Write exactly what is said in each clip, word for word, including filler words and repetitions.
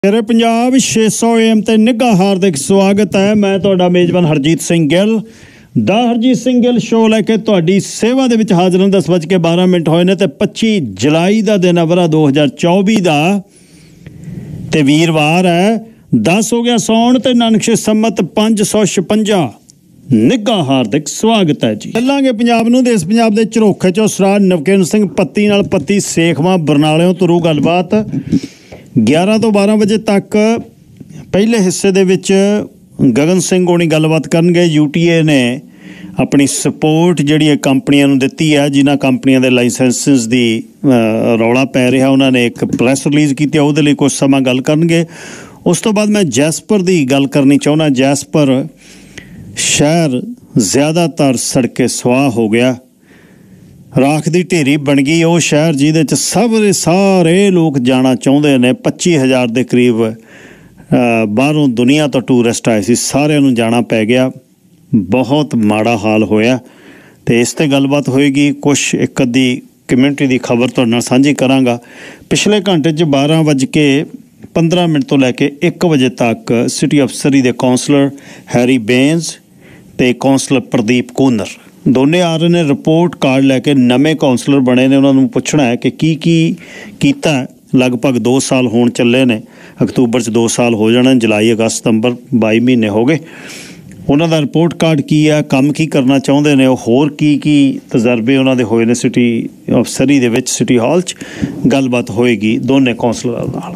ਮੇਰੇ ਪੰਜਾਬ ਛੇ सौ ए एम ਤੇ ਨਿੱਘਾ ਹਾਰਦਿਕ ਸਵਾਗਤ ਹੈ। ਮੈਂ ਤੁਹਾਡਾ ਮੇਜ਼ਬਾਨ ਹਰਜੀਤ ਸਿੰਘ ਗਿੱਲ ਦਾ ਹਰਜੀਤ ਸਿੰਘ ਗਿੱਲ ਸ਼ੋਅ ਲੈ ਕੇ ਤੁਹਾਡੀ ਸੇਵਾ ਦੇ ਵਿੱਚ ਹਾਜ਼ਰ ਹਾਂ। ਦਸ ਵੱਜ ਕੇ ਬਾਰਾਂ ਮਿੰਟ ਹੋਏ ਨੇ ਤੇ ਪੱਚੀ ਜੁਲਾਈ ਦਾ ਦਿਨ ਵਰਾ ਦੋ ਹਜ਼ਾਰ ਚੌਵੀ ਦਾ ਤੇ ਵੀਰਵਾਰ ਹੈ। ਦਸ ਹੋ ਗਿਆ ਸੌਣ ਤੇ ਨਾਨਕ ਸੰਮਤ ਪੰਜ ਸੌ ਛਪੰਜਾ। ਨਿੱਘਾ ਹਾਰਦਿਕ ਸਵਾਗਤ ਹੈ ਜੀ। ਚੱਲਾਂਗੇ ਪੰਜਾਬ ਨੂੰ। ਦੇਸ਼ ਪੰਜਾਬ ਦੇ ਝਰੋਖੇ ਚੋਂ ਸਰਾਰ ਨਵਕੇਨ ਸਿੰਘ ਪੱਤੀ ਨਾਲ ਪੱਤੀ ਸੇਖਵਾਂ ਬਰਨਾਲਿਓਂ ਤੁਰੂ ਗੱਲਬਾਤ। ਗਿਆਰਾਂ ਤੋਂ ਬਾਰਾਂ ਵਜੇ ਤੱਕ ਪਹਿਲੇ ਹਿੱਸੇ ਦੇ ਵਿੱਚ ਗਗਨ ਸਿੰਘ ਹੋਣੀ ਗੱਲਬਾਤ ਕਰਨਗੇ। ਯੂ ਟੀ ਏ ਨੇ ਆਪਣੀ ਸਪੋਰਟ ਜਿਹੜੀ ਹੈ ਕੰਪਨੀਆਂ ਨੂੰ ਦਿੱਤੀ ਹੈ, ਜਿਨ੍ਹਾਂ ਕੰਪਨੀਆਂ ਦੇ ਲਾਇਸੈਂਸਿਸ ਦੀ ਰੌਲਾ ਪੈ ਰਿਹਾ। ਉਹਨਾਂ ਨੇ ਇੱਕ ਪ੍ਰੈਸ ਰਿਲੀਜ਼ ਕੀਤੀ, ਉਹਦੇ ਲਈ ਕੁਛ ਸਮਾਂ ਗੱਲ ਕਰਨਗੇ। ਉਸ ਤੋਂ ਬਾਅਦ ਮੈਂ ਜੈਸਪਰ ਦੀ ਗੱਲ ਕਰਨੀ ਚਾਹੁੰਦਾ। ਜੈਸਪਰ ਸ਼ਹਿਰ ਜ਼ਿਆਦਾਤਰ ਸੜਕੇ ਸੁਆਹ ਹੋ ਗਿਆ, ਰਾਖ ਦੀ ਢੇਰੀ ਬਣ ਗਈ। ਉਹ ਸ਼ਹਿਰ ਜਿਹਦੇ 'ਚ ਸਭ ਦੇ ਸਾਰੇ ਲੋਕ ਜਾਣਾ ਚਾਹੁੰਦੇ ਨੇ। ਪੱਚੀ ਹਜ਼ਾਰ ਦੇ ਕਰੀਬ ਬਾਹਰੋਂ ਦੁਨੀਆ ਤੋਂ ਟੂਰਿਸਟ ਆਏ ਸੀ, ਸਾਰਿਆਂ ਨੂੰ ਜਾਣਾ ਪੈ ਗਿਆ। ਬਹੁਤ ਮਾੜਾ ਹਾਲ ਹੋਇਆ ਅਤੇ ਇਸ 'ਤੇ ਗੱਲਬਾਤ ਹੋਏਗੀ। ਕੁਛ ਇੱਕ ਅੱਧੀ ਕਮਿਊਨਿਟੀ ਦੀ ਖਬਰ ਤੁਹਾਡੇ ਨਾਲ ਸਾਂਝੀ ਕਰਾਂਗਾ। ਪਿਛਲੇ ਘੰਟੇ 'ਚ ਬਾਰਾਂ ਵੱਜ ਕੇ ਪੰਦਰਾਂ ਮਿੰਟ ਤੋਂ ਲੈ ਕੇ ਇੱਕ ਵਜੇ ਤੱਕ ਸਿਟੀ ਅਫਸਰੀ ਦੇ ਕੌਂਸਲਰ ਹੈਰੀ ਬੇਨਜ਼ ਅਤੇ ਕੌਂਸਲਰ ਪ੍ਰਦੀਪ ਕੂਨਰ ਦੋਨੇ ਆ ਰਹੇ ਨੇ ਰਿਪੋਰਟ ਕਾਰਡ ਲੈ ਕੇ। ਨਵੇਂ ਕੌਂਸਲਰ ਬਣੇ ਨੇ, ਉਹਨਾਂ ਨੂੰ ਪੁੱਛਣਾ ਹੈ ਕਿ ਕੀ ਕੀ ਕੀਤਾ। ਲਗਭਗ ਦੋ ਸਾਲ ਹੋਣ ਚੱਲੇ ਨੇ, ਅਕਤੂਬਰ 'ਚ ਦੋ ਸਾਲ ਹੋ ਜਾਣਾ। ਜੁਲਾਈ ਅਗਸਤ ਸਤੰਬਰ ਬਾਈ ਮਹੀਨੇ ਹੋ ਗਏ। ਉਹਨਾਂ ਦਾ ਰਿਪੋਰਟ ਕਾਰਡ ਕੀ ਹੈ, ਕੰਮ ਕੀ ਕਰਨਾ ਚਾਹੁੰਦੇ ਨੇ, ਉਹ ਹੋਰ ਕੀ ਕੀ ਤਜਰਬੇ ਉਹਨਾਂ ਦੇ ਹੋਏ ਨੇ ਸਿਟੀ ਅਫਸਰੀ ਦੇ ਵਿੱਚ। ਸਿਟੀ ਹਾਲ 'ਚ ਗੱਲਬਾਤ ਹੋਏਗੀ ਦੋਨੇ ਕੌਂਸਲਰਾਂ ਨਾਲ।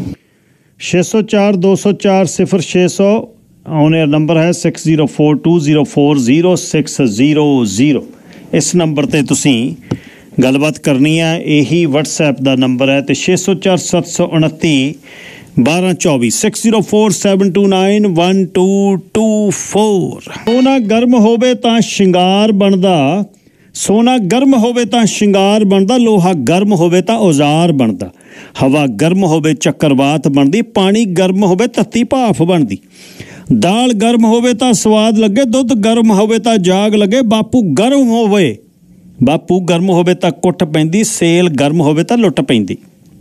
ਛੇ ਸੌ ਚਾਰ ਦੋ ਸੌ ਚਾਰ ਸਿਫਰ ਛੇ ਸੌ ਔਨ ਏਅਰ ਨੰਬਰ ਹੈ six zero four two zero four zero six zero zero. ਇਸ ਨੰਬਰ 'ਤੇ ਤੁਸੀਂ ਗੱਲਬਾਤ ਕਰਨੀ ਹੈ। ਇਹੀ ਵਟਸਐਪ ਦਾ ਨੰਬਰ ਹੈ। ਅਤੇ ਛੇ ਸੌ ਚਾਰ ਸੱਤ ਸੌ ਉਨੱਤੀ ਬਾਰਾਂ ਚੌਵੀ six zero four seven two nine one two two four. ਸੋਨਾ ਗਰਮ ਹੋਵੇ ਤਾਂ ਸ਼ਿੰਗਾਰ ਬਣਦਾ, ਸੋਨਾ ਗਰਮ ਹੋਵੇ ਤਾਂ ਸ਼ਿੰਗਾਰ ਬਣਦਾ, ਲੋਹਾ ਗਰਮ ਹੋਵੇ ਤਾਂ ਔਜ਼ਾਰ ਬਣਦਾ, ਹਵਾ ਗਰਮ ਹੋਵੇ ਚੱਕਰਵਾਤ ਬਣਦੀ, ਪਾਣੀ ਗਰਮ ਹੋਵੇ ਤੱਤੀ ਭਾਫ ਬਣਦੀ, ਦਾਲ ਗਰਮ ਹੋਵੇ ਤਾਂ ਸਵਾਦ ਲੱਗੇ, ਦੁੱਧ ਗਰਮ ਹੋਵੇ ਤਾਂ ਜਾਗ ਲੱਗੇ, ਬਾਪੂ ਗਰਮ ਹੋਵੇ ਬਾਪੂ ਗਰਮ ਹੋਵੇ ਤਾਂ ਕੁੱਟ ਪੈਂਦੀ, ਸੇਲ ਗਰਮ ਹੋਵੇ ਤਾਂ ਲੁੱਟ ਪੈਂਦੀ,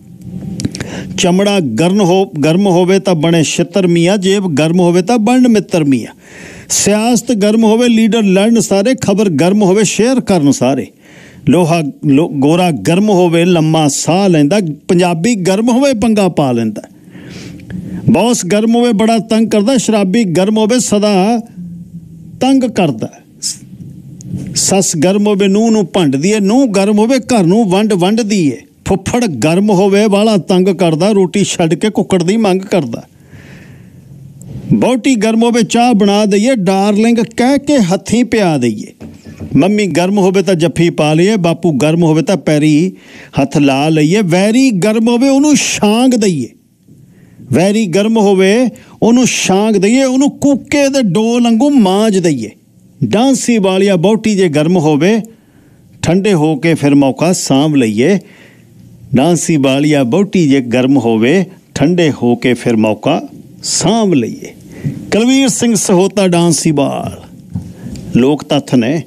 ਚਮੜਾ ਗਰਮ ਹੋ ਗਰਮ ਹੋਵੇ ਤਾਂ ਬਣੇ ਛਿੱਤਰ ਮੀਆਂ, ਜੇਬ ਗਰਮ ਹੋਵੇ ਤਾਂ ਬਣ ਮਿੱਤਰ ਮੀਆਂ, ਸਿਆਸਤ ਗਰਮ ਹੋਵੇ ਲੀਡਰ ਲੜਨ ਸਾਰੇ, ਖਬਰ ਗਰਮ ਹੋਵੇ ਸ਼ੇਅਰ ਕਰਨ ਸਾਰੇ, ਲੋਹਾ ਲੋ ਗੋਰਾ ਗਰਮ ਹੋਵੇ ਲੰਮਾ ਸਾਹ ਲੈਂਦਾ, ਪੰਜਾਬੀ ਗਰਮ ਹੋਵੇ ਪੰਗਾ ਪਾ ਲੈਂਦਾ, ਬੌਸ ਗਰਮ ਹੋਵੇ ਬੜਾ ਤੰਗ ਕਰਦਾ, ਸ਼ਰਾਬੀ ਗਰਮ ਹੋਵੇ ਸਦਾ ਤੰਗ ਕਰਦਾ, ਸੱਸ ਗਰਮ ਹੋਵੇ ਨੂੰਹ ਨੂੰ ਭੰਡਦੀ ਏ, ਨੂੰਹ ਗਰਮ ਹੋਵੇ ਘਰ ਨੂੰ ਵੰਡ ਵੰਡਦੀ ਏ, ਫੁੱਫੜ ਗਰਮ ਹੋਵੇ ਵਾਲਾ ਤੰਗ ਕਰਦਾ, ਰੋਟੀ ਛੱਡ ਕੇ ਕੁੱਕੜ ਦੀ ਮੰਗ ਕਰਦਾ, ਬਹੁਤੀ ਗਰਮ ਹੋਵੇ ਚਾਹ ਬਣਾ ਦਈਏ, ਡਾਰਲਿੰਗ ਕਹਿ ਕੇ ਹੱਥੀਂ ਪਿਆ ਦਈਏ, ਮੰਮੀ ਗਰਮ ਹੋਵੇ ਤਾਂ ਜੱਫੀ ਪਾ ਲਈਏ, ਬਾਪੂ ਗਰਮ ਹੋਵੇ ਤਾਂ ਪੈਰੀ ਹੱਥ ਲਾ ਲਈਏ, ਵੈਰੀ ਗਰਮ ਹੋਵੇ ਉਹਨੂੰ ਛਾਂਗ ਦਈਏ, ਵੈਰੀ ਗਰਮ ਹੋਵੇ ਉਹਨੂੰ ਛਾਂਗ ਦਈਏ, ਉਹਨੂੰ ਕੂਕੇ ਦੇ ਡੋਲ ਵਾਂਗੂ ਮਾਂਜ ਦਈਏ, ਡਾਂਸੀ ਵਾਲੀਆ ਬਹੁਤੀ ਜੇ ਗਰਮ ਹੋਵੇ ਠੰਡੇ ਹੋ ਕੇ ਫਿਰ ਮੌਕਾ ਸਾਂਭ ਲਈਏ, ਡਾਂਸੀ ਵਾਲੀਆ ਬਹੁਤੀ ਜੇ ਗਰਮ ਹੋਵੇ ਠੰਡੇ ਹੋ ਕੇ ਫਿਰ ਮੌਕਾ ਸਾਂਭ ਲਈਏ। ਕੁਲਵੀਰ ਸਿੰਘ ਸਹੋਤਾ ਡਾਂਸੀ ਬਾਲ ਲੋਕ ਤੱਥ ਨੇ।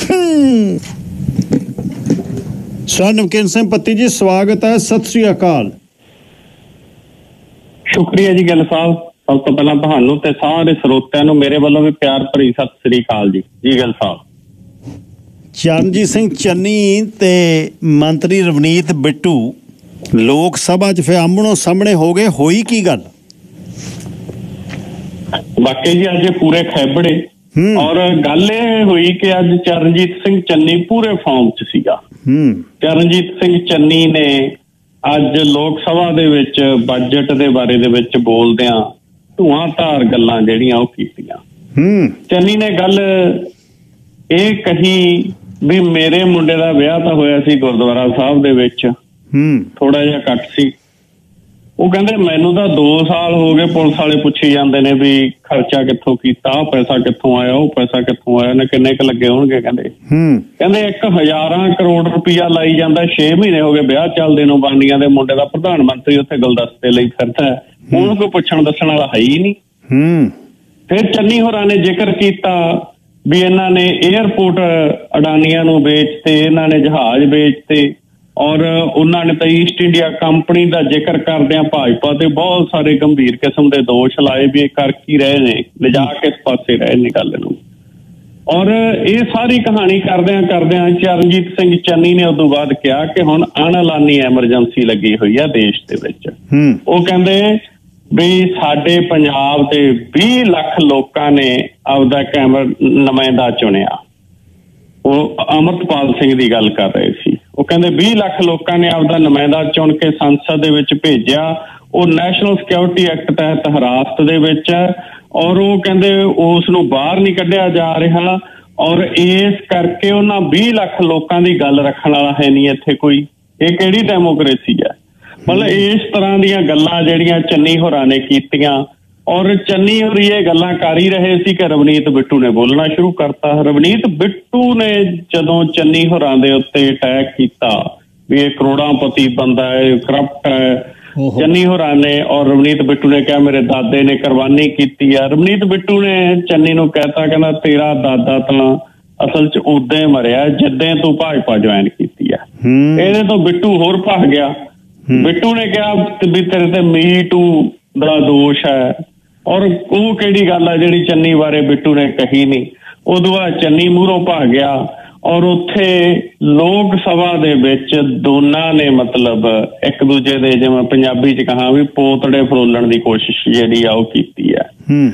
ਸਰ ਨਵਕੇਨ ਸਿੰਘ ਪੱਤੀ ਜੀ ਸਵਾਗਤ ਹੈ, ਸਤਿ ਸ੍ਰੀ ਅਕਾਲ। ਸ਼ੁਕਰੀਆ ਜੀ ਗਿੱਲ ਸਾਹਿਬ। ਸਭ ਤੋਂ ਪਹਿਲਾਂ ਤੁਹਾਨੂੰ ਤੇ ਸਾਰੇ ਸਰੋਤਿਆਂ ਨੂੰ ਮੇਰੇ ਵੱਲੋਂ ਵੀ ਪਿਆਰ ਭਰੀ ਸਤਿ ਸ੍ਰੀ ਅਕਾਲ ਜੀ। ਜੀ ਗਿੱਲ ਸਾਹਿਬ। ਚਰਨਜੀਤ ਸਿੰਘ ਚੰਨੀ ਤੇ ਮੰਤਰੀ ਰਵਨੀਤ ਬਿੱਟੂ ਲੋਕ ਸਭਾ 'ਚ ਫਿਰ ਆਮਣੋ ਸਾਹਮਣੇ ਹੋ ਗਏ, ਹੋਈ ਕੀ ਗੱਲ? ਵਾਕਈ ਜੀ ਅੱਜ ਪੂਰੇ ਖੈਬੜੇ ਔਰ ਗੱਲ ਇਹ ਹੋਈ ਕਿ ਅੱਜ ਚਰਨਜੀਤ ਸਿੰਘ ਚੰਨੀ ਪੂਰੇ ਫਾਰਮ 'ਚ ਸੀਗਾ। ਚਰਨਜੀਤ ਸਿੰਘ ਚੰਨੀ ਨੇ ਅੱਜ ਲੋਕ ਸਭਾ ਦੇ ਵਿੱਚ ਬਜਟ ਦੇ ਬਾਰੇ ਦੇ ਵਿੱਚ ਬੋਲਦਿਆਂ ਧੂਆਂ ਧਾਰ ਗੱਲਾਂ ਜਿਹੜੀਆਂ ਉਹ ਕੀਤੀਆਂ। ਚੰਨੀ ਨੇ ਗੱਲ ਇਹ ਕਹੀ ਵੀ ਮੇਰੇ ਮੁੰਡੇ ਦਾ ਵਿਆਹ ਤਾਂ ਹੋਇਆ ਸੀ ਗੁਰਦੁਆਰਾ ਸਾਹਿਬ ਦੇ ਵਿੱਚ, ਥੋੜਾ ਜਿਹਾ ਘੱਟ ਸੀ। ਉਹ ਕਹਿੰਦੇ ਮੈਨੂੰ ਤਾਂ ਦੋ ਸਾਲ ਹੋ ਗਏ ਪੁਲਿਸ ਵਾਲੇ ਪੁੱਛੀ ਜਾਂਦੇ ਨੇ ਵੀ ਖਰਚਾ ਕਿੱਥੋਂ ਕੀਤਾ, ਪੈਸਾ ਕਿੱਥੋਂ ਆਇਆ, ਉਹ ਪੈਸਾ ਕਿੱਥੋਂ ਆਇਆ, ਨੇ ਕਿੰਨੇ ਕੁ ਲੱਗੇ ਹੋਣਗੇ। ਕਹਿੰਦੇ ਕਹਿੰਦੇ ਇੱਕ ਹਜ਼ਾਰਾਂ ਕਰੋੜ ਰੁਪਇਆ ਲਾਈ ਜਾਂਦਾ, ਛੇ ਮਹੀਨੇ ਹੋ ਗਏ ਵਿਆਹ ਚੱਲਦੇ ਨੂੰ, ਬਾਂਡੀਆਂ ਦੇ ਮੁੰਡੇ ਦਾ ਪ੍ਰਧਾਨ ਮੰਤਰੀ ਉੱਥੇ ਗੁਲਦਸਤੇ ਲਈ ਫਿਰਦਾ, ਉਹਨੂੰ ਕੋਈ ਪੁੱਛਣ ਦੱਸਣ ਵਾਲਾ ਹੈ ਹੀ ਨਹੀਂ। ਫਿਰ ਚੰਨੀ ਹੋਰਾਂ ਨੇ ਜ਼ਿਕਰ ਕੀਤਾ ਵੀ ਇਹਨਾਂ ਨੇ ਏਅਰਪੋਰਟ ਅਡਾਨੀਆਂ ਨੂੰ ਵੇਚਤੇ, ਇਹਨਾਂ ਨੇ ਜਹਾਜ਼ ਵੇਚਤੇ ਔਰ ਉਹਨਾਂ ਨੇ ਤਾਂ ਈਸਟ ਇੰਡੀਆ ਕੰਪਨੀ ਦਾ ਜ਼ਿਕਰ ਕਰਦਿਆਂ ਭਾਜਪਾ ਤੇ ਬਹੁਤ ਸਾਰੇ ਗੰਭੀਰ ਕਿਸਮ ਦੇ ਦੋਸ਼ ਲਾਏ ਵੀ ਇਹ ਕਰ ਕੀ ਰਹੇ ਨੇ, ਲਿਜਾ ਕੇ ਇਸ ਪਾਸੇ ਰਹੇ ਨੇ ਗੱਲ ਨੂੰ। ਔਰ ਇਹ ਸਾਰੀ ਕਹਾਣੀ ਕਰਦਿਆਂ ਕਰਦਿਆਂ ਚਰਨਜੀਤ ਸਿੰਘ ਚੰਨੀ ਨੇ ਉਦੋਂ ਬਾਅਦ ਕਿਹਾ ਕਿ ਹੁਣ ਅਣਐਲਾਨੀ ਐਮਰਜੈਂਸੀ ਲੱਗੀ ਹੋਈ ਆ ਦੇਸ਼ ਦੇ ਵਿੱਚ। ਉਹ ਕਹਿੰਦੇ ਵੀ ਸਾਡੇ ਪੰਜਾਬ ਦੇ ਵੀਹ ਲੱਖ ਲੋਕਾਂ ਨੇ ਆਪਦਾ ਕੈਮਰਾ ਨੁਮਾਇੰਦਾ ਚੁਣਿਆ। ਉਹ ਅਮਰਤਪਾਲ ਸਿੰਘ ਦੀ ਗੱਲ ਕਰ ਰਹੇ ਸੀ। ਉਹ ਕਹਿੰਦੇ ਵੀਹ ਲੱਖ ਲੋਕਾਂ ਨੇ ਆਪਦਾ ਨੁਮਾਇੰਦਾ ਚੁਣ ਕੇ ਸੰਸਦ ਦੇ ਵਿੱਚ ਭੇਜਿਆ। ਉਹ ਨੈਸ਼ਨਲ ਸਿਕਿਉਰਿਟੀ ਐਕਟ ਤਹਿਤ ਹਿਰਾਸਤ ਦੇ ਵਿੱਚ ਹੈ ਔਰ ਉਹ ਕਹਿੰਦੇ ਉਸ ਨੂੰ ਬਾਹਰ ਨਹੀਂ ਕੱਢਿਆ ਜਾ ਰਿਹਾ ਔਰ ਇਸ ਕਰਕੇ ਉਹਨਾਂ ਵੀਹ ਲੱਖ ਲੋਕਾਂ ਦੀ ਗੱਲ ਰੱਖਣ ਵਾਲਾ ਹੈ ਨਹੀਂ ਇੱਥੇ ਕੋਈ। ਇਹ ਕਿਹੜੀ ਡੈਮੋਕ੍ਰੇਸੀ ਹੈ? ਮਤਲਬ ਇਸ ਤਰ੍ਹਾਂ ਦੀਆਂ ਗੱਲਾਂ ਜਿਹੜੀਆਂ ਚੰਨੀ ਹੋਰਾਂ ਨੇ ਕੀਤੀਆਂ ਔਰ ਚੰਨੀ ਹੋਰੀ ਇਹ ਗੱਲਾਂ ਕਰ ਹੀ ਰਹੇ ਸੀ ਕਿ ਰਵਨੀਤ ਬਿੱਟੂ ਨੇ ਬੋਲਣਾ ਸ਼ੁਰੂ ਕਰਤਾ। ਰਵਨੀਤ ਬਿੱਟੂ ਨੇ ਜਦੋਂ ਚੰਨੀ ਹੋਰਾਂ ਦੇ ਉੱਤੇ ਅਟੈਕ ਕੀਤਾ ਵੀ ਇਹ ਕਰੋੜਾਂਪਤੀ ਬੰਦਾ ਹੈ, ਕਰਪਟ ਹੈ, ਚੰਨੀ ਹੋਰਾਂ ਨੇ ਔਰ ਰਵਨੀਤ ਬਿੱਟੂ ਨੇ ਕਿਹਾ ਮੇਰੇ ਦਾਦੇ ਨੇ ਕੁਰਬਾਨੀ ਕੀਤੀ ਆ। ਰਵਨੀਤ ਬਿੱਟੂ ਨੇ ਚੰਨੀ ਨੂੰ ਕਹਿਤਾ ਕਹਿੰਦਾ ਤੇਰਾ ਦਾਦਾ ਤਾਂ ਅਸਲ ਚ ਉਦਾਂ ਹੀ ਮਰਿਆ ਜਿੱਦਾਂ ਤੂੰ ਭਾਜਪਾ ਜੁਆਇਨ ਕੀਤੀ ਆ। ਇਹਦੇ ਤੋਂ ਬਿੱਟੂ ਹੋਰ ਭੱਜ ਗਿਆ। ਬਿੱਟੂ ਨੇ ਕਿਹਾ ਵੀ ਤੇਰੇ ਤੇ ਮੀ ਟੂ ਦਾ ਦੋਸ਼ ਹੈ ਔਰ ਉਹ ਕਿਹੜੀ ਗੱਲ ਹੈ ਜਿਹੜੀ ਚੰਨੀ ਬਾਰੇ ਬਿੱਟੂ ਨੇ ਕਹੀ ਨਹੀਂ। ਉਦੋਂ ਬਾਅਦ ਚੰਨੀ ਮੂਹਰੋਂ ਭੱਜ ਗਿਆ ਔਰ ਉੱਥੇ ਲੋਕ ਸਭਾ ਦੇ ਵਿੱਚ ਦੋਨਾਂ ਨੇ ਮਤਲਬ ਇੱਕ ਦੂਜੇ ਦੇ ਜਿਵੇਂ ਪੰਜਾਬੀ ਚ ਕਹਾਂ ਵੀ ਪੋਤੜੇ ਫਰੋਲਣ ਦੀ ਕੋਸ਼ਿਸ਼ ਜਿਹੜੀ ਆ ਉਹ ਕੀਤੀ ਹੈ।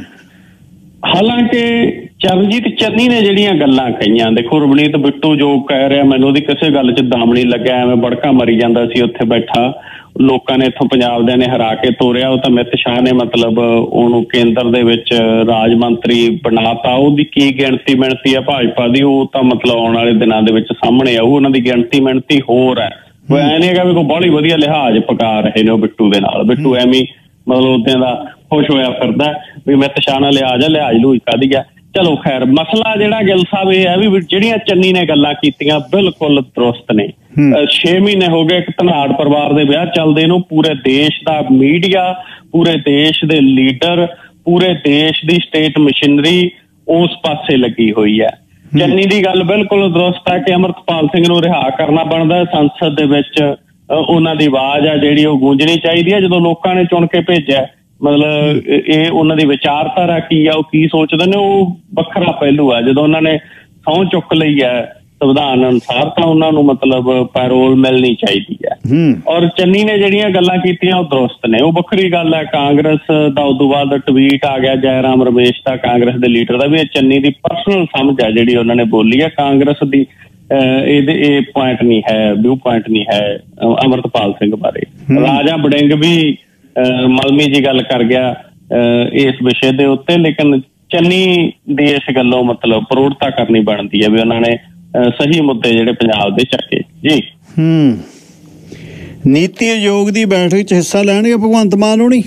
ਹਾਲਾਂਕਿ ਚਰਨਜੀਤ ਚੰਨੀ ਨੇ ਜਿਹੜੀਆਂ ਗੱਲਾਂ ਕਹੀਆਂ, ਦੇਖੋ ਰਵਨੀਤ ਬਿੱਟੂ ਜੋ ਕਹਿ ਰਿਹਾ ਮੈਨੂੰ ਉਹਦੀ ਕਿਸੇ ਗੱਲ ਚ ਦਮ ਨਹੀਂ ਲੱਗਿਆ, ਐਵੇਂ ਬੜਕਾ ਮਰੀ ਜਾਂਦਾ ਸੀ ਉੱਥੇ ਬੈਠਾ। ਲੋਕਾਂ ਨੇ ਇੱਥੋਂ ਪੰਜਾਬ ਦੇ ਨੇ ਹਰਾ ਕੇ ਤੋਰਿਆ। ਉਹ ਤਾਂ ਅਮਿਤ ਸ਼ਾਹ ਨੇ ਮਤਲਬ ਉਹਨੂੰ ਕੇਂਦਰ ਦੇ ਵਿੱਚ ਰਾਜ ਮੰਤਰੀ ਬਣਾਤਾ। ਉਹਦੀ ਕੀ ਗਿਣਤੀ ਮਿਣਤੀ ਆ ਭਾਜਪਾ ਦੀ ਉਹ ਤਾਂ ਮਤਲਬ ਆਉਣ ਵਾਲੇ ਦਿਨਾਂ ਦੇ ਵਿੱਚ ਸਾਹਮਣੇ ਆਊ। ਉਹਨਾਂ ਦੀ ਗਿਣਤੀ ਮਿਣਤੀ ਹੋਰ ਹੈ। ਉਹ ਐ ਨਹੀਂ ਹੈਗਾ ਵੀ ਕੋਈ ਬਹੁਤ ਵਧੀਆ ਲਿਹਾਜ਼ ਪਕਾ ਰਹੇ ਨੇ ਉਹ ਬਿੱਟੂ ਦੇ ਨਾਲ। ਬਿੱਟੂ ਐਵੇਂ ਮਤਲਬ ਉਦਾਂ ਦਾ ਖੁਸ਼ ਹੋਇਆ ਫਿਰਦਾ ਵੀ ਅਮਿਤ ਸ਼ਾਹ ਨਾਲ ਲਿਹਾਜ਼ ਆ, ਲਿਹਾਜ਼ ਲੂਜ ਕਾਹਦੀ ਆ। ਚਲੋ ਖੈਰ, ਮਸਲਾ ਜਿਹੜਾ ਗਿੱਲ ਸਾਹਿਬ ਇਹ ਹੈ ਵੀ ਜਿਹੜੀਆਂ ਚੰਨੀ ਨੇ ਗੱਲਾਂ ਕੀਤੀਆਂ ਬਿਲਕੁਲ ਦਰੁਸਤ ਨੇ। ਛੇ ਮਹੀਨੇ ਹੋ ਗਏ ਇੱਕ ਧਨਾੜ ਪਰਿਵਾਰ ਦੇ ਵਿਆਹ ਚੱਲਦੇ ਨੂੰ। ਪੂਰੇ ਦੇਸ਼ ਦਾ ਮੀਡੀਆ, ਪੂਰੇ ਦੇਸ਼ ਦੇ ਲੀਡਰ, ਪੂਰੇ ਦੇਸ਼ ਦੀ ਸਟੇਟ ਮਸ਼ੀਨਰੀ ਉਸ ਪਾਸੇ ਲੱਗੀ ਹੋਈ ਹੈ। ਚੰਨੀ ਦੀ ਗੱਲ ਬਿਲਕੁਲ ਦਰੁਸਤ ਹੈ ਕਿ ਅਮਰਤਪਾਲ ਸਿੰਘ ਨੂੰ ਰਿਹਾ ਕਰਨਾ ਬਣਦਾ। ਸੰਸਦ ਦੇ ਵਿੱਚ ਉਹਨਾਂ ਦੀ ਆਵਾਜ਼ ਆ ਜਿਹੜੀ ਉਹ ਗੂੰਜਣੀ ਚਾਹੀਦੀ ਹੈ। ਜਦੋਂ ਲੋਕਾਂ ਨੇ ਚੁਣ ਕੇ ਭੇਜਿਆ ਮਤਲਬ ਇਹ ਉਹਨਾਂ ਦੀ ਵਿਚਾਰਧਾਰਾ ਕੀ ਆ, ਉਹ ਕੀ ਸੋਚਦੇ ਨੇ, ਉਹ ਵੱਖਰਾ ਪਹਿਲੂ ਆ। ਜਦੋਂ ਉਹਨਾਂ ਨੇ ਸਹੁੰ ਚੁੱਕ ਲਈ ਹੈ ਸੰਵਿਧਾਨ ਅਨੁਸਾਰ ਤਾਂ ਉਹਨਾਂ ਨੂੰ ਮਤਲਬ ਪੈਰੋਲ ਮਿਲਣੀ ਚਾਹੀਦੀ ਹੈ। ਔਰ ਚੰਨੀ ਨੇ ਜਿਹੜੀਆਂ ਗੱਲਾਂ ਕੀਤੀਆਂ ਉਹ ਦਰੁਸਤ ਨੇ। ਉਹ ਵੱਖਰੀ ਗੱਲ ਹੈ। ਕਾਂਗਰਸ ਦਾ ਉਦੋਂ ਬਾਅਦ ਟਵੀਟ ਆ ਗਿਆ ਜੈ ਰਾਮ ਰਮੇਸ਼ ਦਾ, ਕਾਂਗਰਸ ਦੇ ਲੀਡਰ ਦਾ, ਵੀ ਇਹ ਚੰਨੀ ਦੀ ਪਰਸਨਲ ਸਮਝ ਹੈ ਜਿਹੜੀ ਉਹਨਾਂ ਨੇ ਬੋਲੀ ਹੈ। ਕਾਂਗਰਸ ਦੀ ਇਹਦੇ ਇਹ ਪੁਆਇੰਟ ਨਹੀਂ ਹੈ, ਵਿਊ ਪੁਆਇੰਟ ਨਹੀਂ ਹੈ ਅਮਰਤਪਾਲ ਸਿੰਘ ਬਾਰੇ। ਰਾਜਾ ਵੜਿੰਗ ਵੀ ਮਲਮੀ ਜੀ ਗੱਲ ਕਰ ਗਿਆ ਇਸ ਵਿਸ਼ੇ ਦੇ ਉੱਤੇ, ਲੇਕਿਨ ਚੰਨੀ ਦੀ ਇਸ ਗੱਲੋਂ ਮਤਲਬ ਪ੍ਰੋੜਤਾ ਕਰਨੀ ਬਣਦੀ ਹੈ ਵੀ ਉਹਨਾਂ ਨੇ ਸਹੀ ਮੁੱਦੇ ਜਿਹੜੇ ਪੰਜਾਬ ਦੇ ਚੱਕੇ ਜੀ। ਹੂੰ ਨੀਤੀ ਆਯੋਗ ਦੀ ਬੈਠਕ ਚ ਹਿੱਸਾ ਲੈਣਗੇ ਭਗਵੰਤ ਮਾਨ ਹੋਣੀ?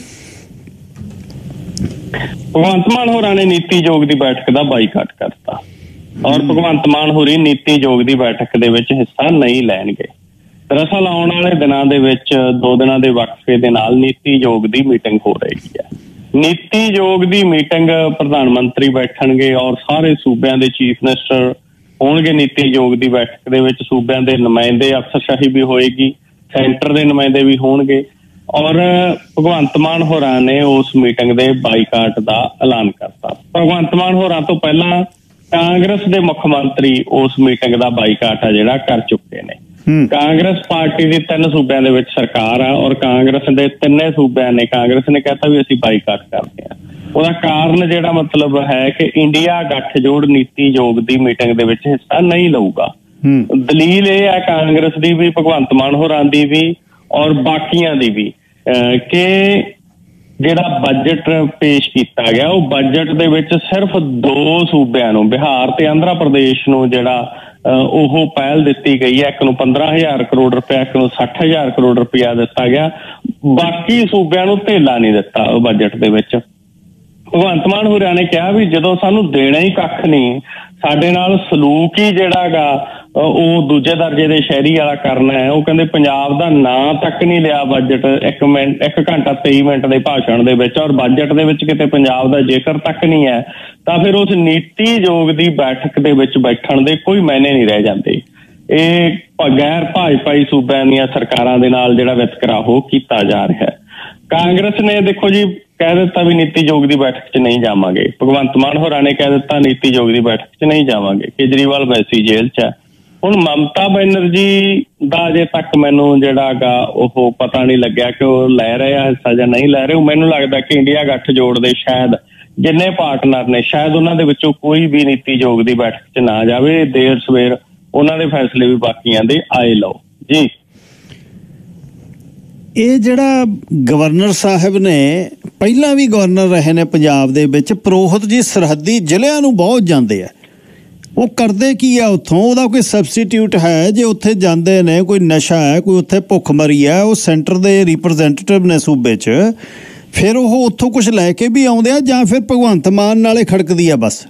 ਭਗਵੰਤ ਮਾਨ ਹੋਰਾਂ ਨੇ ਨੀਤੀ ਆਯੋਗ ਦੀ ਬੈਠਕ ਦਾ ਬਾਈਕਾਟ ਕਰਤਾ ਔਰ ਭਗਵੰਤ ਮਾਨ ਹੋਰੀ ਨੀਤੀ ਆਯੋਗ ਦੀ ਬੈਠਕ ਦੇ ਵਿੱਚ ਹਿੱਸਾ ਨਹੀਂ ਲੈਣਗੇ। ਦਰਅਸਲ ਆਉਣ ਵਾਲੇ ਦਿਨਾਂ ਦੇ ਵਿੱਚ ਦੋ ਦਿਨਾਂ ਦੇ ਵਕਫੇ ਦੇ ਨਾਲ ਨੀਤੀ ਆਯੋਗ ਦੀ ਮੀਟਿੰਗ ਹੋ ਰਹੀ ਹੈ। ਨੀਤੀ ਆਯੋਗ ਦੀ ਮੀਟਿੰਗ ਪ੍ਰਧਾਨ ਮੰਤਰੀ ਬੈਠਣਗੇ ਔਰ ਸਾਰੇ ਸੂਬਿਆਂ ਦੇ ਚੀਫ ਮਿਨਿਸਟਰ ਹੋਣਗੇ। ਨੀਤੀ ਆਯੋਗ ਦੀ ਬੈਠਕ ਦੇ ਵਿੱਚ ਸੂਬਿਆਂ ਦੇ ਨੁਮਾਇੰਦੇ, ਅਫਸਰਸ਼ਾਹੀ ਵੀ ਹੋਏਗੀ, ਸੈਂਟਰ ਦੇ ਨੁਮਾਇੰਦੇ ਵੀ ਹੋਣਗੇ ਔਰ ਭਗਵੰਤ ਮਾਨ ਹੋਰਾਂ ਨੇ ਉਸ ਮੀਟਿੰਗ ਦੇ ਬਾਈਕਾਟ ਦਾ ਐਲਾਨ ਕਰਤਾ। ਭਗਵੰਤ ਮਾਨ ਹੋਰਾਂ ਤੋਂ ਪਹਿਲਾਂ ਕਾਂਗਰਸ ਦੇ ਮੁੱਖ ਮੰਤਰੀ ਉਸ ਮੀਟਿੰਗ ਦਾ ਬਾਈਕਾਟ ਆ ਜਿਹੜਾ ਕਰ ਚੁੱਕੇ ਨੇ। ਕਾਂਗਰਸ ਪਾਰਟੀ ਦੀ ਤਿੰਨ ਸੂਬਿਆਂ ਦੇ ਵਿੱਚ ਸਰਕਾਰ ਆ ਔਰ ਕਾਂਗਰਸ ਦੇ ਤਿੰਨੇ ਸੂਬਿਆਂ ਨੇ ਕਾਂਗਰਸ ਨੇ ਕਹਿਤਾ ਵੀ ਅਸੀਂ ਬਾਈਕਾਟ ਕਰਦੇ ਹਾਂ। ਉਹਦਾ ਕਾਰਨ ਜਿਹੜਾ ਮਤਲਬ ਹੈ ਕਿ ਇੰਡੀਆ ਗੱਠਜੋੜ ਨੀਤੀ ਆਯੋਗ ਦੀ ਮੀਟਿੰਗ ਦੇ ਵਿੱਚ ਹਿੱਸਾ ਨਹੀਂ ਲਊਗਾ। ਦਲੀਲ ਇਹ ਹੈ ਕਾਂਗਰਸ ਦੀ ਵੀ, ਭਗਵੰਤ ਮਾਨ ਹੋਰਾਂ ਦੀ ਵੀ ਔਰ ਬਾਕੀਆਂ ਦੀ ਵੀ ਕਿ ਜਿਹੜਾ ਬਜਟ ਪੇਸ਼ ਕੀਤਾ ਗਿਆ ਉਹ ਬਜਟ ਦੇ ਵਿੱਚ ਸਿਰਫ ਦੋ ਸੂਬਿਆਂ ਨੂੰ, ਬਿਹਾਰ ਤੇ ਆਂਧਰਾ ਪ੍ਰਦੇਸ਼ ਨੂੰ ਜਿਹੜਾ ਉਹ ਪਹਿਲ ਦਿੱਤੀ ਗਈ ਹੈ। ਇੱਕ ਨੂੰ ਪੰਦਰਾਂ ਹਜ਼ਾਰ ਕਰੋੜ ਰੁਪਇਆ, ਇੱਕ ਨੂੰ ਸੱਠ ਹਜ਼ਾਰ ਕਰੋੜ ਰੁਪਇਆ ਦਿੱਤਾ ਗਿਆ। ਬਾਕੀ ਸੂਬਿਆਂ ਨੂੰ ਧੇਲਾ ਨਹੀਂ ਦਿੱਤਾ ਉਹ ਬਜਟ ਦੇ ਵਿੱਚ। ਭਗਵੰਤ ਮਾਨ ਹੋਰਾਂ ਨੇ ਕਿਹਾ ਵੀ ਜਦੋਂ ਸਾਨੂੰ ਦੇਣਾ ਹੀ ਕੱਖ ਨਹੀਂ, ਸਾਡੇ ਨਾਲ ਸਲੂਕ ਹੀ ਜਿਹੜਾ ਗਾ ਉਹ ਦੂਜੇ ਦਰਜੇ ਦੇ ਸ਼ਹਿਰੀ ਵਾਲਾ ਕਰਨਾ ਹੈ। ਉਹ ਕਹਿੰਦੇ ਪੰਜਾਬ ਦਾ ਨਾਂ ਤੱਕ ਨਹੀਂ ਲਿਆ ਬਜਟ ਇੱਕ ਮਿੰਟ ਇੱਕ ਘੰਟਾ ਤੇਈ ਮਿੰਟ ਦੇ ਭਾਸ਼ਣ ਦੇ ਵਿੱਚ ਔਰ ਬਜਟ ਦੇ ਵਿੱਚ ਕਿਤੇ ਪੰਜਾਬ ਦਾ ਜ਼ਿਕਰ ਤੱਕ ਨਹੀਂ ਹੈ, ਤਾਂ ਫਿਰ ਉਸ ਨੀਤੀ ਆਯੋਗ ਦੀ ਬੈਠਕ ਦੇ ਵਿੱਚ ਬੈਠਣ ਦੇ ਕੋਈ ਮਾਇਨੇ ਨਹੀਂ ਰਹਿ ਜਾਂਦੇ। ਇਹ ਗੈਰ ਭਾਜਪਾਈ ਸੂਬਿਆਂ ਦੀਆਂ ਸਰਕਾਰਾਂ ਦੇ ਨਾਲ ਜਿਹੜਾ ਵਿਤਕਰਾ ਉਹ ਕੀਤਾ ਜਾ ਰਿਹਾ ਹੈ। ਕਾਂਗਰਸ ਨੇ ਦੇਖੋ ਜੀ ਕਹਿ ਦਿੱਤਾ ਵੀ ਨੀਤੀ ਆਯੋਗ ਦੀ ਬੈਠਕ 'ਚ ਨਹੀਂ ਜਾਵਾਂਗੇ, ਭਗਵੰਤ ਮਾਨ ਹੋਰਾਂ ਨੇ ਕਹਿ ਦਿੱਤਾ ਨੀਤੀ ਆਯੋਗ ਦੀ ਬੈਠਕ 'ਚ ਨਹੀਂ ਜਾਵਾਂਗੇ, ਕੇਜਰੀਵਾਲ ਵੈਸੀ ਜੇਲ੍ਹ 'ਚ ਹੈ। ਹੁਣ ਮਮਤਾ ਬੈਨਰਜੀ ਦਾ ਅਜੇ ਤੱਕ ਮੈਨੂੰ ਜਿਹੜਾ ਗਾ ਉਹ ਪਤਾ ਨਹੀਂ ਲੱਗਿਆ ਕਿ ਉਹ ਲੈ ਰਹੇ ਆ ਹਿੱਸਾ ਜਾਂ ਨਹੀਂ ਲੈ ਰਹੇ। ਮੈਨੂੰ ਲੱਗਦਾ ਕਿ ਇੰਡੀਆ ਗੱਠਜੋੜ ਦੇ ਸ਼ਾਇਦ ਜਿੰਨੇ ਪਾਰਟਨਰ ਨੇ ਸ਼ਾਇਦ ਉਹਨਾਂ ਦੇ ਵਿੱਚੋਂ ਕੋਈ ਵੀ ਨੀਤੀ ਆਯੋਗ ਦੀ ਬੈਠਕ 'ਚ ਨਾ ਜਾਵੇ। ਦੇਰ ਸਵੇਰ ਉਹਨਾਂ ਦੇ ਫੈਸਲੇ ਵੀ ਬਾਕੀਆਂ ਦੇ ਆਏ ਲਓ ਜੀ। ਇਹ ਜਿਹੜਾ ਗਵਰਨਰ ਸਾਹਿਬ ਨੇ ਪਹਿਲਾਂ ਵੀ ਗਵਰਨਰ ਰਹੇ ਨੇ ਪੰਜਾਬ ਦੇ ਵਿੱਚ, ਪੁਰੋਹਿਤ ਜੀ ਸਰਹੱਦੀ ਜ਼ਿਲ੍ਹਿਆਂ ਨੂੰ ਬਹੁਤ ਜਾਂਦੇ ਆ, ਉਹ ਕਰਦੇ ਕੀ ਆ ਉੱਥੋਂ? ਉਹਦਾ ਕੋਈ ਸਬਸਟੀਟਿਊਟ ਹੈ? ਜੇ ਉੱਥੇ ਜਾਂਦੇ ਨੇ ਕੋਈ ਨਸ਼ਾ ਹੈ, ਕੋਈ ਉੱਥੇ ਭੁੱਖਮਰੀ ਹੈ, ਉਹ ਸੈਂਟਰ ਦੇ ਰਿਪਰੈਜ਼ੈਂਟੇਟਿਵ ਨੇ ਸੂਬੇ 'ਚ, ਫਿਰ ਉਹ ਉੱਥੋਂ ਕੁਛ ਲੈ ਕੇ ਵੀ ਆਉਂਦੇ ਆ ਜਾਂ ਫਿਰ ਭਗਵੰਤ ਮਾਨ ਨਾਲੇ ਖੜਕਦੀ ਆ ਬਸ?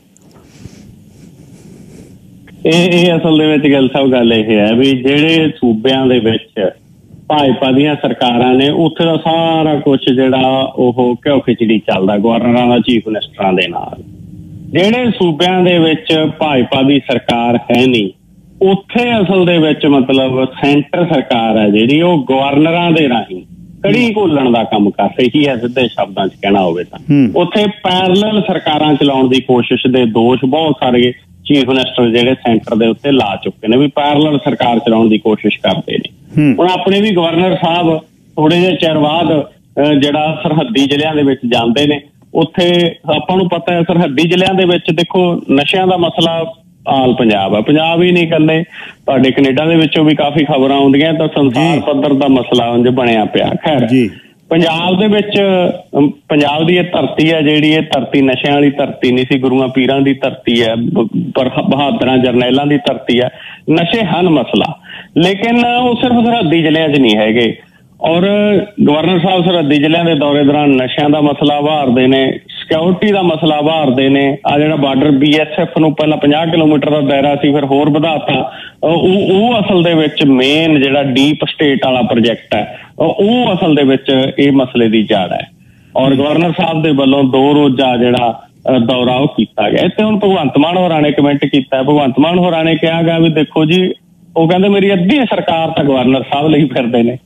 ਇਹ ਇਹ ਅਸਲ ਦੇ ਵਿੱਚ ਗੱਲ ਸਭ ਗੱਲ ਇਹ ਹੈ ਵੀ ਜਿਹੜੇ ਸੂਬਿਆਂ ਦੇ ਵਿੱਚ ਭਾਜਪਾ ਦੀਆਂ ਸਰਕਾਰਾਂ ਨੇ ਉੱਥੇ ਦਾ ਸਾਰਾ ਕੁਛ ਜਿਹੜਾ ਉਹ ਘਿਓ ਖਿਚੜੀ ਚੱਲਦਾ ਗਵਰਨਰਾਂ ਦਾ, ਚੀਫ ਮਿਨਿਸਟਰਾਂ ਦੇ ਨਾਲ। ਜਿਹੜੇ ਸੂਬਿਆਂ ਦੇ ਵਿੱਚ ਭਾਜਪਾ ਦੀ ਸਰਕਾਰ ਹੈ ਨਹੀਂ, ਉੱਥੇ ਅਸਲ ਦੇ ਵਿੱਚ ਮਤਲਬ ਸੈਂਟਰ ਸਰਕਾਰ ਹੈ ਜਿਹੜੀ ਉਹ ਗਵਰਨਰਾਂ ਦੇ ਰਾਹੀਂ ਕੜੀ ਘੋਲਣ ਦਾ ਕੰਮ ਕਰ ਰਹੀ ਹੈ। ਸਿੱਧੇ ਸ਼ਬਦਾਂ 'ਚ ਕਹਿਣਾ ਹੋਵੇ ਤਾਂ ਉੱਥੇ ਪੈਰਲਲ ਸਰਕਾਰਾਂ ਚਲਾਉਣ ਦੀ ਕੋਸ਼ਿਸ਼ ਦੇ ਦੋਸ਼ ਬਹੁਤ ਸਾਰੇ ਚੀਫ ਮਿਨਿਸਟਰ ਜਿਹੜੇ ਸੈਂਟਰ ਦੇ ਉੱਤੇ ਲਾ ਚੁੱਕੇ ਨੇ ਵੀ ਪੈਰਲਲ ਸਰਕਾਰ ਚਲਾਉਣ ਦੀ ਕੋਸ਼ਿਸ਼ ਕਰਦੇ ਨੇ। ਹੁਣ ਆਪਣੇ ਵੀ ਗਵਰਨਰ ਸਾਹਿਬ ਥੋੜੇ ਜਿਹੇ ਚਿਰ ਬਾਅਦ ਜਿਹੜਾ ਸਰਹੱਦੀ ਜ਼ਿਲ੍ਹਿਆਂ ਦੇ ਵਿੱਚ ਜਾਂਦੇ ਨੇ। ਉੱਥੇ ਆਪਾਂ ਨੂੰ ਪਤਾ ਹੈ ਸਰਹੱਦੀ ਜ਼ਿਲ੍ਹਿਆਂ ਦੇ ਵਿੱਚ ਦੇਖੋ ਨਸ਼ਿਆਂ ਦਾ ਮਸਲਾ ਆਲ ਪੰਜਾਬ ਹੈ, ਪੰਜਾਬ ਹੀ ਨਹੀਂ ਇਕੱਲੇ, ਤੁਹਾਡੇ ਕੈਨੇਡਾ ਦੇ ਵਿੱਚੋਂ ਵੀ ਕਾਫੀ ਖਬਰਾਂ ਆਉਂਦੀਆਂ ਤਾਂ ਸੰਸਾਰ ਪੱਧਰ ਦਾ ਮਸਲਾ ਉਂਝ ਬਣਿਆ ਪਿਆ। ਖੈਰ ਪੰਜਾਬ ਦੇ ਵਿੱਚ ਪੰਜਾਬ ਦੀ ਇਹ ਧਰਤੀ ਹੈ ਜਿਹੜੀ ਇਹ ਧਰਤੀ ਨਸ਼ਿਆਂ ਵਾਲੀ ਧਰਤੀ ਨਹੀਂ ਸੀ, ਗੁਰੂਆਂ ਪੀਰਾਂ ਦੀ ਧਰਤੀ ਹੈ, ਪਰ ਬਹਾਦਰਾਂ ਜਰਨੈਲਾਂ ਦੀ ਧਰਤੀ ਹੈ। ਨਸ਼ੇ ਹਨ ਮਸਲਾ, ਲੇਕਿਨ ਉਹ ਸਿਰਫ ਸਰਹੱਦੀ ਜ਼ਿਲ੍ਹਿਆਂ 'ਚ ਨਹੀਂ ਹੈਗੇ। ਔਰ ਗਵਰਨਰ ਸਾਹਿਬ ਸਰਹੱਦੀ ਜ਼ਿਲ੍ਹਿਆਂ ਦੇ ਦੌਰੇ ਦੌਰਾਨ ਨਸ਼ਿਆਂ ਦਾ ਮਸਲਾ ਉਭਾਰਦੇ ਨੇ, ਸਿਕਿਉਰਿਟੀ ਦਾ ਮਸਲਾ ਉਭਾਰਦੇ ਨੇ। ਆ ਜਿਹੜਾ ਬਾਰਡਰ ਬੀ ਐਸ ਐਫ ਨੂੰ ਪਹਿਲਾਂ ਪੰਜਾਹ ਕਿਲੋਮੀਟਰ ਦਾ ਦਾਇਰਾ ਸੀ, ਫਿਰ ਹੋਰ ਵਧਾਤਾ। ਉਹ ਉਹ ਅਸਲ ਦੇ ਵਿੱਚ ਮੇਨ ਜਿਹੜਾ ਡੀਪ ਸਟੇਟ ਵਾਲਾ ਪ੍ਰੋਜੈਕਟ ਹੈ ਉਹ ਅਸਲ ਦੇ ਵਿੱਚ ਇਹ ਮਸਲੇ ਦੀ ਜੜ ਹੈ। ਔਰ ਗਵਰਨਰ ਸਾਹਿਬ ਦੇ ਵੱਲੋਂ ਦੋ ਰੋਜ਼ਾ ਜਿਹੜਾ ਦੌਰਾ ਉਹ ਕੀਤਾ ਗਿਆ। ਤੇ ਹੁਣ ਭਗਵੰਤ ਮਾਨ ਹੋਰਾਂ ਨੇ ਕਮੈਂਟ ਕੀਤਾ, ਭਗਵੰਤ ਮਾਨ ਹੋਰਾਂ ਨੇ ਕਿਹਾ ਗਿਆ ਵੀ ਦੇਖੋ ਜੀ, ਉਹ ਕਹਿੰਦੇ ਮੇਰੀ ਅੱਧੀ ਸਰਕਾਰ ਤਾਂ ਗਵਰਨਰ ਸਾਹਿਬ ਲਈ ਫਿਰਦੇ ਨੇ।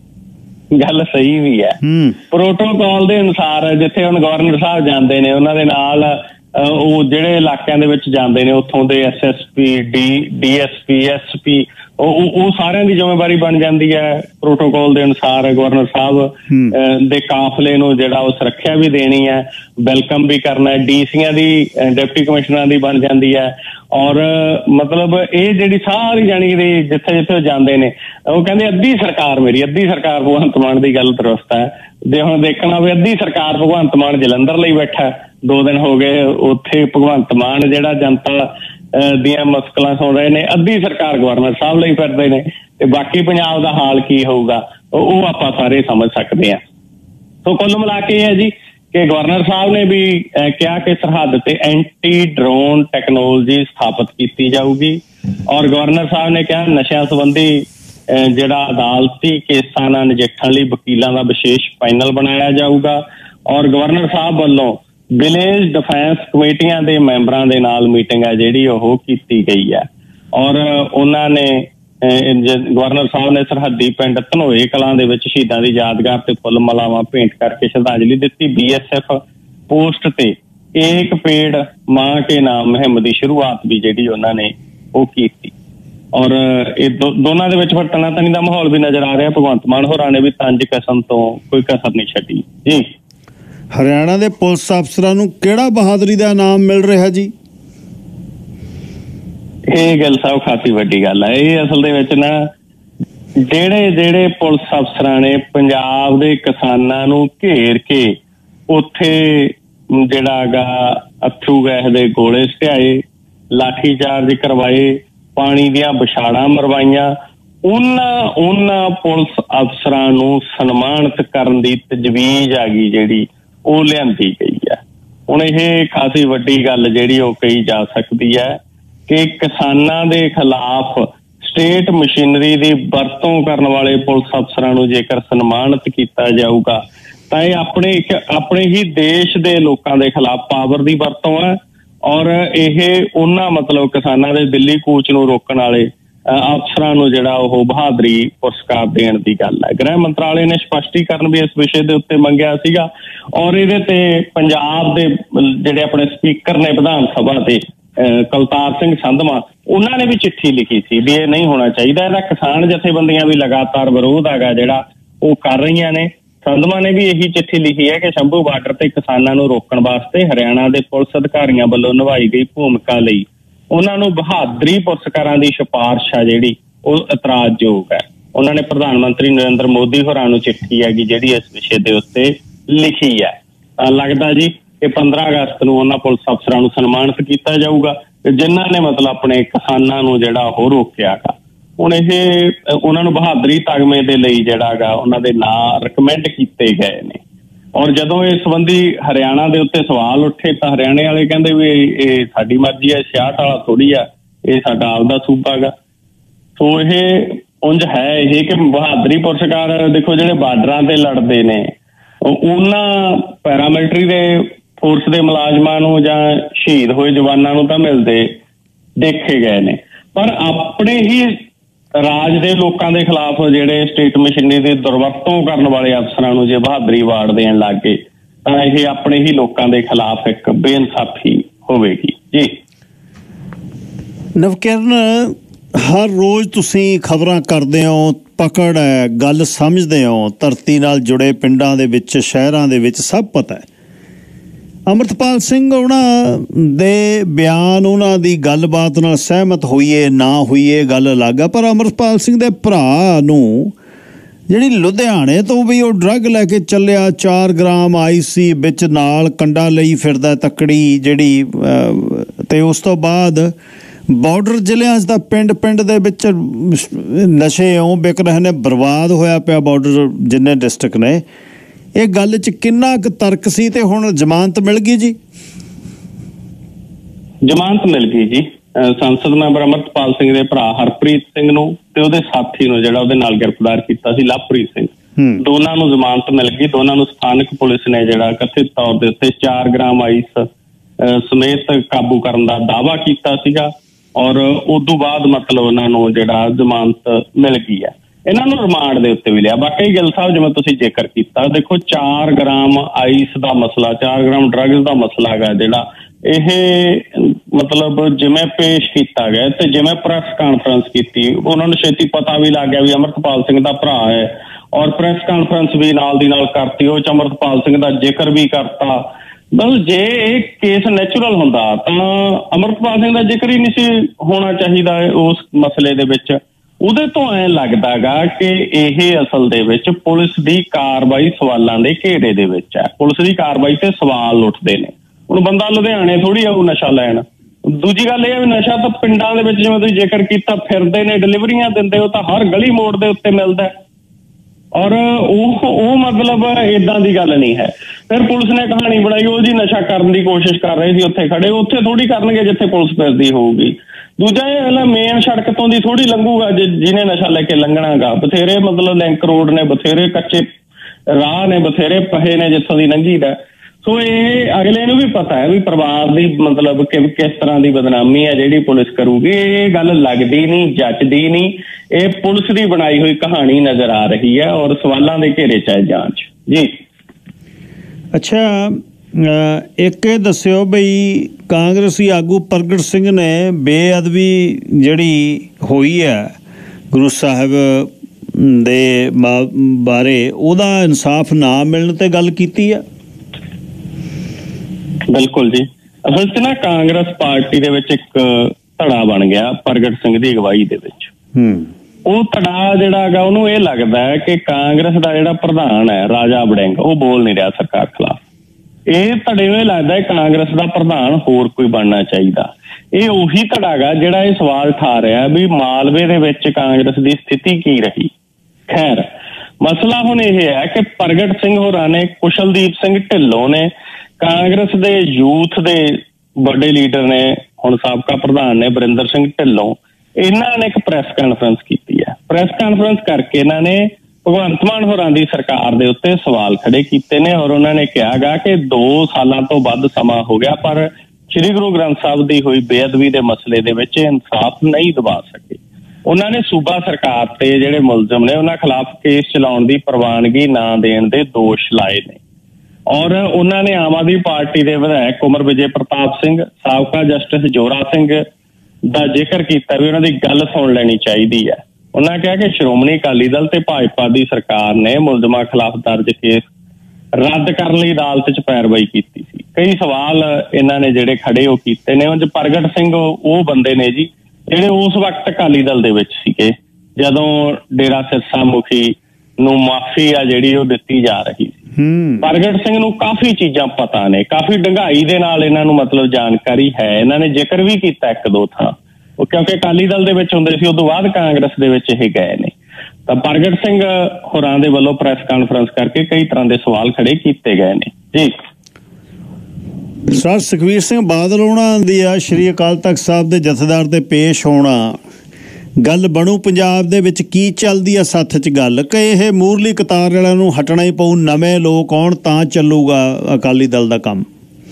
ਗੱਲ ਸਹੀ ਵੀ ਹੈ। ਪ੍ਰੋਟੋਕਾਲ ਦੇ ਅਨੁਸਾਰ ਜਿੱਥੇ ਹੁਣ ਗਵਰਨਰ ਸਾਹਿਬ ਜਾਂਦੇ ਨੇ ਉਹਨਾਂ ਦੇ ਨਾਲ ਉਹ ਜਿਹੜੇ ਇਲਾਕਿਆਂ ਦੇ ਵਿੱਚ ਜਾਂਦੇ ਨੇ ਉੱਥੋਂ ਦੇ S S P D D S P S P ਉਹ ਉਹ ਸਾਰਿਆਂ ਦੀ ਜ਼ਿੰਮੇਵਾਰੀ ਬਣ ਜਾਂਦੀ ਹੈ। ਪ੍ਰੋਟੋਕਾਲ ਦੇ ਅਨੁਸਾਰ ਗਵਰਨਰ ਸਾਹਿਬ ਦੇ ਕਾਫਲੇ ਨੂੰ ਜਿਹੜਾ ਉਹ ਸੁਰੱਖਿਆ ਵੀ ਦੇਣੀ ਹੈ, ਵੈਲਕਮ ਵੀ ਕਰਨਾ ਹੈ। ਡੀ ਸੀਆਂ ਦੀ, ਡਿਪਟੀ ਕਮਿਸ਼ਨਰਾਂ ਦੀ ਬਣ ਜਾਂਦੀ ਹੈ। ਔਰ ਮਤਲਬ ਇਹ ਜਿਹੜੀ ਸਾਰੀ ਜਾਣੀ ਕਿ ਜਿੱਥੇ ਜਿੱਥੇ ਉਹ ਜਾਂਦੇ ਨੇ ਉਹ ਕਹਿੰਦੇ ਅੱਧੀ ਸਰਕਾਰ ਮੇਰੀ, ਅੱਧੀ ਸਰਕਾਰ ਭਗਵੰਤ ਮਾਨ ਦੀ ਗੱਲ ਦਰੁਸਤ ਹੈ। ਜੇ ਹੁਣ ਦੇਖਣਾ ਹੋਵੇ ਅੱਧੀ ਸਰਕਾਰ ਭਗਵੰਤ ਮਾਨ ਜਲੰਧਰ ਲਈ ਬੈਠਾ, ਦੋ ਦਿਨ ਹੋ ਗਏ ਉੱਥੇ ਭਗਵੰਤ ਮਾਨ ਜਿਹੜਾ ਜਨਤਾ ਦੀਆਂ ਮੁਸ਼ਕਲਾਂ ਸੁਣ ਰਹੇ ਨੇ, ਅੱਧੀ ਸਰਕਾਰ ਗਵਰਨਰ ਸਾਹਿਬ ਲਈ ਫਿਰਦੇ ਨੇ, ਤੇ ਬਾਕੀ ਪੰਜਾਬ ਦਾ ਹਾਲ ਕੀ ਹੋਊਗਾ ਉਹ ਆਪਾਂ ਸਾਰੇ ਸਮਝ ਸਕਦੇ ਹਾਂ। ਸੋ ਕੁੱਲ ਮਿਲਾ ਕੇ ਇਹ ਹੈ ਜੀ ਕਿ ਗਵਰਨਰ ਸਾਹਿਬ ਨੇ ਵੀ ਕਿਹਾ ਕਿ ਸਰਹੱਦ ਤੇ ਐਂਟੀ ਡਰੋਨ ਟੈਕਨੋਲੋਜੀ ਸਥਾਪਿਤ ਕੀਤੀ ਜਾਊਗੀ। ਔਰ ਗਵਰਨਰ ਸਾਹਿਬ ਨੇ ਕਿਹਾ ਨਸ਼ਿਆਂ ਸੰਬੰਧੀ ਜਿਹੜਾ ਅਦਾਲਤੀ ਕੇਸਾਂ ਨਾਲ ਨਜਿੱਠਣ ਲਈ ਵਕੀਲਾਂ ਦਾ ਵਿਸ਼ੇਸ਼ ਪੈਨਲ ਬਣਾਇਆ ਜਾਊਗਾ। ਔਰ ਗਵਰਨਰ ਸਾਹਿਬ ਵੱਲੋਂ ਵਿਲੇਜ ਡਿਫੈਂਸ ਕਮੇਟੀਆਂ ਦੇ ਮੈਂਬਰਾਂ ਦੇ ਨਾਲ ਮੀਟਿੰਗ ਹੈ ਜਿਹੜੀ ਉਹ ਕੀਤੀ ਗਈ ਹੈ। ਔਰ ਉਹਨਾਂ ਨੇ ਗਵਰਨਰ ਸਾਹਿਬ ਨੇ ਸਰਹੱਦੀ ਪਿੰਡ ਧਨੋਏ ਕਲਾਂ ਦੇ ਵਿੱਚ ਸ਼ਹੀਦਾਂ ਦੀ ਯਾਦਗਾਰ ਤੇ ਫੁੱਲ ਮਾਲਾਵਾਂ ਭੇਂਟ ਕਰਕੇ ਸ਼ਰਧਾਂਜਲੀ ਦਿੱਤੀ। ਬੀ ਐਸ ਐਫ ਪੋਸਟ ਤੇ ਏਕ ਪੇੜ ਮਾਂ ਕੇ ਨਾਮ ਮੁਹਿੰਮ ਦੀ ਸ਼ੁਰੂਆਤ ਵੀ ਜਿਹੜੀ ਉਹਨਾਂ ਨੇ ਉਹ ਕੀਤੀ। ਔਰ ਇਹ ਦੋਨਾਂ ਦੇ ਵਿੱਚ ਫਿਰ ਤਨਾਤਨੀ ਦਾ ਮਾਹੌਲ ਵੀ ਨਜ਼ਰ ਆ ਰਿਹਾ। ਭਗਵੰਤ ਮਾਨ ਹੋਰਾਂ ਨੇ ਵੀ ਤੰਜ ਕਸਮ ਤੋਂ ਕੋਈ ਕਸਰ ਨਹੀਂ ਛੱਡੀ ਜੀ। ਹਰਿਆਣਾ ਦੇ ਪੁਲਿਸ ਅਫਸਰਾਂ ਨੂੰ ਕਿਹੜਾ ਬਹਾਦਰੀ ਦਾ ਇਨਾਮ ਮਿਲ ਰਿਹਾ ਜੀ? ਇਹ ਗੱਲ ਸਭ ਖਾਸੀ ਵੱਡੀ ਗੱਲ ਹੈ। ਇਹ ਅਸਲ ਦੇ ਵਿੱਚ ਨਾ ਜਿਹੜੇ ਜਿਹੜੇ ਪੁਲਿਸ ਅਫਸਰਾਂ ਨੇ ਪੰਜਾਬ ਦੇ ਕਿਸਾਨਾਂ ਨੂੰ ਘੇਰ ਕੇ ਉੱਥੇ ਜਿਹੜਾ ਹੈਗਾ ਅੱਥਰੂ ਗੈਸ ਦੇ ਗੋਲੇ ਸੁਟਾਏ, ਲਾਠੀ ਚਾਰਜ ਕਰਵਾਏ, ਪਾਣੀ ਦੀਆਂ ਵਿਛਾੜਾਂ ਮਰਵਾਈਆਂ, ਉਹਨਾਂ ਉਹਨਾਂ ਪੁਲਿਸ ਅਫਸਰਾਂ ਨੂੰ ਸਨਮਾਨਿਤ ਕਰਨ ਦੀ ਤਜਵੀਜ਼ ਆ ਗਈ ਜਿਹੜੀ ਉਹ ਲਿਆਂਦੀ ਗਈ ਹੈ। ਹੁਣ ਇਹ ਖਾਸੀ ਵੱਡੀ ਗੱਲ ਜਿਹੜੀ ਉਹ ਕਹੀ ਜਾ ਸਕਦੀ ਹੈ ਕਿ ਕਿਸਾਨਾਂ ਦੇ ਖਿਲਾਫ ਸਟੇਟ ਮਸ਼ੀਨਰੀ ਦੀ ਵਰਤੋਂ ਕਰਨ ਵਾਲੇ ਪੁਲਿਸ ਅਫਸਰਾਂ ਨੂੰ ਜੇਕਰ ਸਨਮਾਨਿਤ ਕੀਤਾ ਜਾਊਗਾ ਤਾਂ ਇਹ ਆਪਣੇ ਆਪਣੇ ਹੀ ਦੇਸ਼ ਦੇ ਲੋਕਾਂ ਦੇ ਖਿਲਾਫ ਪਾਵਰ ਦੀ ਵਰਤੋਂ ਹੈ। ਔਰ ਇਹ ਉਹਨਾਂ ਮਤਲਬ ਕਿਸਾਨਾਂ ਦੇ ਦਿੱਲੀ ਕੂਚ ਨੂੰ ਰੋਕਣ ਵਾਲੇ ਅਫਸਰਾਂ ਨੂੰ ਜਿਹੜਾ ਉਹ ਬਹਾਦਰੀ ਪੁਰਸਕਾਰ ਦੇਣ ਦੀ ਗੱਲ ਹੈ। ਗ੍ਰਹਿ ਮੰਤਰਾਲੇ ਨੇ ਸਪਸ਼ਟੀਕਰਨ ਵੀ ਇਸ ਵਿਸ਼ੇ ਦੇ ਉੱਤੇ ਮੰਗਿਆ ਸੀਗਾ ਔਰ ਇਹਦੇ ਤੇ ਪੰਜਾਬ ਦੇ ਜਿਹੜੇ ਆਪਣੇ ਸਪੀਕਰ ਨੇ ਵਿਧਾਨ ਸਭਾ ਦੇ ਕੁਲਤਾਰ ਸਿੰਘ ਸੰਧਵਾਂ, ਉਹਨਾਂ ਨੇ ਵੀ ਚਿੱਠੀ ਲਿਖੀ ਸੀ ਵੀ ਇਹ ਨਹੀਂ ਹੋਣਾ ਚਾਹੀਦਾ। ਇਹਦਾ ਕਿਸਾਨ ਜਥੇਬੰਦੀਆਂ ਵੀ ਲਗਾਤਾਰ ਵਿਰੋਧ ਹੈਗਾ ਜਿਹੜਾ ਉਹ ਕਰ ਰਹੀਆਂ ਨੇ। ਸੰਧਵਾਂ ਨੇ ਵੀ ਇਹੀ ਚਿੱਠੀ ਲਿਖੀ ਹੈ ਕਿ ਸ਼ੰਭੂ ਬਾਰਡਰ ਤੇ ਕਿਸਾਨਾਂ ਨੂੰ ਰੋਕਣ ਵਾਸਤੇ ਹਰਿਆਣਾ ਦੇ ਪੁਲਿਸ ਅਧਿਕਾਰੀਆਂ ਵੱਲੋਂ ਨਿਭਾਈ ਗਈ ਭੂਮਿਕਾ ਲਈ ਉਹਨਾਂ ਨੂੰ ਬਹਾਦਰੀ ਪੁਰਸਕਾਰਾਂ ਦੀ ਸਿਫਾਰਿਸ਼ ਆ ਜਿਹੜੀ ਉਹ ਇਤਰਾਜ਼ਯੋਗ ਹੈ। ਉਹਨਾਂ ਨੇ ਪ੍ਰਧਾਨ ਮੰਤਰੀ ਨਰਿੰਦਰ ਮੋਦੀ ਹੋਰਾਂ ਨੂੰ ਚਿੱਠੀ ਹੈਗੀ ਜਿਹੜੀ ਇਸ ਵਿਸ਼ੇ ਦੇ ਉੱਤੇ ਲਿਖੀ ਹੈ। ਤਾਂ ਲੱਗਦਾ ਜੀ ਕਿ ਪੰਦਰਾਂ ਅਗਸਤ ਨੂੰ ਉਹਨਾਂ ਪੁਲਿਸ ਅਫਸਰਾਂ ਨੂੰ ਸਨਮਾਨਿਤ ਕੀਤਾ ਜਾਊਗਾ ਜਿਨ੍ਹਾਂ ਨੇ ਮਤਲਬ ਆਪਣੇ ਕਿਸਾਨਾਂ ਨੂੰ ਜਿਹੜਾ ਉਹ ਰੋਕਿਆ ਗਾ। ਹੁਣ ਇਹ ਉਹਨਾਂ ਨੂੰ ਬਹਾਦਰੀ ਤਗਮੇ ਦੇ ਲਈ ਜਿਹੜਾ ਗਾ ਉਹਨਾਂ ਦੇ ਨਾਂ ਰਿਕਮੈਂਡ ਕੀਤੇ ਗਏ ਨੇ। ਔਰ ਜਦੋਂ ਇਸ ਸੰਬੰਧੀ ਹਰਿਆਣਾ ਦੇ ਉੱਤੇ ਸਵਾਲ ਉੱਠੇ ਤਾਂ ਹਰਿਆਣੇ ਵਾਲੇ ਕਹਿੰਦੇ ਵੀ ਇਹ ਸਾਡੀ ਮਰਜ਼ੀ ਹੈ, ਛਿਆਹਠ ਵਾਲਾ ਥੋੜੀ ਆ, ਇਹ ਸਾਡਾ ਆਪਦਾ ਸੂਬਾ ਗਾ। ਸੋ ਇਹ ਉਂਝ ਹੈ ਇਹ ਕਿ ਬਹਾਦਰੀ ਪੁਰਸਕਾਰ ਦੇਖੋ ਜਿਹੜੇ ਬਾਰਡਰਾਂ ਤੇ ਲੜਦੇ ਨੇ ਉਹਨਾਂ ਪੈਰਾਮਿਲਟਰੀ ਦੇ ਫੋਰਸ ਦੇ ਮੁਲਾਜ਼ਮਾਂ ਨੂੰ ਜਾਂ ਸ਼ਹੀਦ ਹੋਏ ਜਵਾਨਾਂ ਨੂੰ ਤਾਂ ਮਿਲਦੇ ਦੇਖੇ ਗਏ ਨੇ, ਪਰ ਆਪਣੇ ਹੀ ਰਾਜ ਦੇ ਲੋਕਾਂ ਦੇ ਖਿਲਾਫ ਜਿਹੜੇ ਸਟੇਟ ਮਸ਼ੀਨਰੀ ਦੀ ਦੁਰਵਰਤੋਂ ਕਰਨ ਵਾਲੇ ਅਫਸਰਾਂ ਨੂੰ ਜੇ ਬਹਾਦਰੀ ਅਵਾਰਡ ਦੇਣ ਲੱਗ ਗਏ ਤਾਂ ਇਹ ਆਪਣੇ ਹੀ ਲੋਕਾਂ ਦੇ ਖਿਲਾਫ ਇੱਕ ਬੇਇਨਸਾਫੀ ਹੋਵੇਗੀ। ਜੀ ਨਵਕਿਰਨ, ਹਰ ਰੋਜ਼ ਤੁਸੀਂ ਖਬਰਾਂ ਕਰਦੇ ਹੋ, ਪਕੜ ਹੈ, ਗੱਲ ਸਮਝਦੇ ਹੋ, ਧਰਤੀ ਨਾਲ ਜੁੜੇ ਪਿੰਡਾਂ ਦੇ ਵਿੱਚ ਸ਼ਹਿਰਾਂ ਦੇ ਵਿੱਚ ਸਭ ਪਤਾ ਹੈ। ਅੰਮ੍ਰਿਤਪਾਲ ਸਿੰਘ ਉਹਨਾਂ ਦੇ ਬਿਆਨ, ਉਹਨਾਂ ਦੀ ਗੱਲਬਾਤ ਨਾਲ ਸਹਿਮਤ ਹੋਈਏ ਨਾ ਹੋਈਏ ਗੱਲ ਅਲੱਗ ਆ, ਪਰ ਅੰਮ੍ਰਿਤਪਾਲ ਸਿੰਘ ਦੇ ਭਰਾ ਨੂੰ ਜਿਹੜੀ ਲੁਧਿਆਣੇ ਤੋਂ ਵੀ ਉਹ ਡਰੱਗ ਲੈ ਕੇ ਚੱਲਿਆ, ਚਾਰ ਗ੍ਰਾਮ ਆਈ ਸੀ ਵਿੱਚ ਨਾਲ ਕੰਡਾ ਲਈ ਫਿਰਦਾ ਤੱਕੜੀ ਜਿਹੜੀ, ਤੇ ਉਸ ਤੋਂ ਬਾਅਦ ਬਾਰਡਰ ਜ਼ਿਲ੍ਹਿਆਂ 'ਚ ਤਾਂ ਪਿੰਡ ਪਿੰਡ ਦੇ ਵਿੱਚ ਨਸ਼ੇ ਇਉਂ ਵਿਕ ਰਹੇ ਨੇ, ਬਰਬਾਦ ਹੋਇਆ ਪਿਆ ਬਾਰਡਰ ਜਿੰਨੇ ਡਿਸਟ੍ਰਿਕਟ ਨੇ। ਇਹ ਗੱਲ 'ਚ ਕਿੰਨਾ ਕੁ ਤਰਕ ਸੀ ਤੇ ਹੁਣ ਜ਼ਮਾਨਤ ਮਿਲ ਗਈ ਜੀ? ਜ਼ਮਾਨਤ ਮਿਲ ਗਈ ਜੀ। ਸੰਸਦ ਮੈਂਬਰ ਅੰਮ੍ਰਿਤਪਾਲ ਸਿੰਘ ਦੇ ਭਰਾ ਹਰਪ੍ਰੀਤ ਸਿੰਘ ਨੂੰ ਤੇ ਉਹਦੇ ਸਾਥੀ ਨੂੰ ਜਿਹੜਾ ਉਹਦੇ ਨਾਲ ਗ੍ਰਿਫਤਾਰ ਕੀਤਾ ਸੀ ਲਵਪ੍ਰੀਤ ਸਿੰਘ, ਦੋਨਾਂ ਨੂੰ ਜ਼ਮਾਨਤ ਮਿਲ ਗਈ। ਦੋਨਾਂ ਨੂੰ ਸਥਾਨਕ ਪੁਲਿਸ ਨੇ ਜਿਹੜਾ ਕਥਿਤ ਤੌਰ ਦੇ ਉੱਤੇ ਚਾਰ ਗ੍ਰਾਮ ਆਈਸ ਸਮੇਤ ਕਾਬੂ ਕਰਨ ਦਾ ਦਾਅਵਾ ਕੀਤਾ ਸੀਗਾ ਔਰ ਉਦੋਂ ਬਾਅਦ ਮਤਲਬ ਉਹਨਾਂ ਨੂੰ ਜਿਹੜਾ ਜ਼ਮਾਨਤ ਮਿਲ ਗਈ ਹੈ। ਇਹਨਾਂ ਨੂੰ ਰਿਮਾਂਡ ਦੇ ਉੱਤੇ ਵੀ ਲਿਆ। ਬਾਕੀ ਗਿੱਲ ਸਾਹਿਬ ਜਿਵੇਂ ਤੁਸੀਂ ਜ਼ਿਕਰ ਕੀਤਾ, ਦੇਖੋ ਚਾਰ ਗ੍ਰਾਮ ਆਈਸ ਦਾ ਮਸਲਾ, ਚਾਰ ਗ੍ਰਾਮ ਡਰੱਗਸ ਦਾ ਮਸਲਾ ਹੈਗਾ ਜਿਹੜਾ ਇਹ ਮਤਲਬ ਜਿਵੇਂ ਪੇਸ਼ ਕੀਤਾ ਗਿਆ ਤੇ ਜਿਵੇਂ ਪ੍ਰੈਸ ਕਾਨਫਰੰਸ ਕੀਤੀ, ਉਹਨਾਂ ਨੂੰ ਛੇਤੀ ਪਤਾ ਵੀ ਲੱਗ ਗਿਆ ਵੀ ਅੰਮ੍ਰਿਤਪਾਲ ਸਿੰਘ ਦਾ ਭਰਾ ਹੈ ਔਰ ਪ੍ਰੈਸ ਕਾਨਫਰੰਸ ਵੀ ਨਾਲ ਦੀ ਨਾਲ ਕਰਤੀ, ਉਹ ਚ ਅੰਮ੍ਰਿਤਪਾਲ ਸਿੰਘ ਦਾ ਜ਼ਿਕਰ ਵੀ ਕਰਤਾ। ਬਸ ਜੇ ਇਹ ਕੇਸ ਨੈਚੁਰਲ ਹੁੰਦਾ ਤਾਂ ਅੰਮ੍ਰਿਤਪਾਲ ਸਿੰਘ ਦਾ ਜ਼ਿਕਰ ਹੀ ਨਹੀਂ ਸੀ ਹੋਣਾ ਚਾਹੀਦਾ ਉਸ ਮਸਲੇ ਦੇ ਵਿੱਚ। ਉਹਦੇ ਤੋਂ ਐਂ ਲੱਗਦਾ ਗਾ ਕਿ ਇਹ ਅਸਲ ਦੇ ਵਿੱਚ ਪੁਲਿਸ ਦੀ ਕਾਰਵਾਈ ਸਵਾਲਾਂ ਦੇ ਘੇਰੇ ਦੇ ਵਿੱਚ ਹੈ। ਪੁਲਿਸ ਦੀ ਕਾਰਵਾਈ ਤੇ ਸਵਾਲ ਉੱਠਦੇ ਨੇ। ਹੁਣ ਬੰਦਾ ਲੁਧਿਆਣੇ ਥੋੜੀ ਆਊ ਨਸ਼ਾ ਲੈਣ। ਦੂਜੀ ਗੱਲ ਇਹ ਹੈ ਵੀ ਨਸ਼ਾ ਤਾਂ ਪਿੰਡਾਂ ਦੇ ਵਿੱਚ ਜਿਵੇਂ ਤੁਸੀਂ ਜ਼ਿਕਰ ਕੀਤਾ ਫਿਰਦੇ ਨੇ, ਡਿਲੀਵਰੀਆਂ ਦਿੰਦੇ, ਉਹ ਤਾਂ ਹਰ ਗਲੀ ਮੋੜ ਦੇ ਉੱਤੇ ਮਿਲਦਾ ਔਰ ਉਹ ਉਹ ਮਤਲਬ ਏਦਾਂ ਦੀ ਗੱਲ ਨਹੀਂ ਹੈ। ਫਿਰ ਪੁਲਿਸ ਨੇ ਕਹਾਣੀ ਬਣਾਈ ਉਹ ਜੀ ਨਸ਼ਾ ਕਰਨ ਦੀ ਕੋਸ਼ਿਸ਼ ਕਰ ਰਹੇ ਸੀ ਉੱਥੇ ਖੜੇ, ਉੱਥੇ ਥੋੜੀ ਕਰਨਗੇ ਜਿੱਥੇ ਪੁਲਿਸ ਫਿਰਦੀ ਹੋਊਗੀ। ਦੂਜਾ ਇਹ ਹਲਾ ਮੇਨ ਸੜਕ ਤੋਂ ਦੀ ਥੋੜੀ ਲੰਘੂਗਾ ਜਿਹਨੇ ਨਸ਼ਾ ਲੈ ਕੇ ਲੰਘਣਾ ਗਾ। ਬਥੇਰੇ ਮਤਲਬ ਲਿੰਕ ਰੋਡ ਨੇ, ਬਥੇਰੇ ਕੱਚੇ ਰਾਹ ਨੇ, ਬਥੇਰੇ ਪਹੇ ਨੇ ਜਿੱਥੋਂ ਦੀ ਲੰਘੀ ਦਾ। ਸੋ ਇਹ ਅਗਲੇ ਨੂੰ ਵੀ ਪਤਾ ਹੈ ਵੀ ਪਰਿਵਾਰ ਦੀ ਮਤਲਬ ਕਿ ਕਿਸ ਤਰ੍ਹਾਂ ਦੀ ਬਦਨਾਮੀ ਹੈ ਜਿਹੜੀ ਪੁਲਿਸ ਕਰੂਗੀ। ਇਹ ਗੱਲ ਲੱਗਦੀ ਨਹੀਂ, ਜੱਚਦੀ ਨਹੀਂ। ਇਹ ਪੁਲਿਸ ਦੀ ਬਣਾਈ ਹੋਈ ਕਹਾਣੀ ਨਜ਼ਰ ਆ ਰਹੀ ਹੈ ਔਰ ਸਵਾਲਾਂ ਦੇ ਘੇਰੇ ਚ ਹੈ ਜਾਂਚ। ਜੀ ਅੱਛਾ, ਇੱਕ ਇਹ ਦੱਸਿਓ ਬਈ ਕਾਂਗਰਸੀ ਆਗੂ ਪ੍ਰਗਟ ਸਿੰਘ ਨੇ ਬੇਅਦਬੀ ਜਿਹੜੀ ਹੋਈ ਹੈ ਗੁਰੂ ਸਾਹਿਬ ਦੇ ਬਾਰੇ, ਉਹਦਾ ਇਨਸਾਫ ਨਾ ਮਿਲਣ ਤੇ ਗੱਲ ਕੀਤੀ ਆ। ਬਿਲਕੁਲ ਜੀ। ਅਸਲ ਚ ਨਾ ਕਾਂਗਰਸ ਪਾਰਟੀ ਦੇ ਵਿੱਚ ਇੱਕ ਧੜਾ ਬਣ ਗਿਆ ਪ੍ਰਗਟ ਸਿੰਘ ਦੀ ਅਗਵਾਈ ਦੇ ਵਿੱਚ। ਹੂੰ ਉਹ ਧੜਾ ਜਿਹੜਾ ਹੈਗਾ ਉਹਨੂੰ ਇਹ ਲੱਗਦਾ ਹੈ ਕਿ ਕਾਂਗਰਸ ਦਾ ਜਿਹੜਾ ਪ੍ਰਧਾਨ ਹੈ ਰਾਜਾ ਵੜਿੰਗ ਉਹ ਬੋਲ ਨਹੀਂ ਰਿਹਾ ਸਰਕਾਰ ਖਿਲਾਫ। ਇਹ ਧੜੇ ਨੂੰ ਇਹ ਲੱਗਦਾ ਹੈ ਕਾਂਗਰਸ ਦਾ ਪ੍ਰਧਾਨ ਹੋਰ ਕੋਈ ਬਣਨਾ ਚਾਹੀਦਾ। ਇਹ ਉਹੀ ਧੜਾ ਹੈਗਾ ਜਿਹੜਾ ਇਹ ਸਵਾਲ ਉਠਾ ਰਿਹਾ ਵੀ ਮਾਲਵੇ ਦੇ ਵਿੱਚ ਕਾਂਗਰਸ ਦੀ ਸਥਿਤੀ ਕੀ ਰਹੀ। ਖੈਰ ਮਸਲਾ ਹੁਣ ਇਹ ਹੈ ਕਿ ਪ੍ਰਗਟ ਸਿੰਘ ਹੋਰਾਂ ਨੇ, ਕੁਸ਼ਲਦੀਪ ਸਿੰਘ ਢਿੱਲੋਂ ਨੇ, ਕਾਂਗਰਸ ਦੇ ਯੂਥ ਦੇ ਵੱਡੇ ਲੀਡਰ ਨੇ, ਹੁਣ ਸਾਬਕਾ ਪ੍ਰਧਾਨ ਨੇ ਬਰਿੰਦਰ ਸਿੰਘ ਢਿੱਲੋਂ, ਇਹਨਾਂ ਨੇ ਇੱਕ ਪ੍ਰੈਸ ਕਾਨਫਰੰਸ ਕੀਤੀ ਹੈ। ਪ੍ਰੈਸ ਕਾਨਫਰੰਸ ਕਰਕੇ ਇਹਨਾਂ ਨੇ ਭਗਵੰਤ ਮਾਨ ਹੋਰਾਂ ਦੀ ਸਰਕਾਰ ਦੇ ਉੱਤੇ ਸਵਾਲ ਖੜੇ ਕੀਤੇ ਨੇ ਔਰ ਉਹਨਾਂ ਨੇ ਕਿਹਾ ਗਾ ਕਿ ਦੋ ਸਾਲਾਂ ਤੋਂ ਵੱਧ ਸਮਾਂ ਹੋ ਗਿਆ ਪਰ ਸ਼੍ਰੀ ਗੁਰੂ ਗ੍ਰੰਥ ਸਾਹਿਬ ਦੀ ਹੋਈ ਬੇਅਦਬੀ ਦੇ ਮਸਲੇ ਦੇ ਵਿੱਚ ਇਨਸਾਫ ਨਹੀਂ ਦਿਵਾ ਸਕੇ। ਉਹਨਾਂ ਨੇ ਸੂਬਾ ਸਰਕਾਰ ਤੇ ਜਿਹੜੇ ਮੁਲਜ਼ਮ ਨੇ ਉਹਨਾਂ ਖਿਲਾਫ ਕੇਸ ਚਲਾਉਣ ਦੀ ਪ੍ਰਵਾਨਗੀ ਨਾ ਦੇਣ ਦੇ ਦੋਸ਼ ਲਾਏ ਨੇ। ਔਰ ਉਹਨਾਂ ਨੇ ਆਮ ਆਦਮੀ ਪਾਰਟੀ ਦੇ ਵਿਧਾਇਕ ਕੁਮਰ ਵਿਜੇ ਪ੍ਰਤਾਪ ਸਿੰਘ, ਸਾਬਕਾ ਜਸਟਿਸ ਜੋਰਾ ਸਿੰਘ ਦਾ ਜ਼ਿਕਰ ਕੀਤਾ ਵੀ ਉਹਨਾਂ ਦੀ ਗੱਲ ਸੁਣ ਲੈਣੀ ਚਾਹੀਦੀ ਹੈ। ਉਹਨਾਂ ਕਿਹਾ ਕਿ ਸ਼੍ਰੋਮਣੀ ਅਕਾਲੀ ਦਲ ਤੇ ਭਾਜਪਾ ਦੀ ਸਰਕਾਰ ਨੇ ਮੁਲਜ਼ਮਾਂ ਖਿਲਾਫ ਦਰਜ ਕੇਸ ਰੱਦ ਕਰਨ ਲਈ ਅਦਾਲਤ 'ਚ ਪੈਰਵਾਈ ਕੀਤੀ ਸੀ। ਕਈ ਸਵਾਲ ਇਹਨਾਂ ਨੇ ਜਿਹੜੇ ਖੜੇ ਉਹ ਕੀਤੇ ਨੇ। ਉਂਝ ਪ੍ਰਗਟ ਸਿੰਘ ਉਹ ਬੰਦੇ ਨੇ ਜੀ ਜਿਹੜੇ ਉਸ ਵਕਤ ਅਕਾਲੀ ਦਲ ਦੇ ਵਿੱਚ ਸੀਗੇ ਜਦੋਂ ਡੇਰਾ ਸਿਰਸਾ ਮੁਖੀ ਨੂੰ ਮਾਫੀ ਆ ਜਿਹੜੀ ਉਹ ਦਿੱਤੀ ਜਾ ਰਹੀ ਸੀ। ਪ੍ਰਗਟ ਸਿੰਘ ਨੂੰ ਕਾਫੀ ਚੀਜ਼ਾਂ ਪਤਾ ਨੇ, ਕਾਫੀ ਡੂੰਘਾਈ ਦੇ ਨਾਲ ਇਹਨਾਂ ਨੂੰ ਮਤਲਬ ਜਾਣਕਾਰੀ ਹੈ। ਇਹਨਾਂ ਨੇ ਜ਼ਿਕਰ ਵੀ ਕੀਤਾ ਇੱਕ ਦੋ ਥਾਂ, ਉਹ ਕਿਉਂਕਿ ਅਕਾਲੀ ਦਲ ਦੇ ਵਿੱਚ ਹੁੰਦੇ ਸੀ, ਉਸ ਤੋਂ ਬਾਅਦ ਕਾਂਗਰਸ ਦੇ ਵਿੱਚ ਇਹ ਗਏ ਨੇ। ਤਾਂ ਪ੍ਰਗਟ ਸਿੰਘ ਹੋਰਾਂ ਦੇ ਵੱਲੋਂ ਪ੍ਰੈਸ ਕਾਨਫਰੰਸ ਕਰਕੇ ਕਈ ਤਰ੍ਹਾਂ ਦੇ ਸਵਾਲ ਖੜੇ ਕੀਤੇ ਗਏ ਨੇ ਜੀ। ਸਰ, ਸੁਖਬੀਰ ਸਿੰਘ ਬਾਦਲ ਉਹਨਾਂ ਦੀ ਆ ਸ਼੍ਰੀ ਅਕਾਲ ਤਖਤ ਸਾਹਿਬ ਦੇ ਜਥੇਦਾਰ ਦੇ ਪੇਸ਼ ਹੋਣਾ, ਗੱਲ ਬਣੂ ਪੰਜਾਬ ਦੇ ਵਿੱਚ ਕੀ ਚੱਲਦੀ ਆ ਸੱਥ 'ਚ ਗੱਲ ਕਿ ਇਹ ਮੂਰਲੀ ਕਤਾਰ ਵਾਲਿਆਂ ਨੂੰ ਹਟਣਾ ਹੀ ਪਊ, ਨਵੇਂ ਲੋਕ ਆਉਣ ਤਾਂ ਚੱਲੂਗਾ ਅਕਾਲੀ ਦਲ ਦਾ ਕੰਮ?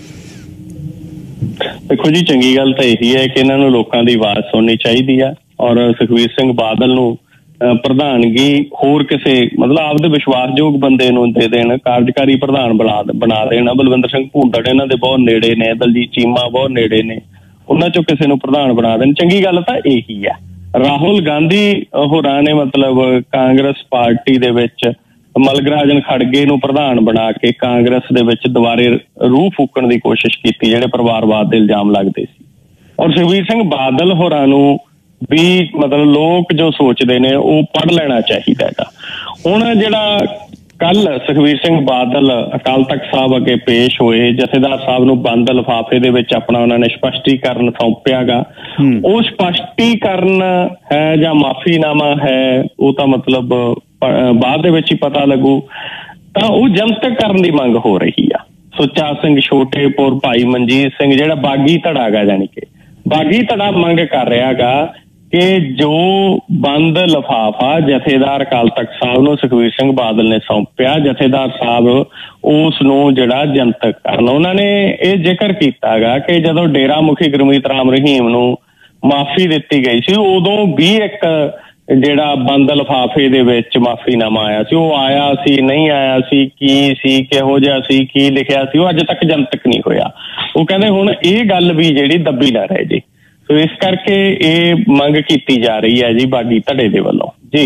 ਦੇਖੋ ਜੀ, ਚੰਗੀ ਗੱਲ ਤਾਂ ਇਹੀ ਹੈ ਕਿ ਇਹਨਾਂ ਨੂੰ ਲੋਕਾਂ ਦੀ ਆਵਾਜ਼ ਸੁਣਨੀ ਚਾਹੀਦੀ ਆ ਔਰ ਸੁਖਬੀਰ ਸਿੰਘ ਬਾਦਲ ਨੂੰ ਪ੍ਰਧਾਨਗੀ ਹੋਰ ਕਿਸੇ ਮਤਲਬ ਆਪਦੇ ਵਿਸ਼ਵਾਸਯੋਗ ਬੰਦੇ ਨੂੰ ਦੇ ਦੇਣ, ਕਾਰਜਕਾਰੀ ਪ੍ਰਧਾਨ ਬਣਾ ਬਣਾ ਦੇਣ। ਬਲਵਿੰਦਰ ਸਿੰਘ ਭੂੰਦੜ ਇਹਨਾਂ ਦੇ ਬਹੁਤ ਨੇੜੇ ਨੇ, ਦਲਜੀਤ ਚੀਮਾ ਬਹੁਤ ਨੇੜੇ ਨੇ, ਉਹਨਾਂ ਚੋਂ ਕਿਸੇ ਨੂੰ ਪ੍ਰਧਾਨ ਬਣਾ ਦੇਣ। ਚੰਗੀ ਗੱਲ ਤਾਂ ਇਹੀ ਆ। ਰਾਹੁਲ ਗਾਂਧੀ ਹੋਰਾਂ ਨੇ ਮਤਲਬ ਕਾਂਗਰਸ ਪਾਰਟੀ ਦੇ ਵਿੱਚ ਮਲਗਰਾਜਨ ਖੜਗੇ ਨੂੰ ਪ੍ਰਧਾਨ ਬਣਾ ਕੇ ਕਾਂਗਰਸ ਦੇ ਵਿੱਚ ਦੁਬਾਰੇ ਰੂਹ ਫੂਕਣ ਦੀ ਕੋਸ਼ਿਸ਼ ਕੀਤੀ, ਜਿਹੜੇ ਪਰਿਵਾਰਵਾਦ ਦੇ ਇਲਜ਼ਾਮ ਲੱਗਦੇ ਸੀ। ਔਰ ਸੁਖਬੀਰ ਸਿੰਘ ਬਾਦਲ ਹੋਰਾਂ ਨੂੰ ਵੀ ਮਤਲਬ ਲੋਕ ਜੋ ਸੋਚਦੇ ਨੇ ਉਹ ਪੜ੍ਹ ਲੈਣਾ ਚਾਹੀਦਾ ਹੈਗਾ। ਹੁਣ ਜਿਹੜਾ ਕੱਲ ਸੁਖਬੀਰ ਸਿੰਘ ਬਾਦਲ ਅਕਾਲ ਤਖਤ ਸਾਹਿਬ ਅੱਗੇ ਪੇਸ਼ ਹੋਏ, ਜਥੇਦਾਰ ਸਾਹਿਬ ਨੂੰ ਬੰਦ ਲਿਫਾਫੇ ਦੇ ਵਿੱਚ ਆਪਣਾ ਉਹਨਾਂ ਨੇ ਸਪਸ਼ਟੀਕਰਨ ਸੌਂਪਿਆ ਗਾ। ਉਹ ਸਪਸ਼ਟੀਕਰਨ ਹੈ ਜਾਂ ਮਾਫੀਨਾਮਾ ਹੈ ਉਹ ਤਾਂ ਮਤਲਬ ਬਾਅਦ ਦੇ ਵਿੱਚ ਹੀ ਪਤਾ ਲੱਗੂ। ਤਾਂ ਉਹ ਜਨਤਕ ਕਰਨ ਦੀ ਮੰਗ ਹੋ ਰਹੀ ਆ। ਸੁੱਚਾ ਸਿੰਘ ਛੋਟੇਪੁਰ, ਭਾਈ ਮਨਜੀਤ ਸਿੰਘ ਜਿਹੜਾ ਬਾਗੀ ਧੜਾ ਗਾ, ਜਾਣੀ ਕਿ ਬਾਗੀ ਧੜਾ ਮੰਗ ਕਰ ਰਿਹਾ ਗਾ ਕਿ ਜੋ ਬੰਦ ਲਿਫਾਫਾ ਜਥੇਦਾਰ ਅਕਾਲ ਤਖਤ ਸਾਹਿਬ ਨੂੰ ਸੁਖਬੀਰ ਸਿੰਘ ਬਾਦਲ ਨੇ ਸੌਂਪਿਆ, ਜਥੇਦਾਰ ਸਾਹਿਬ ਉਸ ਨੂੰ ਜਿਹੜਾ ਜਨਤਕ ਕਰਨ। ਉਹਨਾਂ ਨੇ ਇਹ ਜ਼ਿਕਰ ਕੀਤਾ ਗਾ ਕਿ ਜਦੋਂ ਡੇਰਾ ਮੁਖੀ ਗੁਰਮੀਤ ਰਾਮ ਰਹੀਮ ਨੂੰ ਮਾਫੀ ਦਿੱਤੀ ਗਈ ਸੀ ਉਦੋਂ ਵੀ ਇੱਕ ਜਿਹੜਾ ਬੰਦ ਲਿਫਾਫੇ ਦੇ ਵਿੱਚ ਮਾਫੀਨਾਮਾ ਆਇਆ ਸੀ, ਉਹ ਆਇਆ ਸੀ ਨਹੀਂ ਆਇਆ ਸੀ, ਕੀ ਸੀ, ਕਿਹੋ ਜਿਹਾ ਸੀ, ਕੀ ਲਿਖਿਆ ਸੀ, ਉਹ ਅੱਜ ਤੱਕ ਜਨਤਕ ਨਹੀਂ ਹੋਇਆ। ਉਹ ਕਹਿੰਦੇ ਹੁਣ ਇਹ ਗੱਲ ਵੀ ਜਿਹੜੀ ਦੱਬੀ ਨਾ ਰਹੇ ਜੀ। ਸੋ ਇਸ ਕਰਕੇ ਇਹ ਮੰਗ ਕੀਤੀ ਜਾ ਰਹੀ ਹੈ ਜੀ ਬਾਗੀ ਧੜੇ ਦੇ ਵੱਲੋਂ ਜੀ।